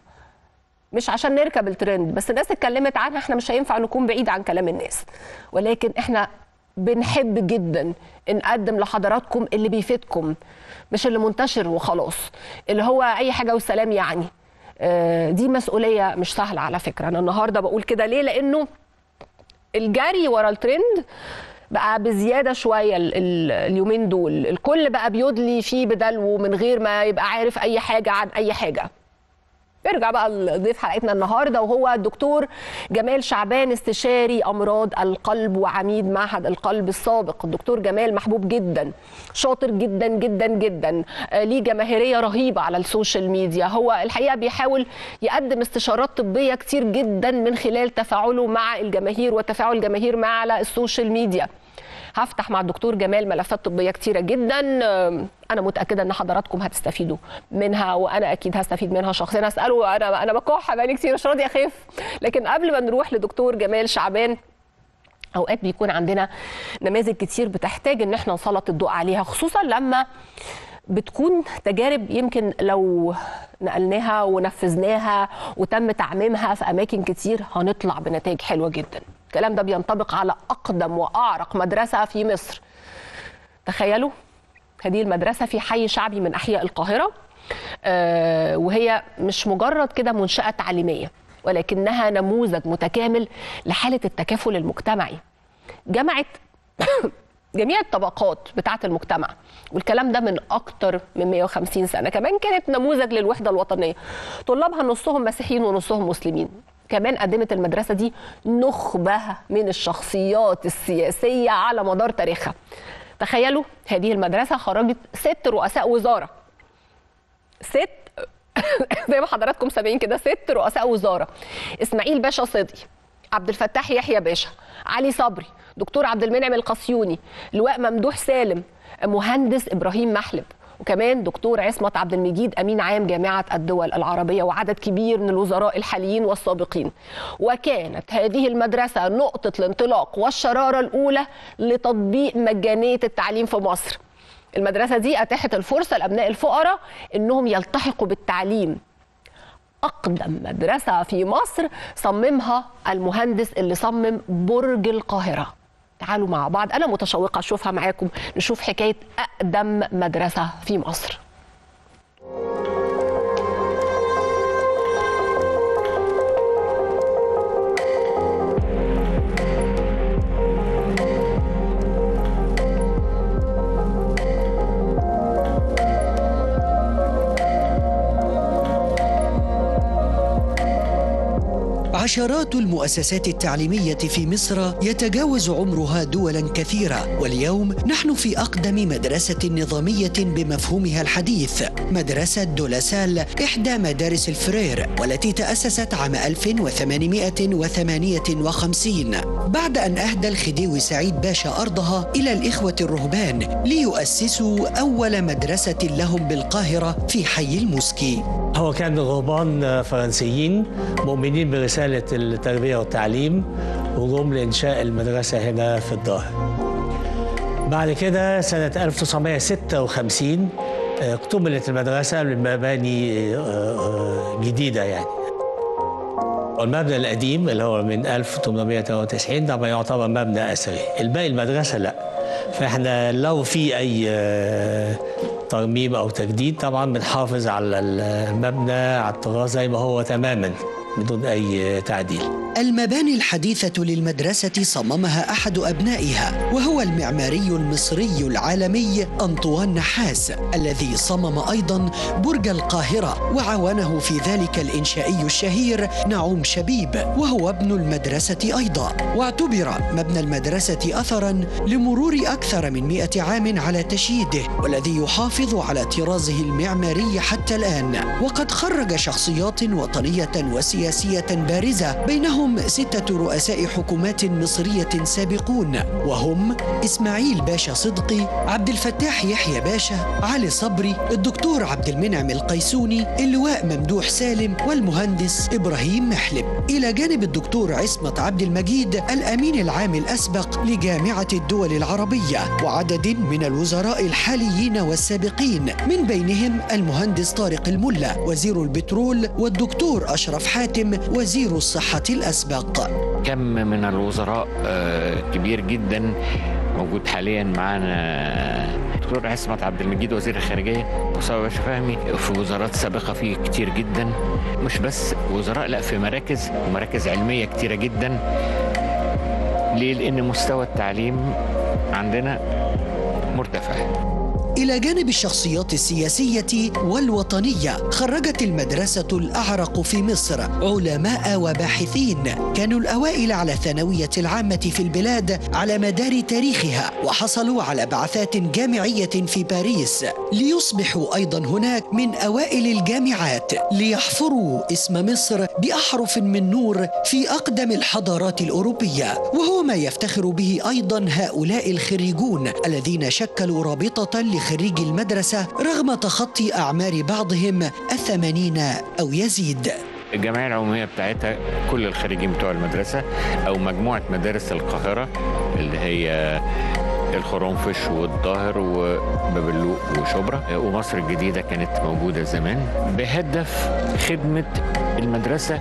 Speaker 1: مش عشان نركب الترند، بس الناس اتكلمت عنها، احنا مش هينفع نكون بعيد عن كلام الناس، ولكن احنا بنحب جدا نقدم لحضراتكم اللي بيفيدكم، مش اللي منتشر وخلاص، اللي هو اي حاجه والسلام يعني. دي مسؤوليه مش سهله على فكره. انا النهارده بقول كده ليه؟ لانه الجري ورا الترند بقى بزياده شويه اليومين دول، الكل بقى بيدلي فيه بدلو من غير ما يبقى عارف اي حاجه عن اي حاجه. نرجع بقى لضيف حلقتنا النهارده، وهو الدكتور جمال شعبان، استشاري امراض القلب وعميد معهد القلب السابق. الدكتور جمال محبوب جدا، شاطر جدا جدا جدا، ليه جماهيريه رهيبه على السوشيال ميديا. هو الحقيقه بيحاول يقدم استشارات طبيه كتير جدا من خلال تفاعله مع الجماهير وتفاعل الجماهير مع على السوشيال ميديا. هفتح مع الدكتور جمال ملفات طبيه كتيره جدا، انا متاكده ان حضراتكم هتستفيدوا منها، وانا اكيد هستفيد منها شخصيا. هساله، انا بكح بقالي كتير، مش راضيه اخف. لكن قبل ما نروح لدكتور جمال شعبان، اوقات بيكون عندنا نماذج كتير بتحتاج ان احنا نسلط الضوء عليها، خصوصا لما بتكون تجارب يمكن لو نقلناها ونفذناها وتم تعميمها في اماكن كتير هنطلع بنتائج حلوه جدا. الكلام ده بينطبق على اقدم واعرق مدرسه في مصر. تخيلوا هذه المدرسه في حي شعبي من احياء القاهره، وهي مش مجرد كده منشاه تعليميه، ولكنها نموذج متكامل لحاله التكافل المجتمعي. جمعت جميع الطبقات بتاعه المجتمع، والكلام ده من اكتر من 150 سنه. كمان كانت نموذج للوحده الوطنيه، طلابها نصهم مسيحيين ونصهم مسلمين. كمان قدمت المدرسه دي نخبه من الشخصيات السياسيه على مدار تاريخها. تخيلوا هذه المدرسه خرجت 6 رؤساء وزاره، 6 زي ما حضراتكم سامعين كده، 6 رؤساء وزاره: اسماعيل باشا صدقي، عبد الفتاح يحيى باشا، علي صبري، دكتور عبد المنعم القصيوني، لواء ممدوح سالم، مهندس ابراهيم محلب، وكمان دكتور عصمت عبد المجيد أمين عام جامعة الدول العربية، وعدد كبير من الوزراء الحاليين والسابقين. وكانت هذه المدرسة نقطة الانطلاق والشرارة الأولى لتطبيق مجانية التعليم في مصر. المدرسة دي أتاحت الفرصة لأبناء الفقراء إنهم يلتحقوا بالتعليم. أقدم مدرسة في مصر صممها المهندس اللي صمم برج القاهرة. تعالوا مع بعض، أنا متشوقة أشوفها معاكم، نشوف حكاية أقدم مدرسة في مصر.
Speaker 10: عشرات المؤسسات التعليمية في مصر يتجاوز عمرها دولا كثيرة، واليوم نحن في أقدم مدرسة نظامية بمفهومها الحديث، مدرسة دولاسال، إحدى مدارس الفرير، والتي تأسست عام 1858 بعد أن أهدى الخديوي سعيد باشا أرضها إلى الإخوة الرهبان ليؤسسوا أول مدرسة لهم بالقاهرة في حي المسكي.
Speaker 11: هو كان رهبان فرنسيين مؤمنين برسالة التربية والتعليم، وجم لإنشاء المدرسة هنا في الظاهر. بعد كده سنة 1956 اكتملت المدرسة بمباني جديدة يعني. والمبنى القديم اللي هو من 1893 ده يعتبر مبنى أثري، الباقي المدرسة لا. فاحنا لو في أي ترميم أو تجديد طبعا بنحافظ على المبنى على الطراز زي ما هو تماما بدون أي تعديل.
Speaker 10: المباني الحديثة للمدرسة صممها أحد أبنائها، وهو المعماري المصري العالمي أنطوان نحاس، الذي صمم أيضا برج القاهرة، وعاونه في ذلك الإنشائي الشهير نعوم شبيب، وهو ابن المدرسة أيضا. واعتبر مبنى المدرسة أثرا لمرور أكثر من 100 عام على تشييده، والذي يحافظ على طرازه المعماري حتى الآن. وقد خرج شخصيات وطنية وسياسية بارزة، بينهم 6 رؤساء حكومات مصرية سابقون، وهم إسماعيل باشا صدقي، عبد الفتاح يحيى باشا، علي صبري، الدكتور عبد المنعم القيسوني، اللواء ممدوح سالم، والمهندس إبراهيم محلب، إلى جانب الدكتور عصمت عبد المجيد الأمين العام الأسبق لجامعة الدول العربية، وعدد من الوزراء الحاليين والسابقين، من بينهم المهندس طارق الملا وزير البترول، والدكتور أشرف حاتم وزير الصحة الأسبق.
Speaker 12: كم من الوزراء كبير جدا موجود حاليا معنا. دكتور عصمت عبد المجيد وزير الخارجية، مصطفى باشا فهمي، في وزارات سابقة فيه كتير جدا، مش بس وزراء لا، في مراكز علمية كتيرة جدا. ليه؟ لأن مستوى التعليم عندنا مرتفع.
Speaker 10: إلى جانب الشخصيات السياسية والوطنية، خرجت المدرسة الأعرق في مصر علماء وباحثين كانوا الأوائل على الثانوية العامة في البلاد على مدار تاريخها، وحصلوا على بعثات جامعية في باريس، ليصبحوا أيضا هناك من أوائل الجامعات، ليحفروا اسم مصر بأحرف من نور في أقدم الحضارات الأوروبية. وهو ما يفتخر به أيضا هؤلاء الخريجون الذين شكلوا رابطة خريجي المدرسة رغم تخطي أعمار بعضهم 80 أو يزيد.
Speaker 12: الجمعية العمومية بتاعتها كل الخريجين بتوع المدرسة أو مجموعة مدارس القاهرة اللي هي الخرنفش والظاهر وبابلوق وشبرا ومصر الجديدة كانت موجودة زمان، بهدف خدمة المدرسة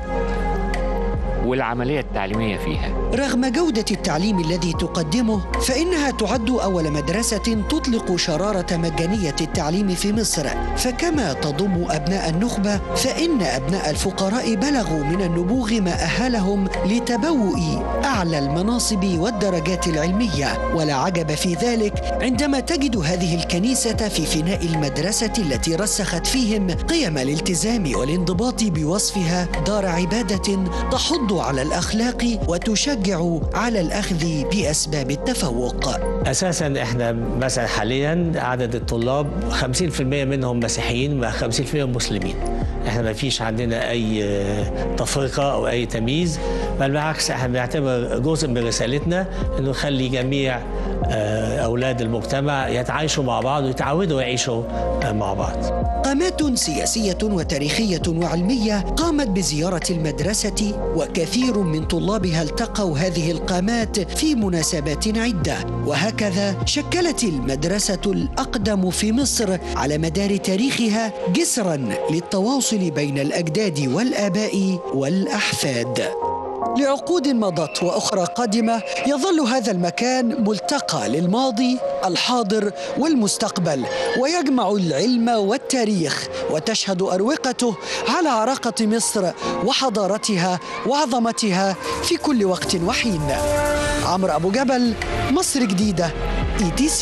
Speaker 12: والعملية التعليمية فيها.
Speaker 10: رغم جودة التعليم الذي تقدمه، فإنها تعد أول مدرسة تطلق شرارة مجانية التعليم في مصر. فكما تضم أبناء النخبة، فإن أبناء الفقراء بلغوا من النبوغ ما أهلهم لتبوء أعلى المناصب والدرجات العلمية. ولا عجب في ذلك عندما تجد هذه الكنيسة في فناء المدرسة التي رسخت فيهم قيم الالتزام والانضباط بوصفها دار عبادة تحض على الأخلاق وتشجع على الأخذ بأسباب التفوق.
Speaker 11: أساساً إحنا مثلا حالياً عدد الطلاب 50% منهم مسيحيين و 50% مسلمين. إحنا ما فيش عندنا أي تفرقة أو أي تمييز، بل بالعكس إحنا بنعتبر جزء من رسالتنا إنه نخلي جميع أولاد المجتمع يتعايشوا مع بعض ويتعودوا يعيشوا مع بعض.
Speaker 10: قامات سياسية وتاريخية وعلمية قامت بزيارة المدرسة، وكثير من طلابها التقوا هذه القامات في مناسبات عدة. وهكذا شكلت المدرسة الأقدم في مصر على مدار تاريخها جسراً للتواصل بين الأجداد والآباء والأحفاد. لعقود مضت وأخرى قادمة يظل هذا المكان ملتقى للماضي، الحاضر والمستقبل، ويجمع العلم والتاريخ، وتشهد أروقته على عراقة مصر وحضارتها وعظمتها في كل وقت وحين. عمرو أبو جبل، مصر جديدة، ETC.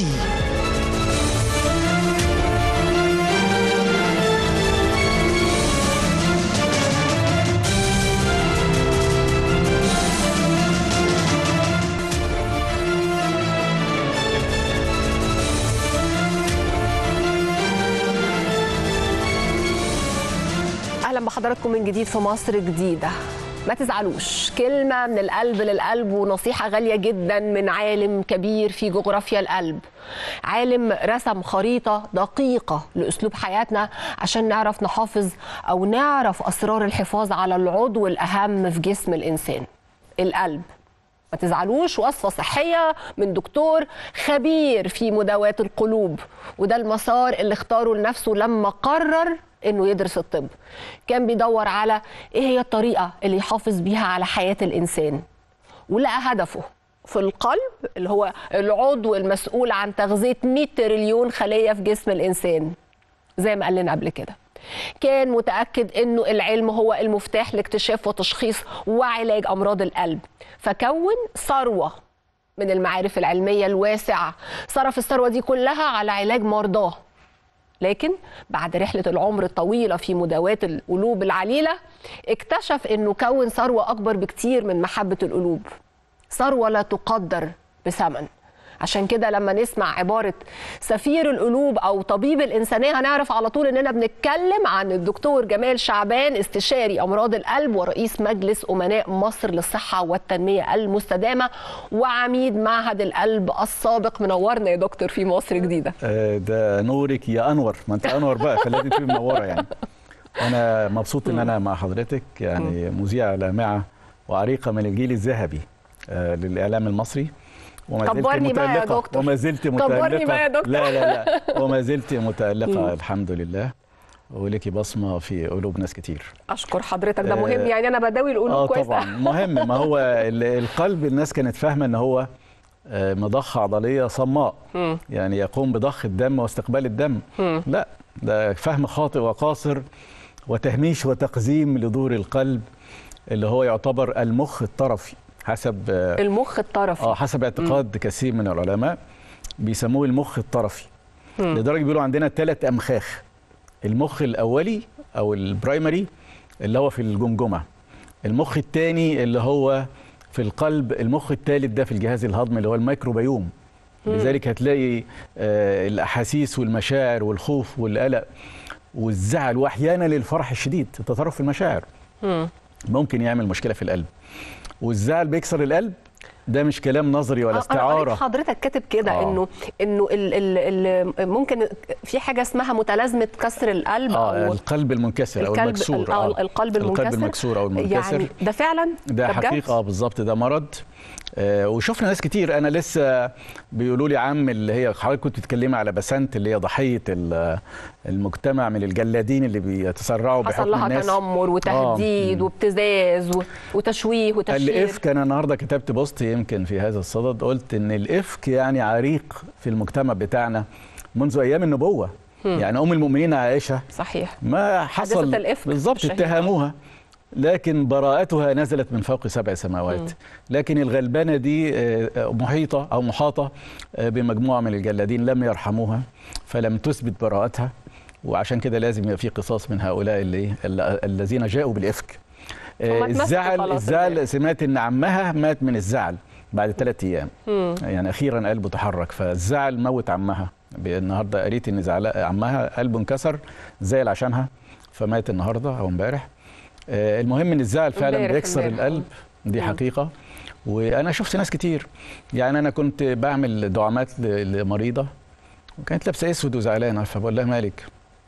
Speaker 1: أهلا بحضراتكم من جديد في مصر جديدة. ما تزعلوش، كلمة من القلب للقلب ونصيحة غالية جدا من عالم كبير في جغرافيا القلب، عالم رسم خريطة دقيقة لأسلوب حياتنا عشان نعرف نحافظ أو نعرف أسرار الحفاظ على العضو الأهم في جسم الإنسان، القلب. ما تزعلوش، وصفة صحية من دكتور خبير في مداواة القلوب، وده المسار اللي اختاره لنفسه لما قرر انه يدرس الطب. كان بيدور على ايه هي الطريقة اللي يحافظ بيها على حياة الانسان، ولقى هدفه في القلب اللي هو العضو المسؤول عن تغذية 100 تريليون خلية في جسم الانسان زي ما قال لنا قبل كده. كان متأكد انه العلم هو المفتاح لاكتشاف وتشخيص وعلاج امراض القلب، فكون ثروة من المعارف العلمية الواسعة، صرف الثروة دي كلها على علاج مرضاه. لكن بعد رحلة العمر الطويلة في مداواة القلوب العليلة اكتشف انه كون ثروة اكبر بكتير من محبة القلوب، ثروة لا تقدر بثمن. عشان كده لما نسمع عبارة سفير القلوب أو طبيب الإنسانية هنعرف على طول إننا بنتكلم عن الدكتور جمال شعبان، استشاري أمراض القلب ورئيس مجلس أمناء مصر للصحة والتنمية المستدامة وعميد معهد القلب السابق. منورنا يا دكتور في مصر جديدة.
Speaker 13: ده نورك يا أنور، ما أنت أنور بقى فلازم تبقي منورة يعني. أنا مبسوط إن أنا مع حضرتك، يعني مذيعة لامعة وعريقة من الجيل الذهبي للإعلام المصري.
Speaker 1: كبرني بقى يا دكتور،
Speaker 13: وما زلت متألقة.
Speaker 1: كبرني بقى يا دكتور.
Speaker 13: لا وما زلت متألقة الحمد لله، ولكي بصمة في قلوب ناس كتير.
Speaker 1: أشكر حضرتك، ده مهم يعني أنا بداوي القلوب كويس.
Speaker 13: طبعا مهم، ما هو القلب الناس كانت فاهمة إن هو مضخة عضلية صماء يعني يقوم بضخ الدم واستقبال الدم. لا، ده فهم خاطئ وقاصر وتهميش وتقزيم لدور القلب اللي هو يعتبر المخ الطرفي حسب
Speaker 1: المخ الطرفي.
Speaker 13: حسب اعتقاد كثير من العلماء بيسموه المخ الطرفي. لدرجه بيقولوا عندنا 3 أمخاخ. المخ الاولي او البرايمري اللي هو في الجمجمه، المخ الثاني اللي هو في القلب، المخ الثالث ده في الجهاز الهضمي اللي هو الميكروبيوم. لذلك هتلاقي الاحاسيس والمشاعر والخوف والقلق والزعل واحيانا الفرح الشديد، التطرف في المشاعر ممكن يعمل مشكله في القلب. والزعل بيكسر القلب، ده مش كلام نظري ولا استعاره.
Speaker 1: أنا حضرتك كاتب كده انه ممكن في حاجه اسمها متلازمه كسر القلب او
Speaker 13: القلب المنكسر او المكسور.
Speaker 1: القلب
Speaker 13: المكسور او المنكسر
Speaker 1: يعني ده فعلا
Speaker 13: ده حقيقه بالظبط، ده مرض. وشفنا ناس كتير. انا لسه بيقولوا لي عم اللي هي حضرتك كنت بتتكلمي على بسنت اللي هي ضحيه المجتمع من الجلادين اللي بيتسرعوا بحكم الناس،
Speaker 1: حصل لها تنمر وتهديد وابتزاز وتشويه وتشهير.
Speaker 13: الافك، انا النهارده كتبت بوست يمكن في هذا الصدد، قلت ان الافك يعني عريق في المجتمع بتاعنا منذ ايام النبوه. يعني ام المؤمنين عائشه
Speaker 1: صحيح
Speaker 13: ما حصل بالظبط، اتهموها لكن براءتها نزلت من فوق 7 سماوات. لكن الغلبانه دي محيطه او محاطه بمجموعه من الجلادين لم يرحموها، فلم تثبت براءتها، وعشان كده لازم يبقى في قصاص من هؤلاء الذين جاءوا بالافك. الزعل، سمعت ان عمها مات من الزعل بعد 3 ايام. يعني اخيرا قلبه تحرك، فالزعل موت عمها. النهارده قريت ان عمها قلبه انكسر زعل عشانها فمات النهارده او امبارح. المهم ان الزعل فعلا بيكسر القلب دي حقيقه. وانا شفت ناس كتير، يعني انا كنت بعمل دعامات لمريضه وكانت لابسه اسود وزعلانه، فبقول لها مالك؟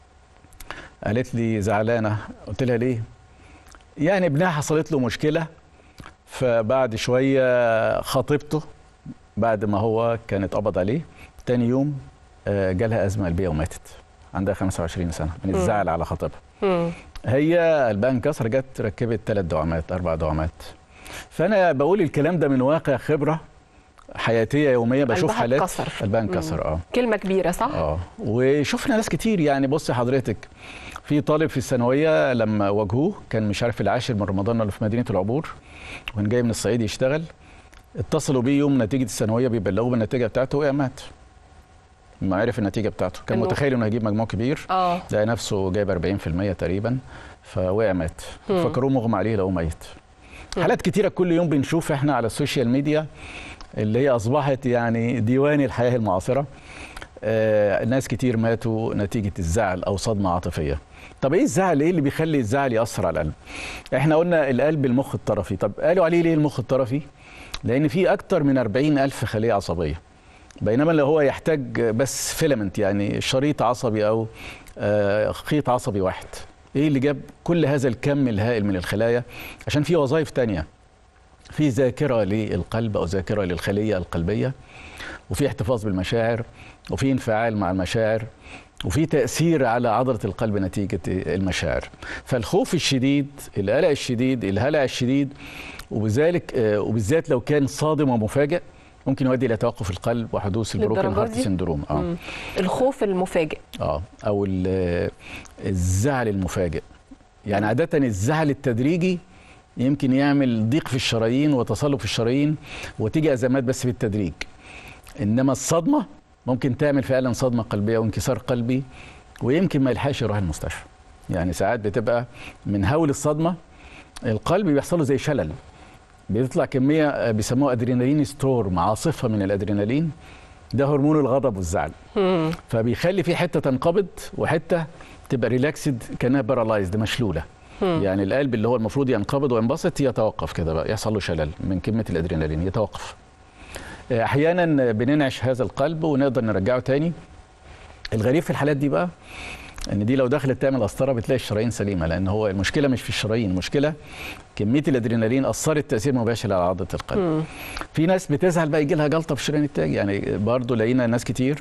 Speaker 13: قالت لي زعلانه. قلت لها ليه؟ يعني ابنها حصلت له مشكله، فبعد شويه خطيبته بعد ما هو كان اتقبض عليه تاني يوم جالها ازمه قلبيه وماتت، عندها 25 سنه من الزعل على خطيبها. هي قلبها انكسر، جت ركبت 3 دعامات 4 دعامات. فانا بقول الكلام ده من واقع خبره حياتيه يوميه، بشوف حالات قلبها انكسر.
Speaker 1: كلمه كبيره صح؟
Speaker 13: وشفنا ناس كتير. يعني بصي حضرتك، في طالب في الثانويه لما واجهوه كان مش عارف العاشر من رمضان اللي في مدينه العبور، وكان جاي من الصعيد يشتغل، اتصلوا بيه يوم نتيجه الثانويه بيبلغوا بالنتيجه بتاعته، وقع مات. ما عرف النتيجه بتاعته، كان متخيل انه هيجيب مجموع كبير، لقى نفسه جايب 40% تقريبا، فوقع مات. فكروه مغمى عليه لقوه ميت. حالات كتيره كل يوم بنشوف احنا على السوشيال ميديا اللي هي اصبحت يعني ديوان الحياه المعاصره. ناس كتير ماتوا نتيجه الزعل او صدمه عاطفيه. طب ايه الزعل؟ ايه اللي بيخلي الزعل ياثر على القلب؟ احنا قلنا القلب المخ الطرفي. طب قالوا عليه ليه المخ الطرفي؟ لان في اكتر من 40,000 خليه عصبيه، بينما اللي هو يحتاج بس فيلامنت، يعني شريط عصبي او خيط عصبي واحد. ايه اللي جاب كل هذا الكم الهائل من الخلايا؟ عشان في وظائف تانية، في ذاكره للقلب او ذاكره للخليه القلبيه، وفي احتفاظ بالمشاعر، وفي انفعال مع المشاعر، وفي تاثير على عضله القلب نتيجه المشاعر. فالخوف الشديد، القلق الشديد، الهلع الشديد، وبذلك وبالذات لو كان صادم ومفاجئ ممكن يؤدي الى توقف القلب وحدوث البروكن هارت سيندروم.
Speaker 1: الخوف المفاجئ
Speaker 13: او الزعل المفاجئ. يعني عاده الزعل التدريجي يمكن يعمل ضيق في الشرايين وتصلب في الشرايين وتيجي ازمات بس بالتدريج. انما الصدمه ممكن تعمل فعلا صدمه قلبيه وانكسار قلبي، ويمكن ما يلحقش يروح المستشفى. يعني ساعات بتبقى من هول الصدمه القلب بيحصل له زي شلل، بيطلع كميه بيسموها ادرينالين ستورم، عاصفه من الادرينالين، ده هرمون الغضب والزعل. فبيخلي في حته تنقبض وحته تبقى ريلاكسد كانها بارالايزد، مشلوله. يعني القلب اللي هو المفروض ينقبض وينبسط يتوقف كده بقى، يحصل له شلل من كميه الادرينالين، يتوقف. احيانا بننعش هذا القلب ونقدر نرجعه تاني. الغريب في الحالات دي بقى ان دي لو دخلت تعمل قسطره بتلاقي الشرايين سليمه، لان هو المشكله مش في الشرايين، المشكله كميه الادرينالين اثرت تاثير مباشر على عضله القلب. في ناس بتزعل بقى يجي لها جلطه في الشريان التاجي. يعني برضو لقينا ناس كتير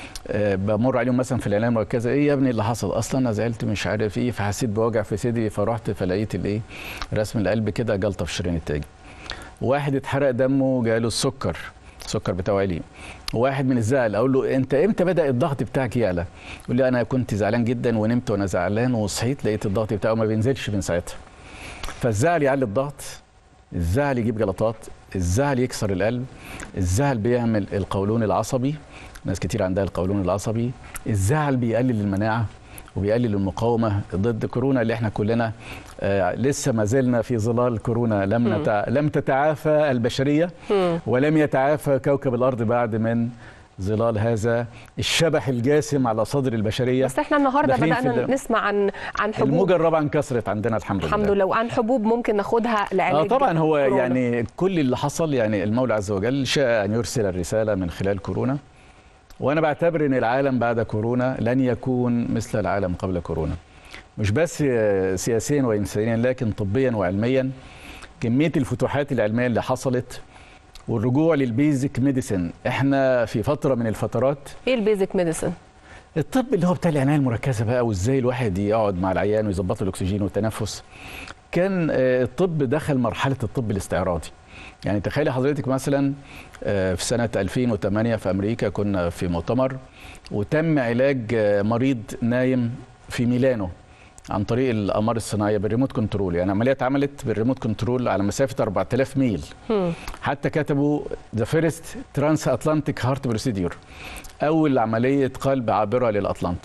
Speaker 13: بمر عليهم مثلا في العنايه المركزه، ايه يا ابني اللي حصل؟ اصلا انا زعلت مش عارف ايه، فحسيت بوجع في صدري، فرحت فلقيت الايه رسم القلب كده جلطه في الشريان التاجي. واحد اتحرق دمه جاله السكر بتاعه عالي. واحد من الزعل اقول له انت امتى بدا الضغط بتاعك يعلى؟ يقول لي انا كنت زعلان جدا ونمت وانا زعلان وصحيت لقيت الضغط بتاعه ما بينزلش من ساعتها. فالزعل يعلي الضغط، الزعل يجيب جلطات، الزعل يكسر القلب، الزعل بيعمل القولون العصبي، ناس كتير عندها القولون العصبي. الزعل بيقلل المناعه وبيقلل المقاومه ضد كورونا اللي احنا كلنا لسه ما زلنا في ظلال كورونا. لم تتعافى البشريه ولم يتعافى كوكب الارض بعد من ظلال هذا الشبح الجاسم على صدر البشريه.
Speaker 1: بس احنا النهارده بدانا نسمع عن حبوب.
Speaker 13: الموجه الرابعه انكسرت عندنا الحمد لله.
Speaker 1: وعن حبوب ممكن ناخدها لعلاج
Speaker 13: طبعا هو
Speaker 1: كورونا.
Speaker 13: يعني كل اللي حصل يعني المولى عز وجل شاء ان يرسل الرساله من خلال كورونا. وانا بعتبر ان العالم بعد كورونا لن يكون مثل العالم قبل كورونا، مش بس سياسيا وانسانيا لكن طبيا وعلميا. كميه الفتوحات العلميه اللي حصلت والرجوع للبيزك ميديسن. احنا في فتره من الفترات.
Speaker 1: ايه البيزك ميديسن؟
Speaker 13: الطب اللي هو بتاع العنايه المركزه بقى، وازاي الواحد يقعد مع العيان ويظبط له الاكسجين والتنفس. كان الطب دخل مرحله الطب الاستعراضي. يعني تخيلي حضرتك مثلا في سنة 2008 في أمريكا كنا في مؤتمر وتم علاج مريض نايم في ميلانو عن طريق الأقمار الصناعية بالريموت كنترول. يعني عملية اتعملت بالريموت كنترول على مسافة 4000 ميل. حتى كتبوا The first transatlantic heart procedure، أول عملية قلب عابرة للأطلنطي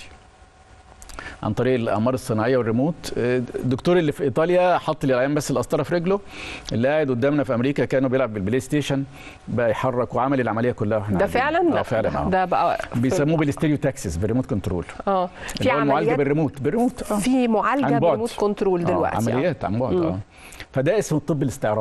Speaker 13: عن طريق الأقمار الصناعية والريموت. الدكتور اللي في إيطاليا حط للعيان بس القسطرة في رجله، اللي قاعد قدامنا في أمريكا كانوا بيلعب بالبلاي ستيشن بقى يحرك وعمل العملية كلها.
Speaker 1: ده فعلا؟
Speaker 13: فعلا.
Speaker 1: ده بقى
Speaker 13: بيسموه بالاستيريو تاكسس بالريموت كنترول.
Speaker 1: في عمليات
Speaker 13: بالريموت
Speaker 1: في معالجة بالريموت كنترول دلوقتي.
Speaker 13: عمليات عن بعد. فده اسمه الطب الاستعراضي.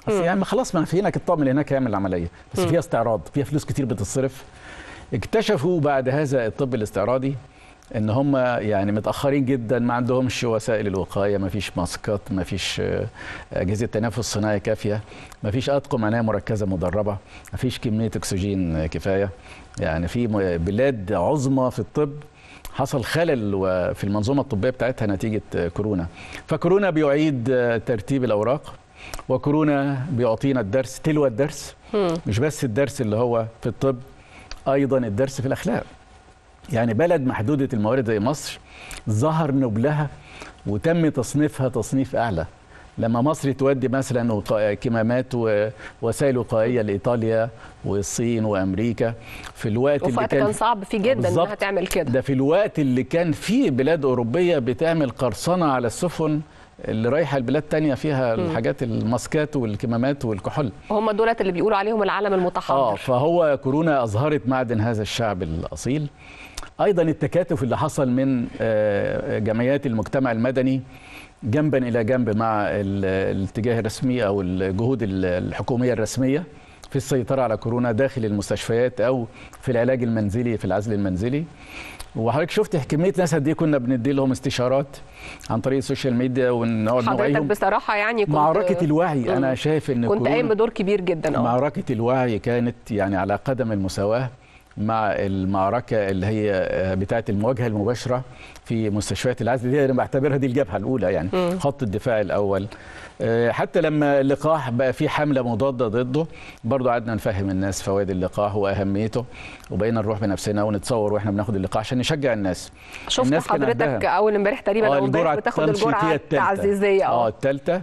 Speaker 13: بس يعني خلاص ما في هناك الطاقم اللي هناك هيعمل العمليه، بس فيها استعراض، فيها فلوس كتير بتصرف. اكتشفوا بعد هذا الطب الاستعراضي ان هم يعني متاخرين جدا، ما عندهمش وسائل الوقايه، ما فيش ماسكات، ما فيش اجهزه تنفس صناعي كافيه، ما فيش اطقم عنايه مركزه مدربه، ما فيش كميه اكسجين كفايه. يعني في بلاد عظمى في الطب حصل خلل في المنظومه الطبيه بتاعتها نتيجه كورونا. فكورونا بيعيد ترتيب الاوراق، وكورونا بيعطينا الدرس تلو الدرس، مش بس الدرس اللي هو في الطب، ايضا الدرس في الاخلاق. يعني بلد محدوده الموارد زي مصر ظهر نبلها وتم تصنيفها تصنيف اعلى. لما مصر تودي مثلا كمامات ووسائل وقائيه لايطاليا والصين وامريكا في الوقت اللي كان
Speaker 1: صعب فيه جدا انها تعمل كده،
Speaker 13: ده في الوقت اللي كان فيه بلاد اوروبيه بتعمل قرصنه على السفن اللي رايحه البلاد تانية فيها الحاجات الماسكات والكمامات والكحول،
Speaker 1: هم دولت اللي بيقولوا عليهم العالم المتحضر.
Speaker 13: فهو كورونا اظهرت معدن هذا الشعب الاصيل. ايضا التكاتف اللي حصل من جمعيات المجتمع المدني جنبا الى جنب مع الاتجاه الرسمي او الجهود الحكوميه الرسميه في السيطره على كورونا داخل المستشفيات او في العلاج المنزلي، في العزل المنزلي. وحضرتك شفت كميه ناس قد ايه كنا بندي لهم استشارات عن طريق السوشيال ميديا ونقعد نوعيهم.
Speaker 1: حضرتك بصراحه يعني كنت
Speaker 13: معركه الوعي، انا شايف ان
Speaker 1: كنت قايم بدور كبير جدا.
Speaker 13: معركه الوعي كانت يعني على قدم المساواه مع المعركه اللي هي بتاعه المواجهه المباشره في مستشفيات العزل، دي انا بعتبرها دي الجبهه الاولى، يعني خط الدفاع الاول. حتى لما اللقاح بقى في حمله مضاده ضده برضو قعدنا نفهم الناس فوائد اللقاح واهميته، وبقينا نروح بنفسنا ونتصور واحنا بناخد اللقاح عشان نشجع الناس.
Speaker 1: شفت الناس حضرتك اول امبارح تقريبا او امبارح بتاخد الجرعه التعزيزيه
Speaker 13: الثالثه.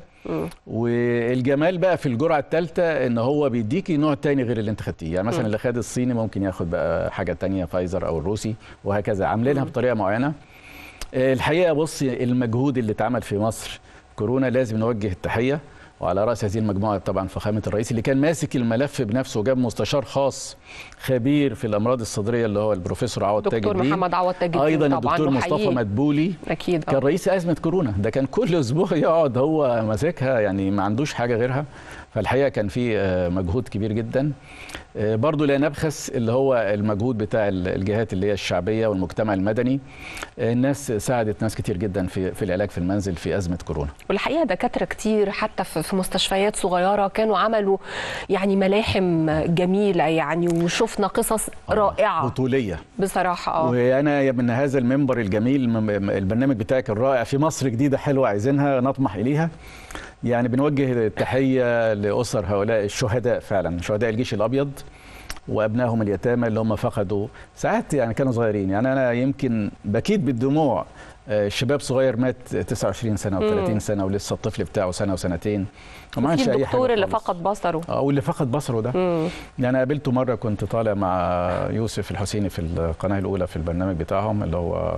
Speaker 13: والجمال بقى في الجرعه الثالثه ان هو بيديكي نوع تاني غير اللي انت خدتيه، يعني مثلا اللي خد الصيني ممكن ياخد بقى حاجه تانية فايزر او الروسي وهكذا، عاملينها بطريقه معينه. الحقيقه بصي المجهود اللي اتعمل في مصر كورونا لازم نوجه التحيه، وعلى راس هذه المجموعه طبعا فخامه الرئيس اللي كان ماسك الملف بنفسه وجاب مستشار خاص خبير في الامراض الصدريه اللي هو البروفيسور عوض تاج الدين،
Speaker 1: دكتور محمد عوض تاج الدين،
Speaker 13: ايضا الدكتور مصطفى مدبولي
Speaker 1: اكيد
Speaker 13: كان رئيس ازمه كورونا، ده كان كل اسبوع يقعد هو ماسكها، يعني ما عندوش حاجه غيرها. فالحقيقه كان في مجهود كبير جدا. برضو لا نبخس اللي هو المجهود بتاع الجهات اللي هي الشعبيه والمجتمع المدني، الناس ساعدت ناس كتير جدا في العلاج في المنزل في ازمه كورونا.
Speaker 1: والحقيقه دكاتره كتير حتى في مستشفيات صغيره كانوا عملوا يعني ملاحم جميله يعني، وشفنا قصص رائعه
Speaker 13: بطوليه
Speaker 1: بصراحه.
Speaker 13: وانا من هذا المنبر الجميل البرنامج بتاعك الرائع في مصر جديده حلوه عايزينها نطمح اليها، يعني بنوجه التحيه لاسر هؤلاء الشهداء، فعلا شهداء الجيش الابيض وابنائهم اليتامى اللي هم فقدوا ساعات يعني كانوا صغيرين. يعني انا يمكن بكيت بالدموع، شباب صغير مات 29 سنه و30 سنه ولسه الطفل بتاعه سنه وسنتين وما عملش اي حاجه.
Speaker 1: الدكتور اللي فقد بصره
Speaker 13: واللي فقد بصره ده يعني قابلته مره، كنت طالع مع يوسف الحسيني في القناه الاولى في البرنامج بتاعهم اللي هو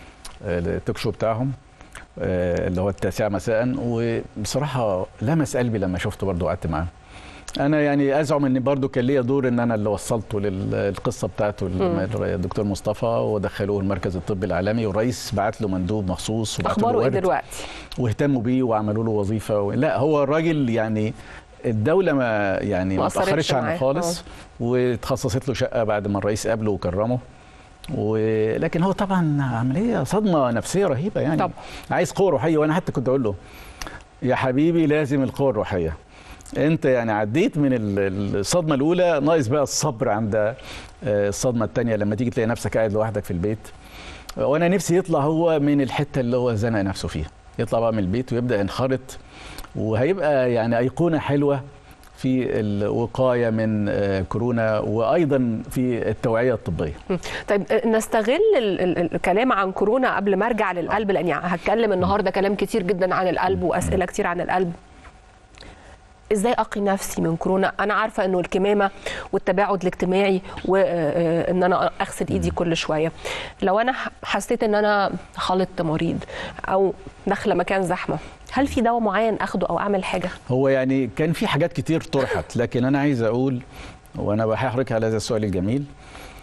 Speaker 13: التوك شو بتاعهم اللي هو 9 مساء، وبصراحه لمس قلبي لما شفته برضه وقعدت معاه. انا يعني ازعم ان برضه كان ليا دور ان انا اللي وصلته للقصه بتاعته الدكتور مصطفى، ودخلوه المركز الطبي العالمي، والرئيس بعت له مندوب مخصوص
Speaker 1: اخباره ايه دلوقتي
Speaker 13: واهتموا بيه وعملوا له وظيفه. لا هو الراجل يعني الدوله ما اتاخرتش عنه خالص، واتخصصت له شقه بعد ما الرئيس قابله وكرمه. ولكن هو طبعا عمليه صدمه نفسيه رهيبه يعني طبعا. عايز قوه روحيه، وانا حتى كنت اقول له يا حبيبي لازم القوه الروحيه، انت يعني عديت من الصدمه الاولى، ناقص بقى الصبر عند الصدمه الثانيه لما تيجي تلاقي نفسك قاعد لوحدك في البيت. وانا نفسي يطلع هو من الحته اللي هو زنق نفسه فيها، يطلع بقى من البيت ويبدا ينخرط، وهيبقى يعني ايقونه حلوه في الوقايه من كورونا وايضا في التوعيه الطبيه.
Speaker 1: طيب نستغل الكلام عن كورونا قبل ما ارجع للقلب، لان هتكلم النهارده كلام كتير جدا عن القلب واسئله كتير عن القلب. ازاي اقي نفسي من كورونا؟ انا عارفه انه الكمامه والتباعد الاجتماعي وان انا اغسل ايدي كل شويه. لو انا حسيت ان انا خلطت مريض او داخله مكان زحمه، هل في دواء معين اخده او اعمل حاجه؟
Speaker 13: هو يعني كان في حاجات كتير طرحت، لكن انا عايز اقول وانا بحرك على هذا السؤال الجميل،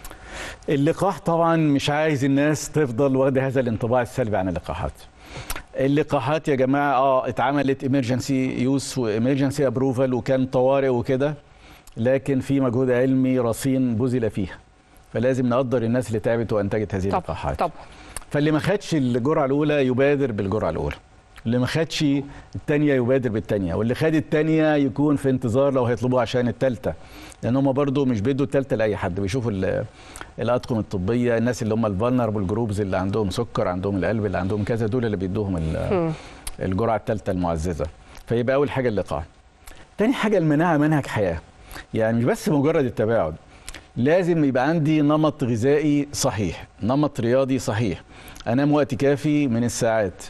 Speaker 13: اللقاح طبعا مش عايز الناس تفضل واخده هذا الانطباع السلبي عن اللقاحات. اللقاحات يا جماعه اتعملت ايمرجنسي يوز وايمرجنسي ابروفال وكان طوارئ وكده، لكن في مجهود علمي رصين بذل فيها، فلازم نقدر الناس اللي تعبت وانتجت هذه اللقاحات.
Speaker 1: طبعا.
Speaker 13: فاللي ما خدش الجرعه الاولى يبادر بالجرعه الاولى، اللي ما خدش الثانيه يبادر بالثانيه، واللي خد الثانيه يكون في انتظار لو هيطلبوها عشان الثالثه، لان هم برضو مش بيدوا الثالثه لاي حد، بيشوفوا الاطقم الطبيه، الناس اللي هم الفولنربل جروبز اللي عندهم سكر، عندهم القلب، اللي عندهم كذا، دول اللي بيدوهم الجرعه الثالثه المعززه. فيبقى اول حاجه اللقاح. ثاني حاجه المناعه منهج حياه، يعني مش بس مجرد التباعد، لازم يبقى عندي نمط غذائي صحيح، نمط رياضي صحيح، انام وقت كافي من الساعات،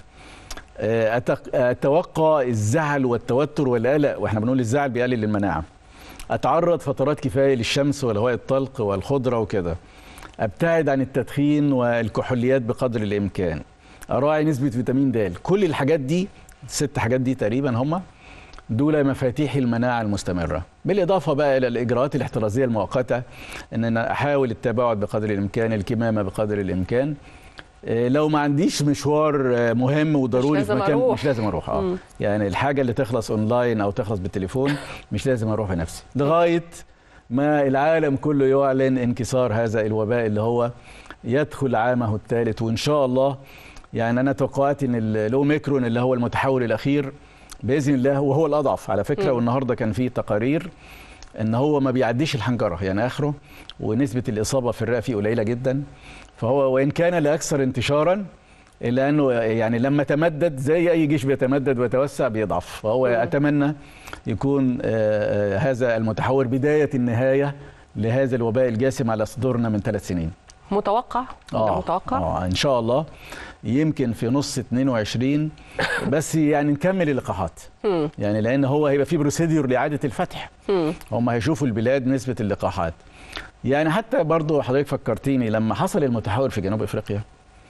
Speaker 13: اتوقع الزعل والتوتر والقلق، واحنا بنقول الزعل بيقلل المناعه، اتعرض فترات كفايه للشمس والهواء الطلق والخضره وكده، ابتعد عن التدخين والكحوليات بقدر الامكان، اراعي نسبه فيتامين د. كل الحاجات دي، 6 حاجات دي تقريبا هم دول مفاتيح المناعه المستمره، بالاضافه بقى الى الاجراءات الاحترازيه المؤقته، ان انا احاول التباعد بقدر الامكان، الكمامه بقدر الامكان. لو ما عنديش مشوار مهم وضروري في مكان مش لازم اروح. يعني الحاجه اللي تخلص اونلاين او تخلص بالتليفون مش لازم اروح بنفسي، لغايه ما العالم كله يعلن انكسار هذا الوباء اللي هو يدخل عامه الثالث. وان شاء الله يعني انا توقعت ان الاوميكرون اللي هو المتحول الاخير باذن الله وهو الاضعف على فكره، والنهارده كان في تقارير ان هو ما بيعديش الحنجره يعني اخره، ونسبه الاصابه في الرئه فيه قليله جدا، فهو وان كان لاكثر انتشارا الا انه يعني لما تمدد زي اي جيش بيتمدد ويتوسع بيضعف، فهو اتمنى يكون هذا المتحور بدايه النهايه لهذا الوباء الجاسم على صدورنا من 3 سنين.
Speaker 1: متوقع؟ متوقع؟
Speaker 13: ان شاء الله يمكن في نص 22 بس يعني نكمل اللقاحات يعني لان هو هيبقى في بروسيدور لاعاده الفتح. هم هيشوفوا البلاد نسبه اللقاحات. يعني حتى برضو حضرتك فكرتيني لما حصل المتحور في جنوب افريقيا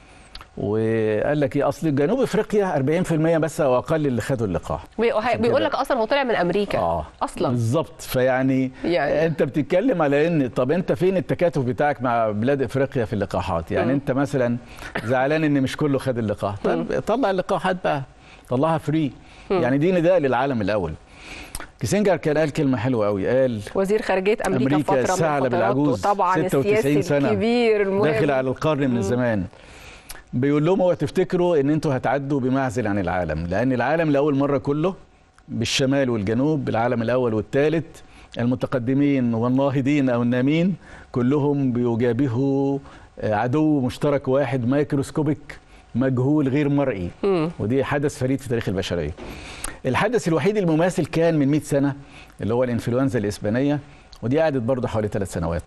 Speaker 13: وقال لك ايه، اصل جنوب افريقيا 40% بس او اقل اللي خدوا اللقاح.
Speaker 1: بيقول لك اصلا هو طلع من امريكا اصلا
Speaker 13: بالظبط. فيعني انت بتتكلم على ان طب انت فين التكاتف بتاعك مع بلاد افريقيا في اللقاحات؟ يعني انت مثلا زعلان ان مش كله خد اللقاح، طب طلع اللقاحات بقى، طلعها فري. يعني دي نداء للعالم الاول. كيسنجر كان قال كلمه حلوه قوي، قال
Speaker 1: وزير خارجيه امريكا فتره من الفترات، طبعا السياسي الكبير المهم
Speaker 13: داخل على القرن من الزمان، بيقول لهم اوعوا تفتكروا ان انتوا هتعدوا بمعزل عن العالم، لان العالم لاول مره كله بالشمال والجنوب، العالم الاول والثالث، المتقدمين والناهضين او النامين كلهم بيجابهوا عدو مشترك واحد مايكروسكوبيك مجهول غير مرئي، ودي حدث فريد في تاريخ البشريه. الحدث الوحيد المماثل كان من 100 سنه اللي هو الانفلونزا الاسبانيه، ودي قعدت برضه حوالي 3 سنوات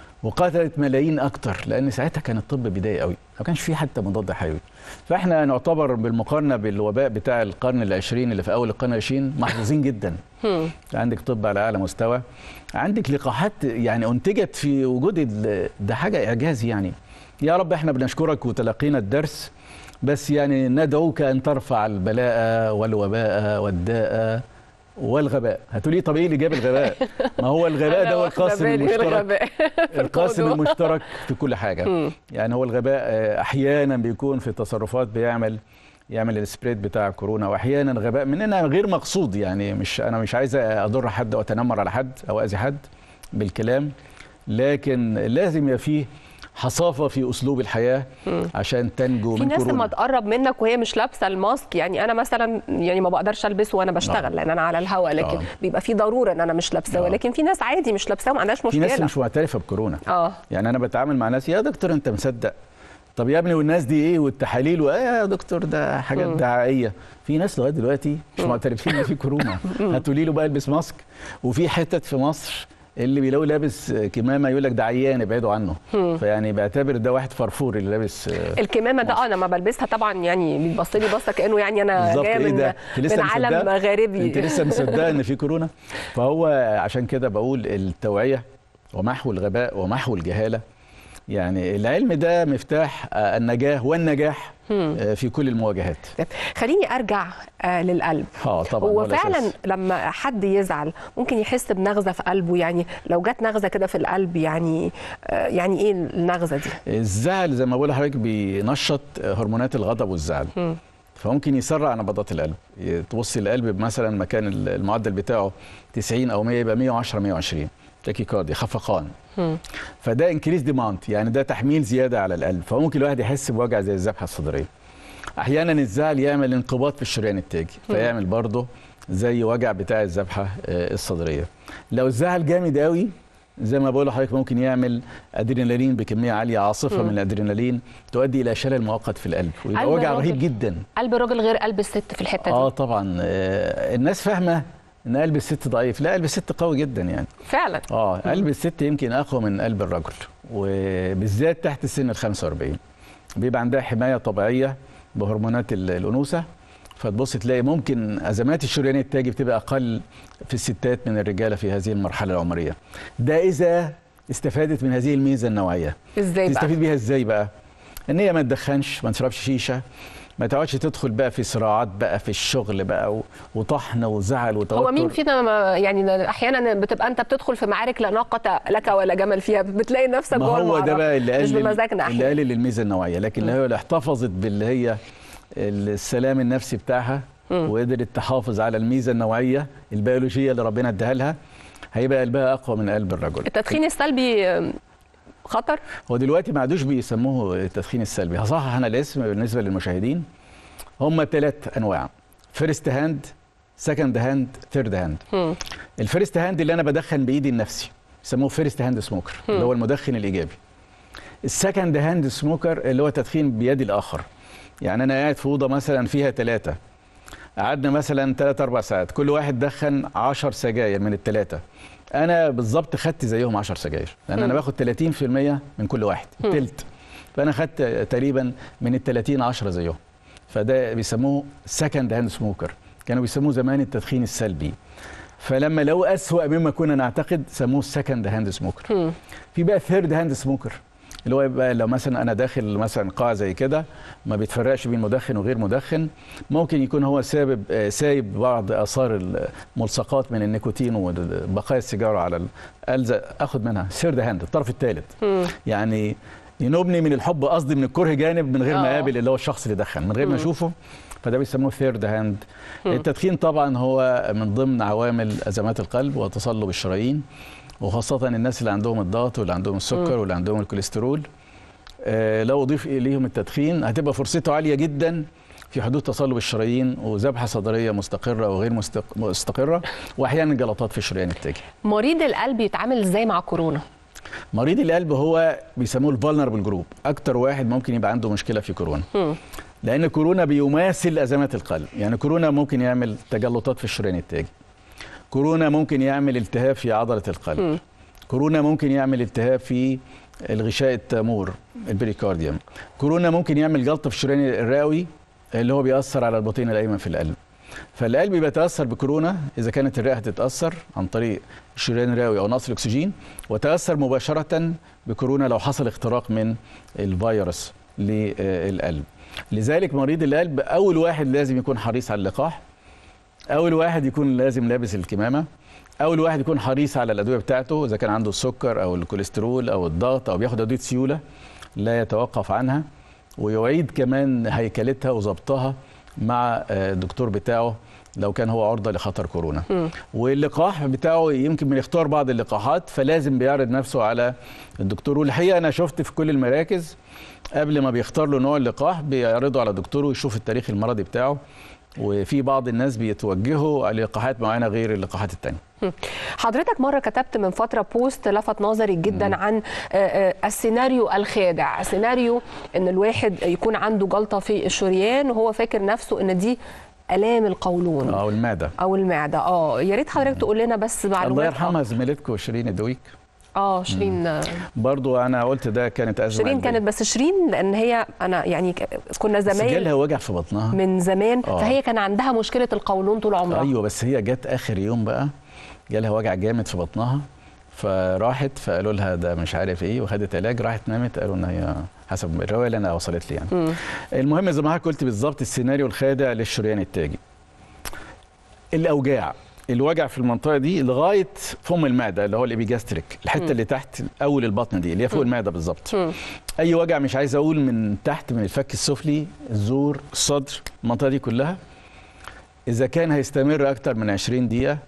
Speaker 13: وقتلت ملايين اكتر، لان ساعتها كان الطب بدايه قوي، ما كانش في حتى مضاد حيوي. فاحنا نعتبر بالمقارنه بالوباء بتاع القرن العشرين اللي في اول القرن العشرين محظوظين جدا. عندك طب على اعلى مستوى، عندك لقاحات يعني انتجت في وجود ده حاجه اعجاز يعني. يا رب احنا بنشكرك وتلقينا الدرس، بس يعني ندعوك ان ترفع البلاء والوباء والداء والغباء. هتقولي طب ايه اللي جاب الغباء؟ ما هو الغباء ده هو القاسم المشترك، القاسم المشترك في كل حاجه. يعني هو الغباء احيانا بيكون في التصرفات يعمل السبريد بتاع كورونا، واحيانا غباء مننا غير مقصود. يعني انا مش عايز اضر حد او اتنمر على حد او اذي حد بالكلام، لكن لازم يبقى فيه حصافه في اسلوب الحياه عشان تنجو من كورونا.
Speaker 1: في ناس لما تقرب منك وهي مش لابسه الماسك، يعني انا مثلا يعني ما بقدرش البسه وانا بشتغل لان انا على الهواء، لكن بيبقى في ضروره ان انا مش لابسه، ولكن في ناس عادي مش لابسه وما عندهاش مشكله.
Speaker 13: في ناس مش معترفه بكورونا. يعني انا بتعامل مع ناس، يا دكتور انت مصدق؟ طب يا ابني والناس دي ايه والتحاليل يا دكتور ده حاجات دعائيه. في ناس لغايه دلوقتي مش معترفين ان في كورونا. هتقولي له بقى البس ماسك، وفي حتت في مصر اللي بيلاقوا لابس كمامه يقول لك ده عيان ابعدوا عنه. فيعني بعتبر ده واحد فرفور اللي لابس
Speaker 1: الكمامه ده. انا ما بلبسها طبعا، يعني بيبص لي بصه كانه يعني انا جايه من عالم غريبي.
Speaker 13: انت لسه مصدقه ان في كورونا؟ فهو عشان كده بقول التوعيه ومحو الغباء ومحو الجهاله. يعني العلم ده مفتاح النجاه والنجاح في كل المواجهات.
Speaker 1: خليني ارجع للقلب.
Speaker 13: طبعا
Speaker 1: هو فعلا لما حد يزعل ممكن يحس بنغزه في قلبه، يعني لو جت نغزه كده في القلب يعني ايه النغزه دي؟
Speaker 13: الزعل زي ما بقول لحضرتك بينشط هرمونات الغضب والزعل. فممكن يسرع نبضات القلب. تبص القلب مثلا مكان المعدل بتاعه 90 او 100 يبقى 110 120 تاكيكارديا، خفقان. فده انكريز ديماند، يعني ده تحميل زياده على القلب، فممكن الواحد يحس بوجع زي الذبحه الصدريه. احيانا الزعل يعمل انقباض في الشريان التاجي فيعمل برضه زي وجع بتاع الذبحه الصدريه. لو الزعل جامد قوي زي ما بقول لحضرتك ممكن يعمل ادرينالين بكميه عاليه، عاصفه من الادرينالين تؤدي الى شلل مؤقت في القلب ويبقى وجع رهيب جدا.
Speaker 1: قلب الراجل غير قلب الست في الحته دي.
Speaker 13: طبعا. الناس فاهمه ان قلب الست ضعيف، لا قلب الست قوي جدا يعني
Speaker 1: فعلا.
Speaker 13: قلب الست يمكن اقوى من قلب الرجل، وبالذات تحت سن ال 45 بيبقى عندها حمايه طبيعيه بهرمونات الانوثه، فتبص تلاقي ممكن ازمات الشريان التاجي بتبقى اقل في الستات من الرجاله في هذه المرحله العمريه. ده اذا استفادت من هذه الميزه النوعيه.
Speaker 1: ازاي بقى؟
Speaker 13: تستفيد بيها ازاي بقى؟ ان هي ما تدخنش، ما تشربش شيشه، ما تقعدش تدخل بقى في صراعات بقى في الشغل بقى وطحن وزعل وتوتر.
Speaker 1: هو مين فينا يعني احيانا بتبقى انت بتدخل في معارك لا ناقه لك ولا جمل فيها، بتلاقي نفسك جوه
Speaker 13: المعركه. هو ده بقى اللي
Speaker 1: مش بمزاجنا
Speaker 13: اللي قلل الميزه النوعيه، لكن لو هي احتفظت باللي هي السلام النفسي بتاعها وقدرت تحافظ على الميزه النوعيه البيولوجيه اللي ربنا اداها لها، هيبقى قلبها اقوى من قلب الرجل.
Speaker 1: التدخين السلبي خطر؟
Speaker 13: هو دلوقتي ما عادوش بيسموه التدخين السلبي، هصحح انا الاسم بالنسبه للمشاهدين. هم 3 انواع: فيرست هاند، سكند هاند، ثيرد هاند. الفيرست هاند اللي انا بدخن بايدي النفسي يسموه فيرست هاند سموكر، اللي هو المدخن الايجابي. السكند هاند سموكر اللي هو تدخين بيد الاخر، يعني انا قاعد في اوضه مثلا فيها 3، قعدنا مثلا 3-4 ساعات، كل واحد دخن 10 سجاير من ال3، انا بالظبط خدت زيهم 10 سجاير، لان انا باخد 30% من كل واحد، تلت، فانا خدت تقريبا من ال30 10 زيهم. فده بيسموه سكند هاند سموكر، كانوا بيسموه زمان التدخين السلبي. فلما لو أسوأ مما كنا نعتقد سموه السكند هاند سموكر. في بقى ثيرد هاند سموكر اللي هو يبقى لو مثلا انا داخل مثلا قاعه زي كده ما بيتفرقش بين مدخن وغير مدخن، ممكن يكون هو سايب بعض اثار الملصقات من النيكوتين وبقايا السيجاره على الالزق، اخد منها ثيرد هاند، الطرف الثالث. يعني ينوبني من الحب، قصدي من الكره جانب، من غير ما اقابل اللي هو الشخص اللي دخن، من غير ما اشوفه، فده بيسموه ثيرد هاند. التدخين طبعا هو من ضمن عوامل ازمات القلب وتصلب الشرايين، وخاصة الناس اللي عندهم الضغط واللي عندهم السكر واللي عندهم الكوليسترول. لو أضيف إليهم التدخين هتبقى فرصته عالية جدا في حدوث تصلب الشرايين وذبحة صدرية مستقرة وغير مستقرة، وأحيانا جلطات في الشريان التاجي.
Speaker 1: مريض القلب يتعامل إزاي مع كورونا؟
Speaker 13: مريض القلب هو بيسموه الفولنربل جروب، أكتر واحد ممكن يبقى عنده مشكلة في كورونا. لأن كورونا بيماثل أزمات القلب، يعني كورونا ممكن يعمل تجلطات في الشريان التاجي، كورونا ممكن يعمل التهاب في عضلة القلب، كورونا ممكن يعمل التهاب في الغشاء التامور البريكارديوم، كورونا ممكن يعمل جلطة في الشريان الرئوي اللي هو بيأثر على البطين الأيمن في القلب. فالقلب بيتأثر بكورونا إذا كانت الرئة هتتأثر عن طريق الشريان الرئوي أو نقص الأكسجين، وتأثر مباشرة بكورونا لو حصل اختراق من الفيروس للقلب. لذلك مريض القلب أول واحد لازم يكون حريص على اللقاح، أول واحد يكون لازم لابس الكمامة، أول واحد يكون حريص على الأدوية بتاعته إذا كان عنده السكر أو الكوليسترول أو الضغط أو بياخد أدوية سيولة لا يتوقف عنها، ويعيد كمان هيكلتها وضبطها مع الدكتور بتاعه لو كان هو عرضة لخطر كورونا. واللقاح بتاعه يمكن بنختار بعض اللقاحات، فلازم بيعرض نفسه على الدكتور. والحقيقة أنا شفت في كل المراكز قبل ما بيختار له نوع اللقاح بيعرضه على الدكتور ويشوف التاريخ المرضي بتاعه، وفي بعض الناس بيتوجهوا للقاحات معينه غير اللقاحات الثانيه.
Speaker 1: حضرتك مره كتبت من فتره بوست لفت نظري جدا عن السيناريو الخادع، سيناريو ان الواحد يكون عنده جلطه في الشريان وهو فاكر نفسه ان دي الام القولون
Speaker 13: او المعده
Speaker 1: يا ريت حضرتك تقول لنا بس معلومات.
Speaker 13: الله يرحمها زميلتكم شيرين الدويك.
Speaker 1: شيرين
Speaker 13: برضو انا قلت ده كانت ازمه.
Speaker 1: شيرين كانت، بس شيرين لان هي انا يعني كنا زمايل،
Speaker 13: جالها وجع في بطنها
Speaker 1: من زمان. فهي كان عندها مشكله القولون طول عمرها.
Speaker 13: ايوه، بس هي جت اخر يوم بقى جالها وجع جامد في بطنها، فراحت فقالوا لها ده مش عارف ايه، وخدت علاج، راحت نامت، قالوا ان هي حسب الروايه اللي انا وصلت لي يعني. المهم زي ما حضرتك قلت بالظبط السيناريو الخادع للشريان التاجي. الاوجاع الوجع في المنطقه دي لغايه فم المعده اللي هو الابيجاستريك، الحته اللي تحت اول البطن دي اللي هي فوق المعده بالظبط. اي وجع مش عايز اقول من تحت، من الفك السفلي، الزور، الصدر، المنطقه دي كلها، اذا كان هيستمر اكتر من 20 دقيقه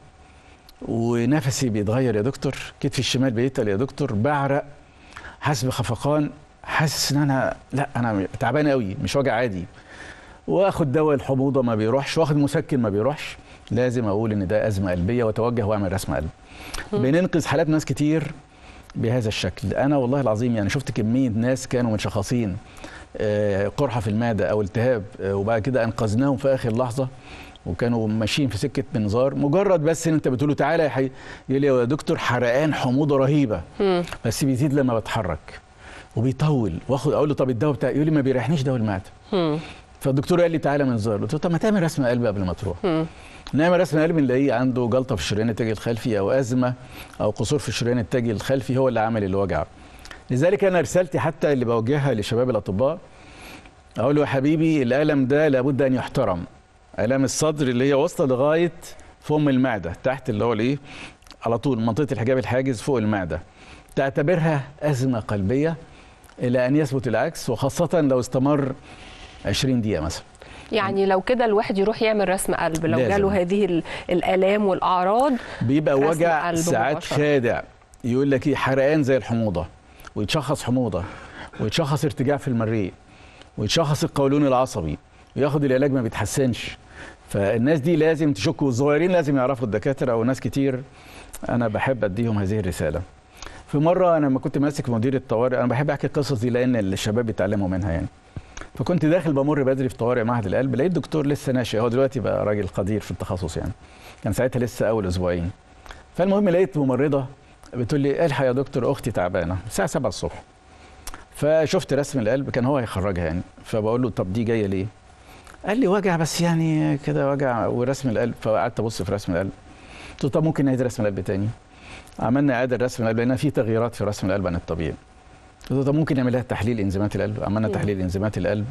Speaker 13: ونفسي بيتغير يا دكتور، كتفي الشمال بيتقل يا دكتور، بعرق، حاسس بخفقان، حاسس ان انا تعبان قوي، مش وجع عادي، واخد دواء الحموضه ما بيروحش، واخد مسكن ما بيروحش، لازم اقول ان ده ازمه قلبيه واتوجه واعمل رسم قلب. بننقذ حالات ناس كتير بهذا الشكل. انا والله العظيم يعني شفت كميه ناس كانوا متشخصين قرحه في المعده او التهاب، وبعد كده انقذناهم في اخر لحظه، وكانوا ماشيين في سكه منظار، مجرد بس ان انت بتقول له تعالى يا حي، يقول لي يا دكتور حرقان حموضه رهيبه بس بيزيد لما بتحرك وبيطول، واخد اقول له طب الدواء بتاعي، يقول لي ما بيريحنيش دواء المعده. فالدكتور قال لي تعالى منظار، قلت له طب ما تعمل رسم قلب قبل ما تروح. نعمل رسم قلب نلاقيه عنده جلطه في الشريان التاجي الخلفي او ازمه او قصور في الشريان التاجي الخلفي هو اللي عمل الوجع. لذلك انا رسالتي حتى اللي بوجهها لشباب الاطباء، اقول له يا حبيبي الالم ده لابد ان يحترم. الام الصدر اللي هي واصله لغايه فم المعده تحت اللي هو الايه على طول منطقه الحجاب الحاجز فوق المعده، تعتبرها ازمه قلبيه الى ان يثبت العكس، وخاصه لو استمر 20 دقيقه مثلا.
Speaker 1: يعني لو كده الواحد يروح يعمل رسم قلب لو جاله هذه الآلام والأعراض.
Speaker 13: بيبقى وجع ساعات خادع، يقول لك ايه حرقان زي الحموضة، ويتشخص حموضة، ويتشخص ارتجاع في المريء، ويتشخص القولون العصبي، وياخد العلاج ما بيتحسنش. فالناس دي لازم تشك، والصغيرين لازم يعرفوا الدكاترة، وناس كتير أنا بحب أديهم هذه الرسالة. في مرة أنا لما كنت ماسك مدير الطوارئ، أنا بحب أحكي القصص دي لأن الشباب بيتعلموا منها يعني. فكنت داخل بمر بدري في طوارئ معهد القلب، لقيت دكتور لسه ناشئ، هو دلوقتي بقى راجل قدير في التخصص يعني، كان ساعتها لسه اول اسبوعين. فالمهم لقيت ممرضه بتقول لي الحق يا دكتور اختي تعبانه الساعه 7 الصبح. فشفت رسم القلب، كان هو هيخرجها يعني، فبقول له طب دي جايه ليه؟ قال لي وجع بس يعني كده وجع ورسم القلب. فقعدت ابص في رسم القلب، قلت له طب ممكن نعيد رسم القلب تاني؟ عملنا اعاده رسم القلب لان في تغييرات في رسم القلب عن الطبيعي. قلت له طب ممكن نعمل لها تحليل انزيمات القلب؟ عملنا تحليل انزيمات القلب،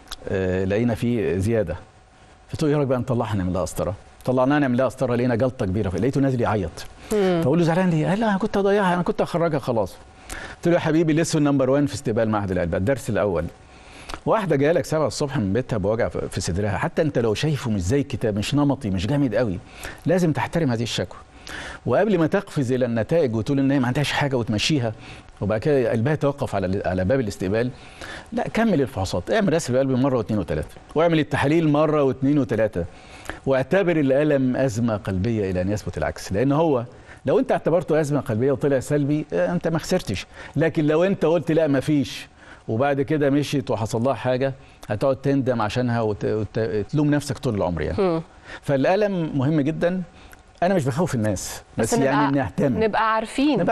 Speaker 13: لقينا فيه زياده. قلت له ايه رايك بقى نطلعها نعمل لها قسطره؟ طلعناها نعمل لها قسطره، لقينا جلطه كبيره، لقيته نازل يعيط. فاقول له زعلان ليه؟ قال لا انا كنت هضيعها، انا كنت هخرجها خلاص. قلت له يا حبيبي لسه نمبر 1 في استقبال معهد القلب، الدرس الاول. واحده جايه لك 7 الصبح من بيتها بوجع في صدرها، حتى انت لو شايفه مش زي الكتاب، مش نمطي، مش جامد قوي، لازم تحترم هذه الشكوى. وقبل ما تقفز الى النتائج وتقول ان هي ما عندهاش حاجه وتمشيها وبعد كده قلبها يتوقف على باب الاستقبال، لا كمل الفحوصات، اعمل رسم القلب مره واثنين وثلاثه، واعمل التحاليل مره واثنين وثلاثه، واعتبر الالم ازمه قلبيه الى ان يثبت العكس. لان هو لو انت اعتبرته ازمه قلبيه وطلع سلبي انت ما خسرتش، لكن لو انت قلت لا ما فيش وبعد كده مشيت وحصل لها حاجه هتقعد تندم عشانها وتلوم نفسك طول العمر يعني. فالالم مهم جدا. انا مش بخوف الناس بس يعني نهتم،
Speaker 1: نبقى عارفين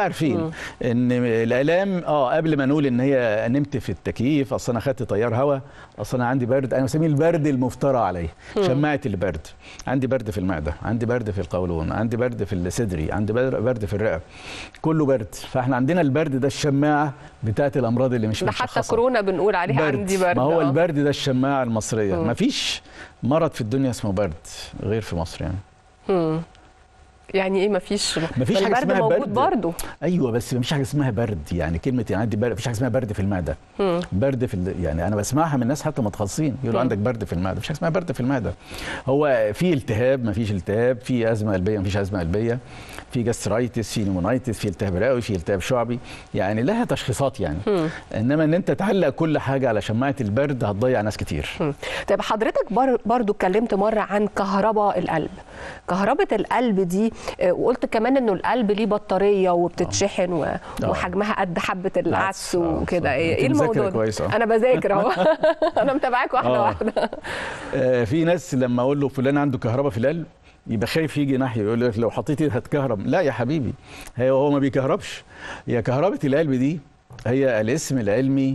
Speaker 13: ان الالام قبل ما نقول ان هي نمت في التكييف، اصل انا خدت تيار هواء، اصل انا عندي برد، انا بسميه البرد المفترى عليه، شماعه البرد. عندي برد في المعده، عندي برد في القولون، عندي برد في الصدري، عندي برد في الرئه، كله برد. فاحنا عندنا البرد ده الشماعه بتاعت الامراض اللي مش مشخصه.
Speaker 1: حتى كورونا بنقول عليها برد. عندي برد.
Speaker 13: ما هو البرد ده الشماعه المصريه. ما فيش مرض في الدنيا اسمه برد غير في مصر يعني.
Speaker 1: يعني ايه مفيش
Speaker 13: حاجه اسمها
Speaker 1: موجود برضه؟
Speaker 13: ايوه بس مفيش حاجه اسمها برد، يعني كلمه يعني عندي برد، مفيش حاجه اسمها برد في المعده. برد في يعني انا بسمعها من ناس حتى متخصصين يقولوا عندك برد في المعده، مفيش حاجه اسمها برد في المعده. هو في التهاب مفيش التهاب، في ازمه قلبيه مفيش ازمه قلبيه، في جاسترايتس، في نيمونايتس، في التهاب رئوي، في التهاب شعبي، يعني لها تشخيصات يعني. انما ان انت تعلق كل حاجه على شماعه البرد هتضيع ناس كتير.
Speaker 1: طيب حضرتك برضو اتكلمت مره عن كهرباء القلب. كهرباء القلب دي وقلت كمان انه القلب ليه بطاريه وبتتشحن وحجمها قد حبه العدس وكده. ايه الموضوع ده؟ انا بذاكر اهو. انا متابعاك واحده واحده.
Speaker 13: في ناس لما اقول له فلان عنده كهرباء في القلب يبقى خايف يجي ناحيه، يقول لك لو حطيت ايدك هتكهرب. لا يا حبيبي، هو ما بيكهربش. هي كهرباء القلب دي هي الاسم العلمي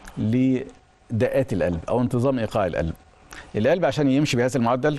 Speaker 13: لدقات القلب او انتظام ايقاع القلب. القلب عشان يمشي بهذا المعدل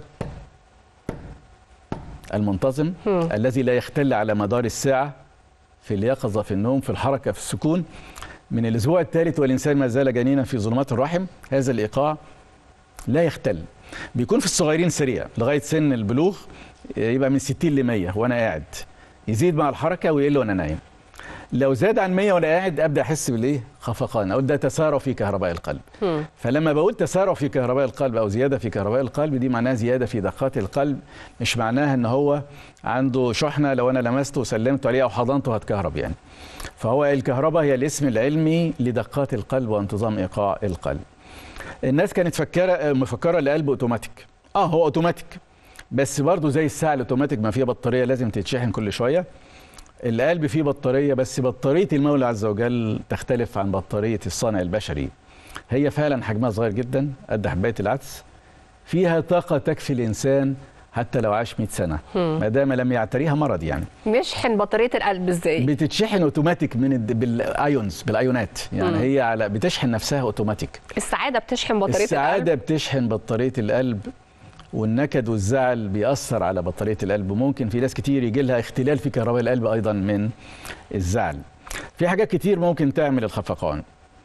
Speaker 13: المنتظم الذي لا يختل على مدار الساعة، في اليقظة، في النوم، في الحركة، في السكون، من الأسبوع الثالث والإنسان ما زال جنينا في ظلمات الرحم، هذا الإيقاع لا يختل. بيكون في الصغيرين سريع لغاية سن البلوغ، يبقى من 60 ل 100 وانا قاعد، يزيد مع الحركه ويقل وانا نايم. لو زاد عن 100 وانا قاعد ابدا احس بالايه؟ خفقان، اقول ده تسارع في كهرباء القلب. فلما بقول تسارع في كهرباء القلب او زياده في كهرباء القلب، دي معناها زياده في دقات القلب، مش معناها ان هو عنده شحنه لو انا لمسته وسلمت عليه او حضنته هتكهرب يعني. فهو الكهرباء هي الاسم العلمي لدقات القلب وانتظام ايقاع القلب. الناس كانت مفكره القلب اوتوماتيك. هو اوتوماتيك، بس برضه زي الساعه الاوتوماتيك ما فيها بطاريه لازم تتشحن كل شويه. القلب فيه بطاريه، بس بطاريه المولى عز وجل تختلف عن بطاريه الصانع البشري. هي فعلا حجمها صغير جدا قد حبايه العدس، فيها طاقه تكفي الانسان حتى لو عاش 100 سنه ما دام لم يعتريها مرض يعني.
Speaker 1: نشحن بطاريه القلب ازاي؟
Speaker 13: بتتشحن اوتوماتيك من بالايونات يعني. هي بتشحن نفسها اوتوماتيك.
Speaker 1: السعاده بتشحن بطاريه
Speaker 13: السعاده بتشحن بطاريه القلب، والنكد والزعل بيأثر على بطاريه القلب. ممكن في ناس كتير يجي لها اختلال في كهرباء القلب ايضا من الزعل. في حاجات كتير ممكن تعمل الخفقان.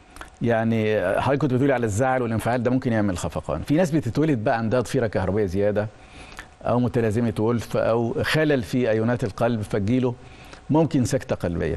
Speaker 13: يعني حضرتك كنت بتقولي على الزعل والانفعال، ده ممكن يعمل خفقان. في ناس بتتولد بقى عندها ضفيره كهربائيه زياده او متلازمه ولف او خلل في ايونات القلب فتجيله ممكن سكته قلبيه.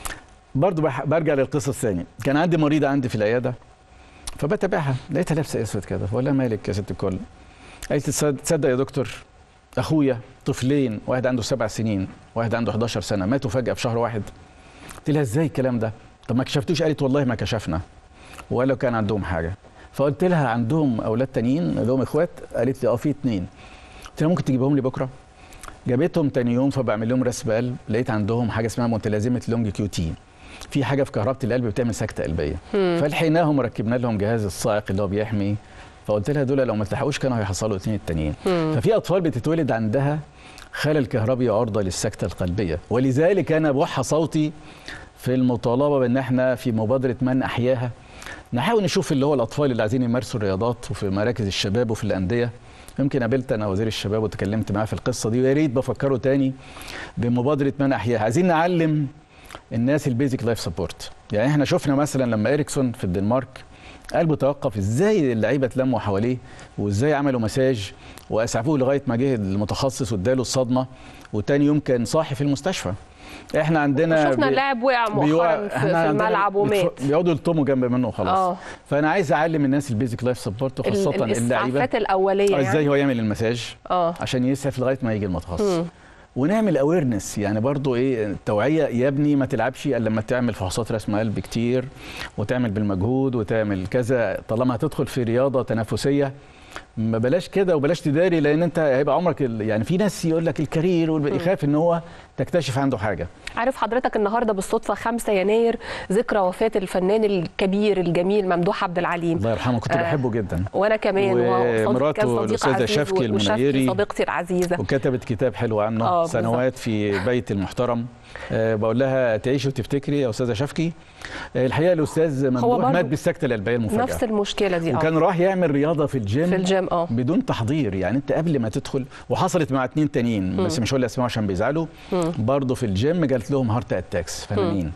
Speaker 13: برضو برجع للقصه الثانيه. كان عندي مريضه عندي في العياده فبتابعها، لقيتها لابسه اسود كده، بقول لها مالك يا ست الكل؟ قالت تصدق يا دكتور اخويا طفلين، واحد عنده 7 سنين واحد عنده 11 سنه ماتوا فجاه في شهر واحد. قلت لها ازاي الكلام ده؟ طب ما كشفتوش؟ قالت والله ما كشفنا ولا كان عندهم حاجه. فقلت لها عندهم اولاد تانيين لهم اخوات؟ قالت لي في 2. قلت لها ممكن تجيبهم لي بكره؟ جابتهم تاني يوم فبعمل لهم رسم قلب، لقيت عندهم حاجه اسمها متلازمه لونج كيوتين، في حاجه في كهربه القلب بتعمل سكته قلبيه. فلحقناهم وركبنا لهم جهاز الصاعق اللي هو بيحمي. فقلت لها دول لو ما التحقوش كانوا هيحصلوا 2 التانيين. ففي اطفال بتتولد عندها خلل كهربي عرضه للسكته القلبيه، ولذلك انا بوحى صوتي في المطالبه بان احنا في مبادره من احياها نحاول نشوف اللي هو الاطفال اللي عايزين يمارسوا الرياضات وفي مراكز الشباب وفي الانديه. يمكن قابلت انا وزير الشباب وتكلمت معاه في القصه دي، ويا ريت بفكره تاني بمبادره من احياها. عايزين نعلم الناس البيزك لايف سبورت. يعني احنا شفنا مثلا لما إريكسون في الدنمارك قلبه توقف، ازاي اللعيبه اتلموا حواليه وازاي عملوا مساج واسعفوه لغايه ما جه المتخصص واداله الصدمه، وتاني يوم كان صاحي في المستشفى. احنا عندنا
Speaker 1: شفنا اللاعب وقع مؤخرا في الملعب ومات،
Speaker 13: بيقعدوا يلطموا جنب منه وخلاص. فانا عايز اعلم الناس البيزك لايف سبورت وخاصه اللعيبه
Speaker 1: الاسعافات الاوليه يعني.
Speaker 13: ازاي هو يعمل المساج عشان يسعف لغايه ما يجي المتخصص. ونعمل اويرنس يعني برضو التوعيه، يا ابني ما تلعبش الا لما تعمل فحوصات رسم قلب كتير وتعمل بالمجهود وتعمل كذا، طالما هتدخل في رياضه تنافسيه ما بلاش كده وبلاش تداري، لان انت هيبقى عمرك يعني في ناس يقول لك الكارير يخاف ان هو تكتشف عنده حاجه.
Speaker 1: عارف حضرتك النهارده بالصدفه 5 يناير ذكرى وفاه الفنان الكبير الجميل ممدوح عبد العليم،
Speaker 13: الله يرحمه، كنت بحبه جدا.
Speaker 1: وانا كمان،
Speaker 13: ومراته الاستاذه شفكي المنيري
Speaker 1: صديقتي العزيزه،
Speaker 13: وكتبت كتاب حلو عنه سنوات في بيت المحترم. بقول لها تعيشي وتفتكري يا استاذه شفكي. الحقيقه الاستاذ ممدوح مات بالسكته القلبيه المفاجئه،
Speaker 1: نفس المشكله دي.
Speaker 13: وكان راح يعمل رياضه في الجيم
Speaker 1: بدون
Speaker 13: تحضير. يعني انت قبل ما تدخل، وحصلت مع 2 تانيين بس مش هقول اسمائهم عشان بيزعلوا، برضه في الجيم جالت لهم هارت اتاكس فنانين.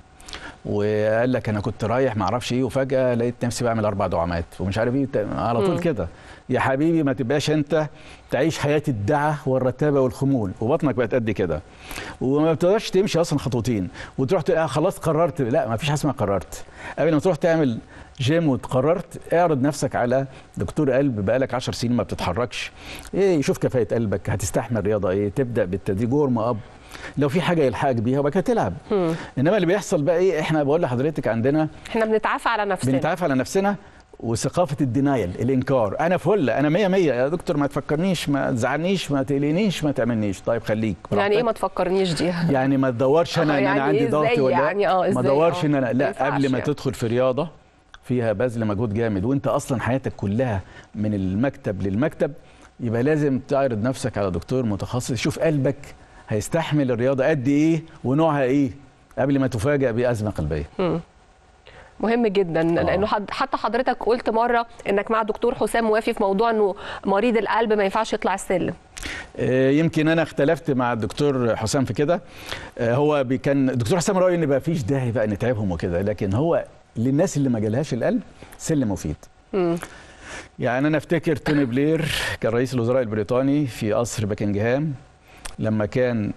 Speaker 13: وقال لك انا كنت رايح ما اعرفش ايه وفجاه لقيت نفسي بعمل 4 دعامات ومش عارف ايه على طول كده. يا حبيبي ما تبقاش انت تعيش حياه الدعه والرتابه والخمول وبطنك بقت قد كده وما بتقدرش تمشي اصلا خطوتين وتروح خلاص قررت. لا، ما فيش حاجه اسمها قررت. قبل ما تروح تعمل جيم وتقررت، اعرض نفسك على دكتور قلب بقالك 10 سنين ما بتتحركش، يشوف كفاءه قلبك، هتستحمل رياضه ايه، تبدا بالتدريج ورم اب، لو في حاجه يلحقك بيها وبعد كده تلعب. انما اللي بيحصل بقى احنا بقول لحضرتك عندنا
Speaker 1: احنا بنتعافى على نفسنا
Speaker 13: وثقافه الدينايل، الانكار. انا فل، انا 100 100 يا دكتور، ما تفكرنيش، ما تزعلنيش، ما تقلقنيش، ما تعملنيش. طيب خليك براحتك.
Speaker 1: يعني ايه ما تفكرنيش دي؟
Speaker 13: يعني ما تدورش انا ان انا عندي ضغط ولا
Speaker 1: يعني
Speaker 13: ما ادورش ان انا لا، قبل ما تدخل في رياضه فيها بذل مجهود جامد وانت اصلا حياتك كلها من المكتب للمكتب، يبقى لازم تعرض نفسك على دكتور متخصص يشوف قلبك هيستحمل الرياضه قد ايه ونوعها ايه قبل ما تفاجئ بازمه قلبيه.
Speaker 1: مهم جدا لانه حتى حضرتك قلت مره انك مع دكتور حسام موافي في موضوع انه مريض القلب ما ينفعش يطلع السلم.
Speaker 13: يمكن انا اختلفت مع الدكتور حسام في كده. هو كان الدكتور حسام رايه ان بقى فيش داعي بقى نتعبهم وكده، لكن هو للناس اللي ما جالهاش القلب سلم مفيد. يعني انا افتكر توني بلير كان رئيس الوزراء البريطاني في قصر باكنجهام، لما كان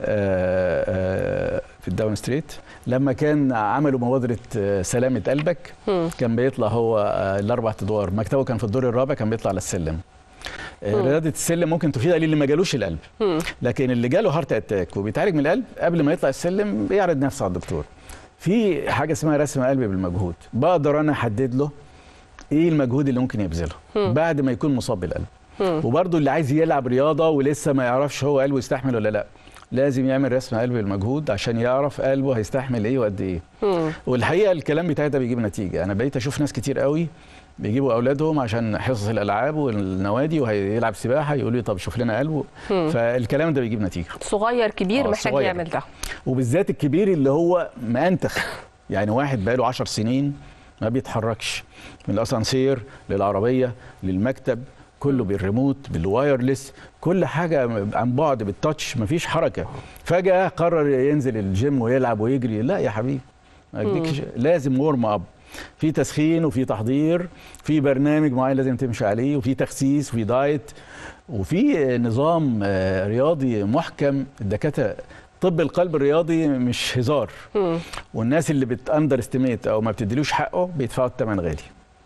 Speaker 13: في الداون ستريت، لما كان عملوا مبادره سلامه قلبك كان بيطلع هو الاربع ادوار، مكتبه كان في الدور الرابع، كان بيطلع على السلم. رياضه السلم ممكن تفيد عليه اللي ما جالوش القلب، لكن اللي جاله هارت اتاك وبيتعالج من القلب قبل ما يطلع السلم بيعرض نفسه على الدكتور. في حاجه اسمها رسم قلب بالمجهود، بقدر انا احدد له ايه المجهود اللي ممكن يبذله بعد ما يكون مصاب بالقلب. وبرضه اللي عايز يلعب رياضه ولسه ما يعرفش هو قلبه يستحمل ولا لا، لازم يعمل رسم قلب بالمجهود عشان يعرف قلبه هيستحمل ايه وقد ايه. والحقيقه الكلام بتاعي ده بيجيب نتيجه. انا بقيت اشوف ناس كتير قوي بيجيبوا اولادهم عشان حصص الالعاب والنوادي وهيلعب سباحه، يقولوا لي طب شوف لنا قلبه. فالكلام ده بيجيب نتيجه.
Speaker 1: صغير كبير محتاج صغير يعمل ده،
Speaker 13: وبالذات الكبير اللي هو مأنتخ. يعني واحد بقاله 10 سنين ما بيتحركش، من الاسانسير للعربيه للمكتب كله بالريموت بالوايرلس، كل حاجه عن بعد بالتاتش، مفيش حركه. فجاه قرر ينزل الجيم ويلعب ويجري، لا يا حبيبي لازم ورم اب، في تسخين وفي تحضير، في برنامج معين لازم تمشي عليه، وفي تخسيس وفي دايت وفي نظام رياضي محكم. الدكاتره طب القلب الرياضي مش هزار، والناس اللي بتاندر استيميت او ما بتديلوش حقه بيدفعوا الثمن غالي.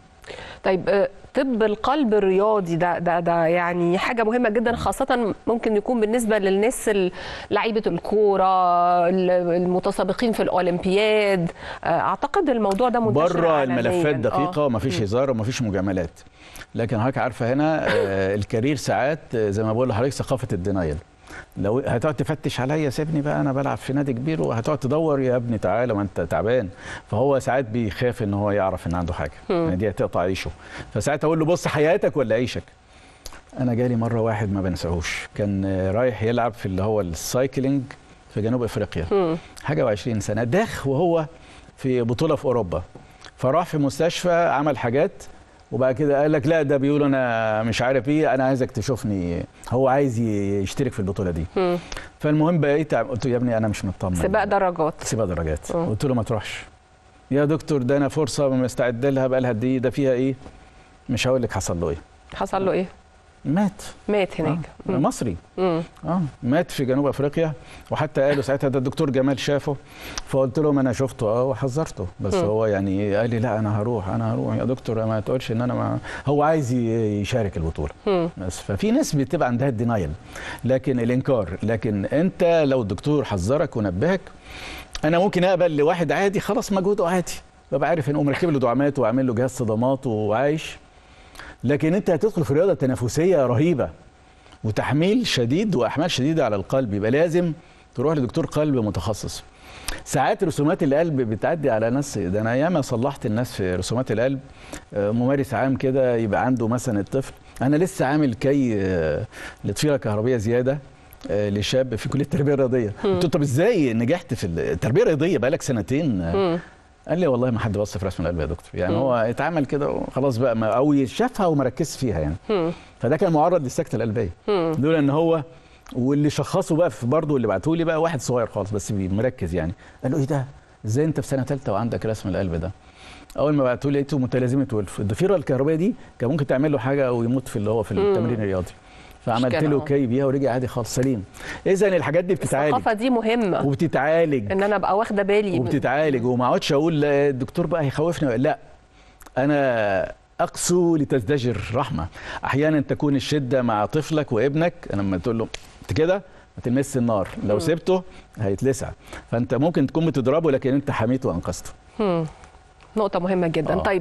Speaker 1: طيب طب القلب الرياضي ده يعني حاجه مهمه جدا، خاصه ممكن يكون بالنسبه للناس لعيبه الكوره، المتسابقين في الاولمبياد. اعتقد الموضوع ده منتشر
Speaker 13: بره الملفات دقيقه ومفيش هزار ومفيش مجاملات. لكن حضرتك عارفه هنا الكارير ساعات زي ما بقول لحضرتك ثقافه الدينايل. لو هتقعد تفتش عليا سيبني بقى انا بلعب في نادي كبير، وهتقعد تدور يا ابني تعالى ما انت تعبان. فهو ساعات بيخاف ان هو يعرف ان عنده حاجه، يعني دي هتقطع عيشه. فساعات اقول له بص حياتك ولا عيشك. انا جالي مره واحد ما بنساهوش، كان رايح يلعب في اللي هو السايكلينج في جنوب افريقيا، حاجه و20 سنه، داخ وهو في بطوله في اوروبا، فراح في مستشفى عمل حاجات وبعد كده قال لك لا ده بيقول انا مش عارف ايه، انا عايزك تشوفني. هو عايز يشترك في البطوله دي. فالمهم بقيت قلت له يا ابني انا مش مطمن،
Speaker 1: سباق درجات.
Speaker 13: قلت له ما تروحش يا دكتور، ده انا فرصه مستعد لها بقى لها قد ايه، ده فيها ايه. مش هقول لك حصل له ايه.
Speaker 1: حصل له ايه؟ مات هناك.
Speaker 13: مصري. مات في جنوب افريقيا. وحتى قالوا ساعتها ده الدكتور جمال شافه، فقلت لهم انا شفته وحذرته، بس هو يعني قال لي لا انا هروح يا دكتور، ما تقولش ان انا هو عايز يشارك البطوله. بس ففي ناس بتبقى عندها الدينايل، لكن الانكار. لكن انت لو الدكتور حذرك ونبهك، انا ممكن اقبل لواحد عادي خلاص مجهوده عادي، ببقى عارف ان اقوم مركب له دعامات واعمل له جهاز صدمات وعايش. لكن انت هتدخل في رياضه تنافسيه رهيبه وتحميل شديد واحمال شديده على القلب، يبقى لازم تروح لدكتور قلب متخصص. ساعات رسومات القلب بتعدي على ناس، ده انا ياما صلحت الناس في رسومات القلب. ممارس عام كده يبقى عنده مثلا الطفل، انا لسه عامل كي لطفيله كهربيه زياده لشاب في كليه التربيه الرياضيه. قلت له طب ازاي نجحت في التربيه الرياضيه بقالك سنتين؟ قال لي والله ما حد بص في رسم القلب يا دكتور، يعني هو اتعمل كده وخلاص بقى، او شافها وما ركزش فيها يعني. فده كان معرض للسكته القلبيه، لولا ان هو واللي شخصه بقى برضه اللي بعته لي بقى واحد صغير خالص بس مركز يعني. قال له ايه ده؟ ازاي انت في سنه ثالثه وعندك رسم القلب ده؟ اول ما بعته لي لقيته متلازمه ولف، الضفيره الكهربائيه دي كان ممكن تعمل له حاجه او يموت في اللي هو في التمرين الرياضي. فعملت له كي بيها ورجع عادي خالص سليم. اذا الحاجات دي بتتعالج،
Speaker 1: الثقافه دي مهمه
Speaker 13: وبتتعالج،
Speaker 1: ان انا ابقى واخده بالي
Speaker 13: وبتتعالج. وما اقعدش اقول الدكتور بقى هيخوفني، لا انا اقسو لتزدجر رحمه. احيانا تكون الشده مع طفلك وابنك، لما تقول له انت كده ما تلمس النار، لو سبته هيتلسع. فانت ممكن تكون بتضربه لكن انت حميته وانقذته.
Speaker 1: نقطه مهمه جدا. طيب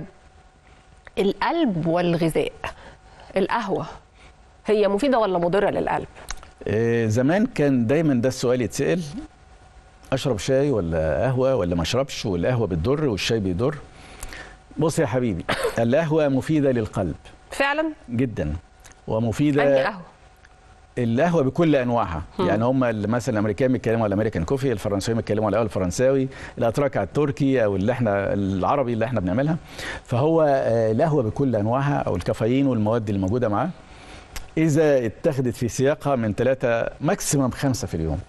Speaker 1: القلب والغذاء، القهوه هي مفيدة ولا مضرة للقلب؟
Speaker 13: زمان كان دايما ده السؤال يتسأل، أشرب شاي ولا قهوة ولا ما أشربش، والقهوة بتضر والشاي بيضر. بص يا حبيبي، القهوة مفيدة للقلب
Speaker 1: فعلا
Speaker 13: جدا، ومفيدة.
Speaker 1: أنهي قهوة؟
Speaker 13: القهوة بكل أنواعها. يعني هم مثلا الأمريكان بيتكلموا على الأمريكان كوفي، الفرنسيين بيتكلموا على القهوة الفرنساوي، الأتراك على التركي، أو اللي احنا العربي اللي احنا بنعملها. فهو القهوة بكل أنواعها، أو الكافيين والمواد اللي موجودة معاه، إذا اتخذت في سياقها من 3 ماكسيمم 5 في اليوم،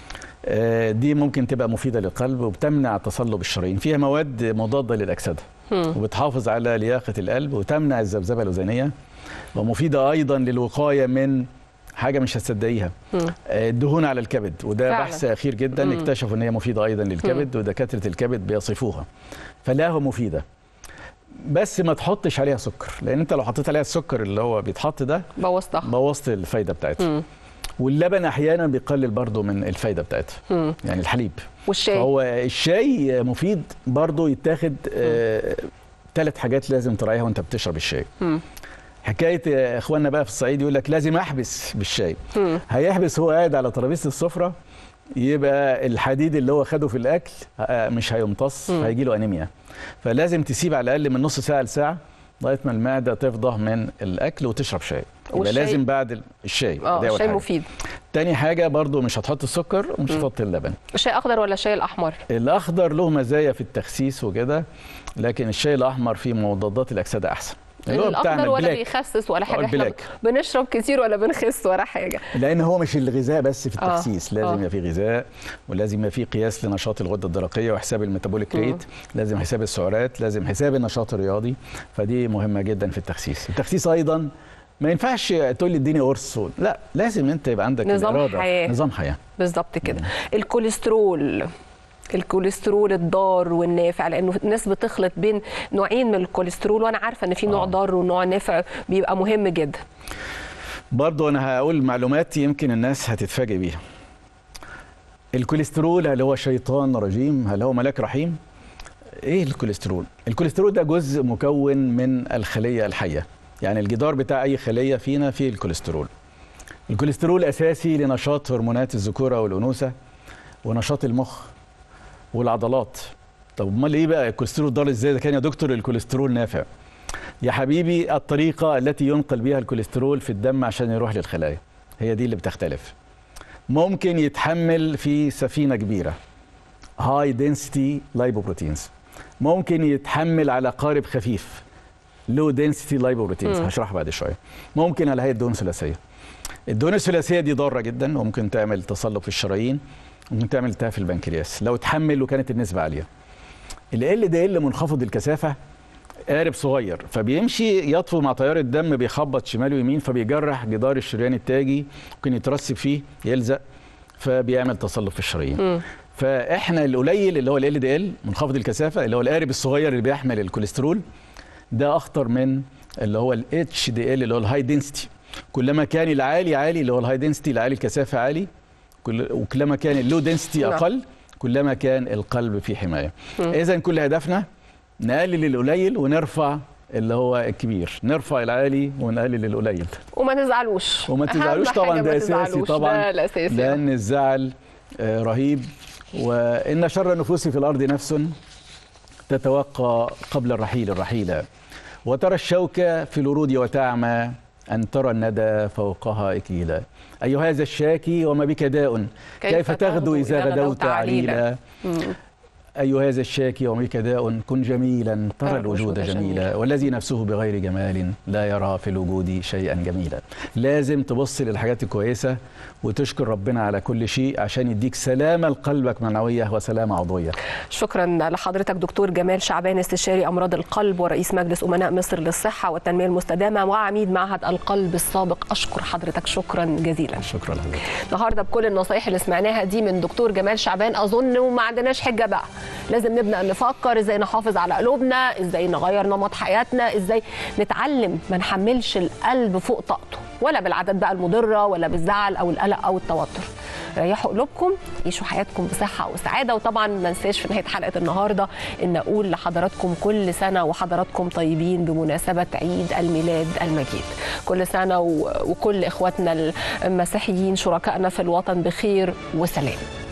Speaker 13: دي ممكن تبقى مفيدة للقلب وبتمنع تصلب الشرايين. فيها مواد مضادة للأكسدة وبتحافظ على لياقة القلب وتمنع الذبذبة الأذنية، ومفيدة أيضا للوقاية من حاجه مش هتصدقيها. الدهون على الكبد، وده فعلا بحث اخير جدا اكتشفوا ان هي مفيده ايضا للكبد، ودكاتره الكبد بيصفوها، فلا هو مفيده. بس ما تحطش عليها سكر، لان انت لو حطيت عليها السكر اللي هو بيتحط ده بوظت الفايده بتاعتها. واللبن احيانا بيقلل برضو من الفايده بتاعتها، يعني الحليب
Speaker 1: والشاي.
Speaker 13: فهو الشاي مفيد برضو، يتاخد 3 حاجات لازم تراعيها وانت بتشرب الشاي. حكايه اخواننا بقى في الصعيد يقول لك لازم احبس بالشاي. هيحبس هو قاعد على ترابيزه السفره، يبقى الحديد اللي هو خده في الاكل مش هيمتص، هيجي له انيميا. فلازم تسيب على الاقل من نص ساعه لساعه لغايه ما المعده تفضى من الاكل وتشرب شاي. يبقى لازم بعد الشاي.
Speaker 1: الشاي مفيد.
Speaker 13: تاني حاجه برضو مش هتحط السكر ومش هتحط اللبن.
Speaker 1: الشاي اخضر ولا الشاي الاحمر؟
Speaker 13: الاخضر له مزايا في التخسيس وكده، لكن الشاي الاحمر فيه مضادات الاكسده احسن.
Speaker 1: الاخضر ولا بيخسس ولا حاجه، احنا بنشرب كتير ولا بنخس ولا حاجه.
Speaker 13: لان هو مش الغذاء بس في التخسيس، لازم يبقى فيه غذاء، ولازم يبقى فيه قياس لنشاط الغده الدرقيه وحساب الميتابوليك ريت، لازم حساب السعرات، لازم حساب النشاط الرياضي، فدي مهمه جدا في التخسيس. التخسيس ايضا ما ينفعش تقول لي اديني قرص، لا، لازم انت يبقى عندك نظام حياه
Speaker 1: بالظبط كده. الكوليسترول الضار والنافع، لانه الناس بتخلط بين نوعين من الكوليسترول، وانا عارفه ان في نوع ضار ونوع نافع، بيبقى مهم جدا.
Speaker 13: برضو انا هقول معلومات يمكن الناس هتتفاجئ بيها. الكوليسترول هل هو شيطان رجيم؟ هل هو ملاك رحيم؟ ايه الكوليسترول؟ الكوليسترول ده جزء مكون من الخليه الحيه، يعني الجدار بتاع اي خليه فينا فيه الكوليسترول. الكوليسترول اساسي لنشاط هرمونات الذكوره والانوثه ونشاط المخ والعضلات. طب امال ايه بقى الكوليسترول ضار ازاي؟ ده كان يا دكتور الكوليسترول نافع. يا حبيبي الطريقه التي ينقل بها الكوليسترول في الدم عشان يروح للخلايا هي دي اللي بتختلف. ممكن يتحمل في سفينه كبيره هاي دنسيتي لايبوبروتينز، ممكن يتحمل على قارب خفيف لو دنسيتي لايبوبروتينز، هشرحها بعد شويه. ممكن على هيئه دهون ثلاثيه. الدهون الثلاثيه دي ضاره جدا، وممكن تعمل تصلب في الشرايين، ممكن تعمل التهاب في البنكرياس لو اتحمل وكانت النسبه عاليه. ال LDL منخفض الكثافه، قارب صغير، فبيمشي يطفو مع تيار الدم، بيخبط شمال ويمين، فبيجرح جدار الشريان التاجي، ممكن يترسب فيه يلزق، فبيعمل تصلب في الشرايين. فاحنا القليل اللي هو ال LDL منخفض الكثافه، اللي هو القارب الصغير اللي بيحمل الكوليسترول، ده اخطر من اللي هو ال HDL اللي هو الهاي دنسيتي. كلما كان العالي عالي اللي هو الهاي دنسيتي، العالي الكثافه عالي، وكلما كان اللو دنسيتي اقل كلما كان القلب فيه حمايه. اذا كل هدفنا نقلل القليل ونرفع اللي هو الكبير، نرفع العالي ونقلل القليل،
Speaker 1: وما تزعلوش
Speaker 13: طبعا، ده اساسي طبعا، لان الزعل رهيب. وان شر النفوس في الارض نفس تتوقى قبل الرحيل الرحيله، وترى الشوكه في الورود وتعمى أن ترى الندى فوقها إكليلا. أي هذا الشاكي وما بك داء كيف تغدو إذا غدوت عليلا. أي هذا الشاكي وما بك داء كن جميلا ترى الوجود جميلا، والذي نفسه بغير جمال لا يرى في الوجود شيئا جميلا. لازم تبص للحاجات الكويسة وتشكر ربنا على كل شيء عشان يديك سلامة لقلبك معنوية وسلامة عضوية.
Speaker 1: شكرا لحضرتك دكتور جمال شعبان، استشاري أمراض القلب ورئيس مجلس أمناء مصر للصحة والتنمية المستدامة وعميد معهد القلب السابق. أشكر حضرتك شكرا جزيلا.
Speaker 13: شكرا لك.
Speaker 1: النهارده بكل النصائح اللي سمعناها دي من دكتور جمال شعبان أظن وما عندناش حجة بقى، لازم نبدأ نفكر ازاي نحافظ على قلوبنا، ازاي نغير نمط حياتنا، ازاي نتعلم ما نحملش القلب فوق طاقته، ولا بالعادات بقى المضرة ولا بالزعل أو القلق أو التوتر. ريحوا قلوبكم، عيشوا حياتكم بصحة وسعادة. وطبعا ما ننساش في نهاية حلقة النهاردة إن أقول لحضراتكم كل سنة وحضراتكم طيبين بمناسبة عيد الميلاد المجيد. كل سنة وكل إخواتنا المسيحيين شركائنا في الوطن بخير وسلام.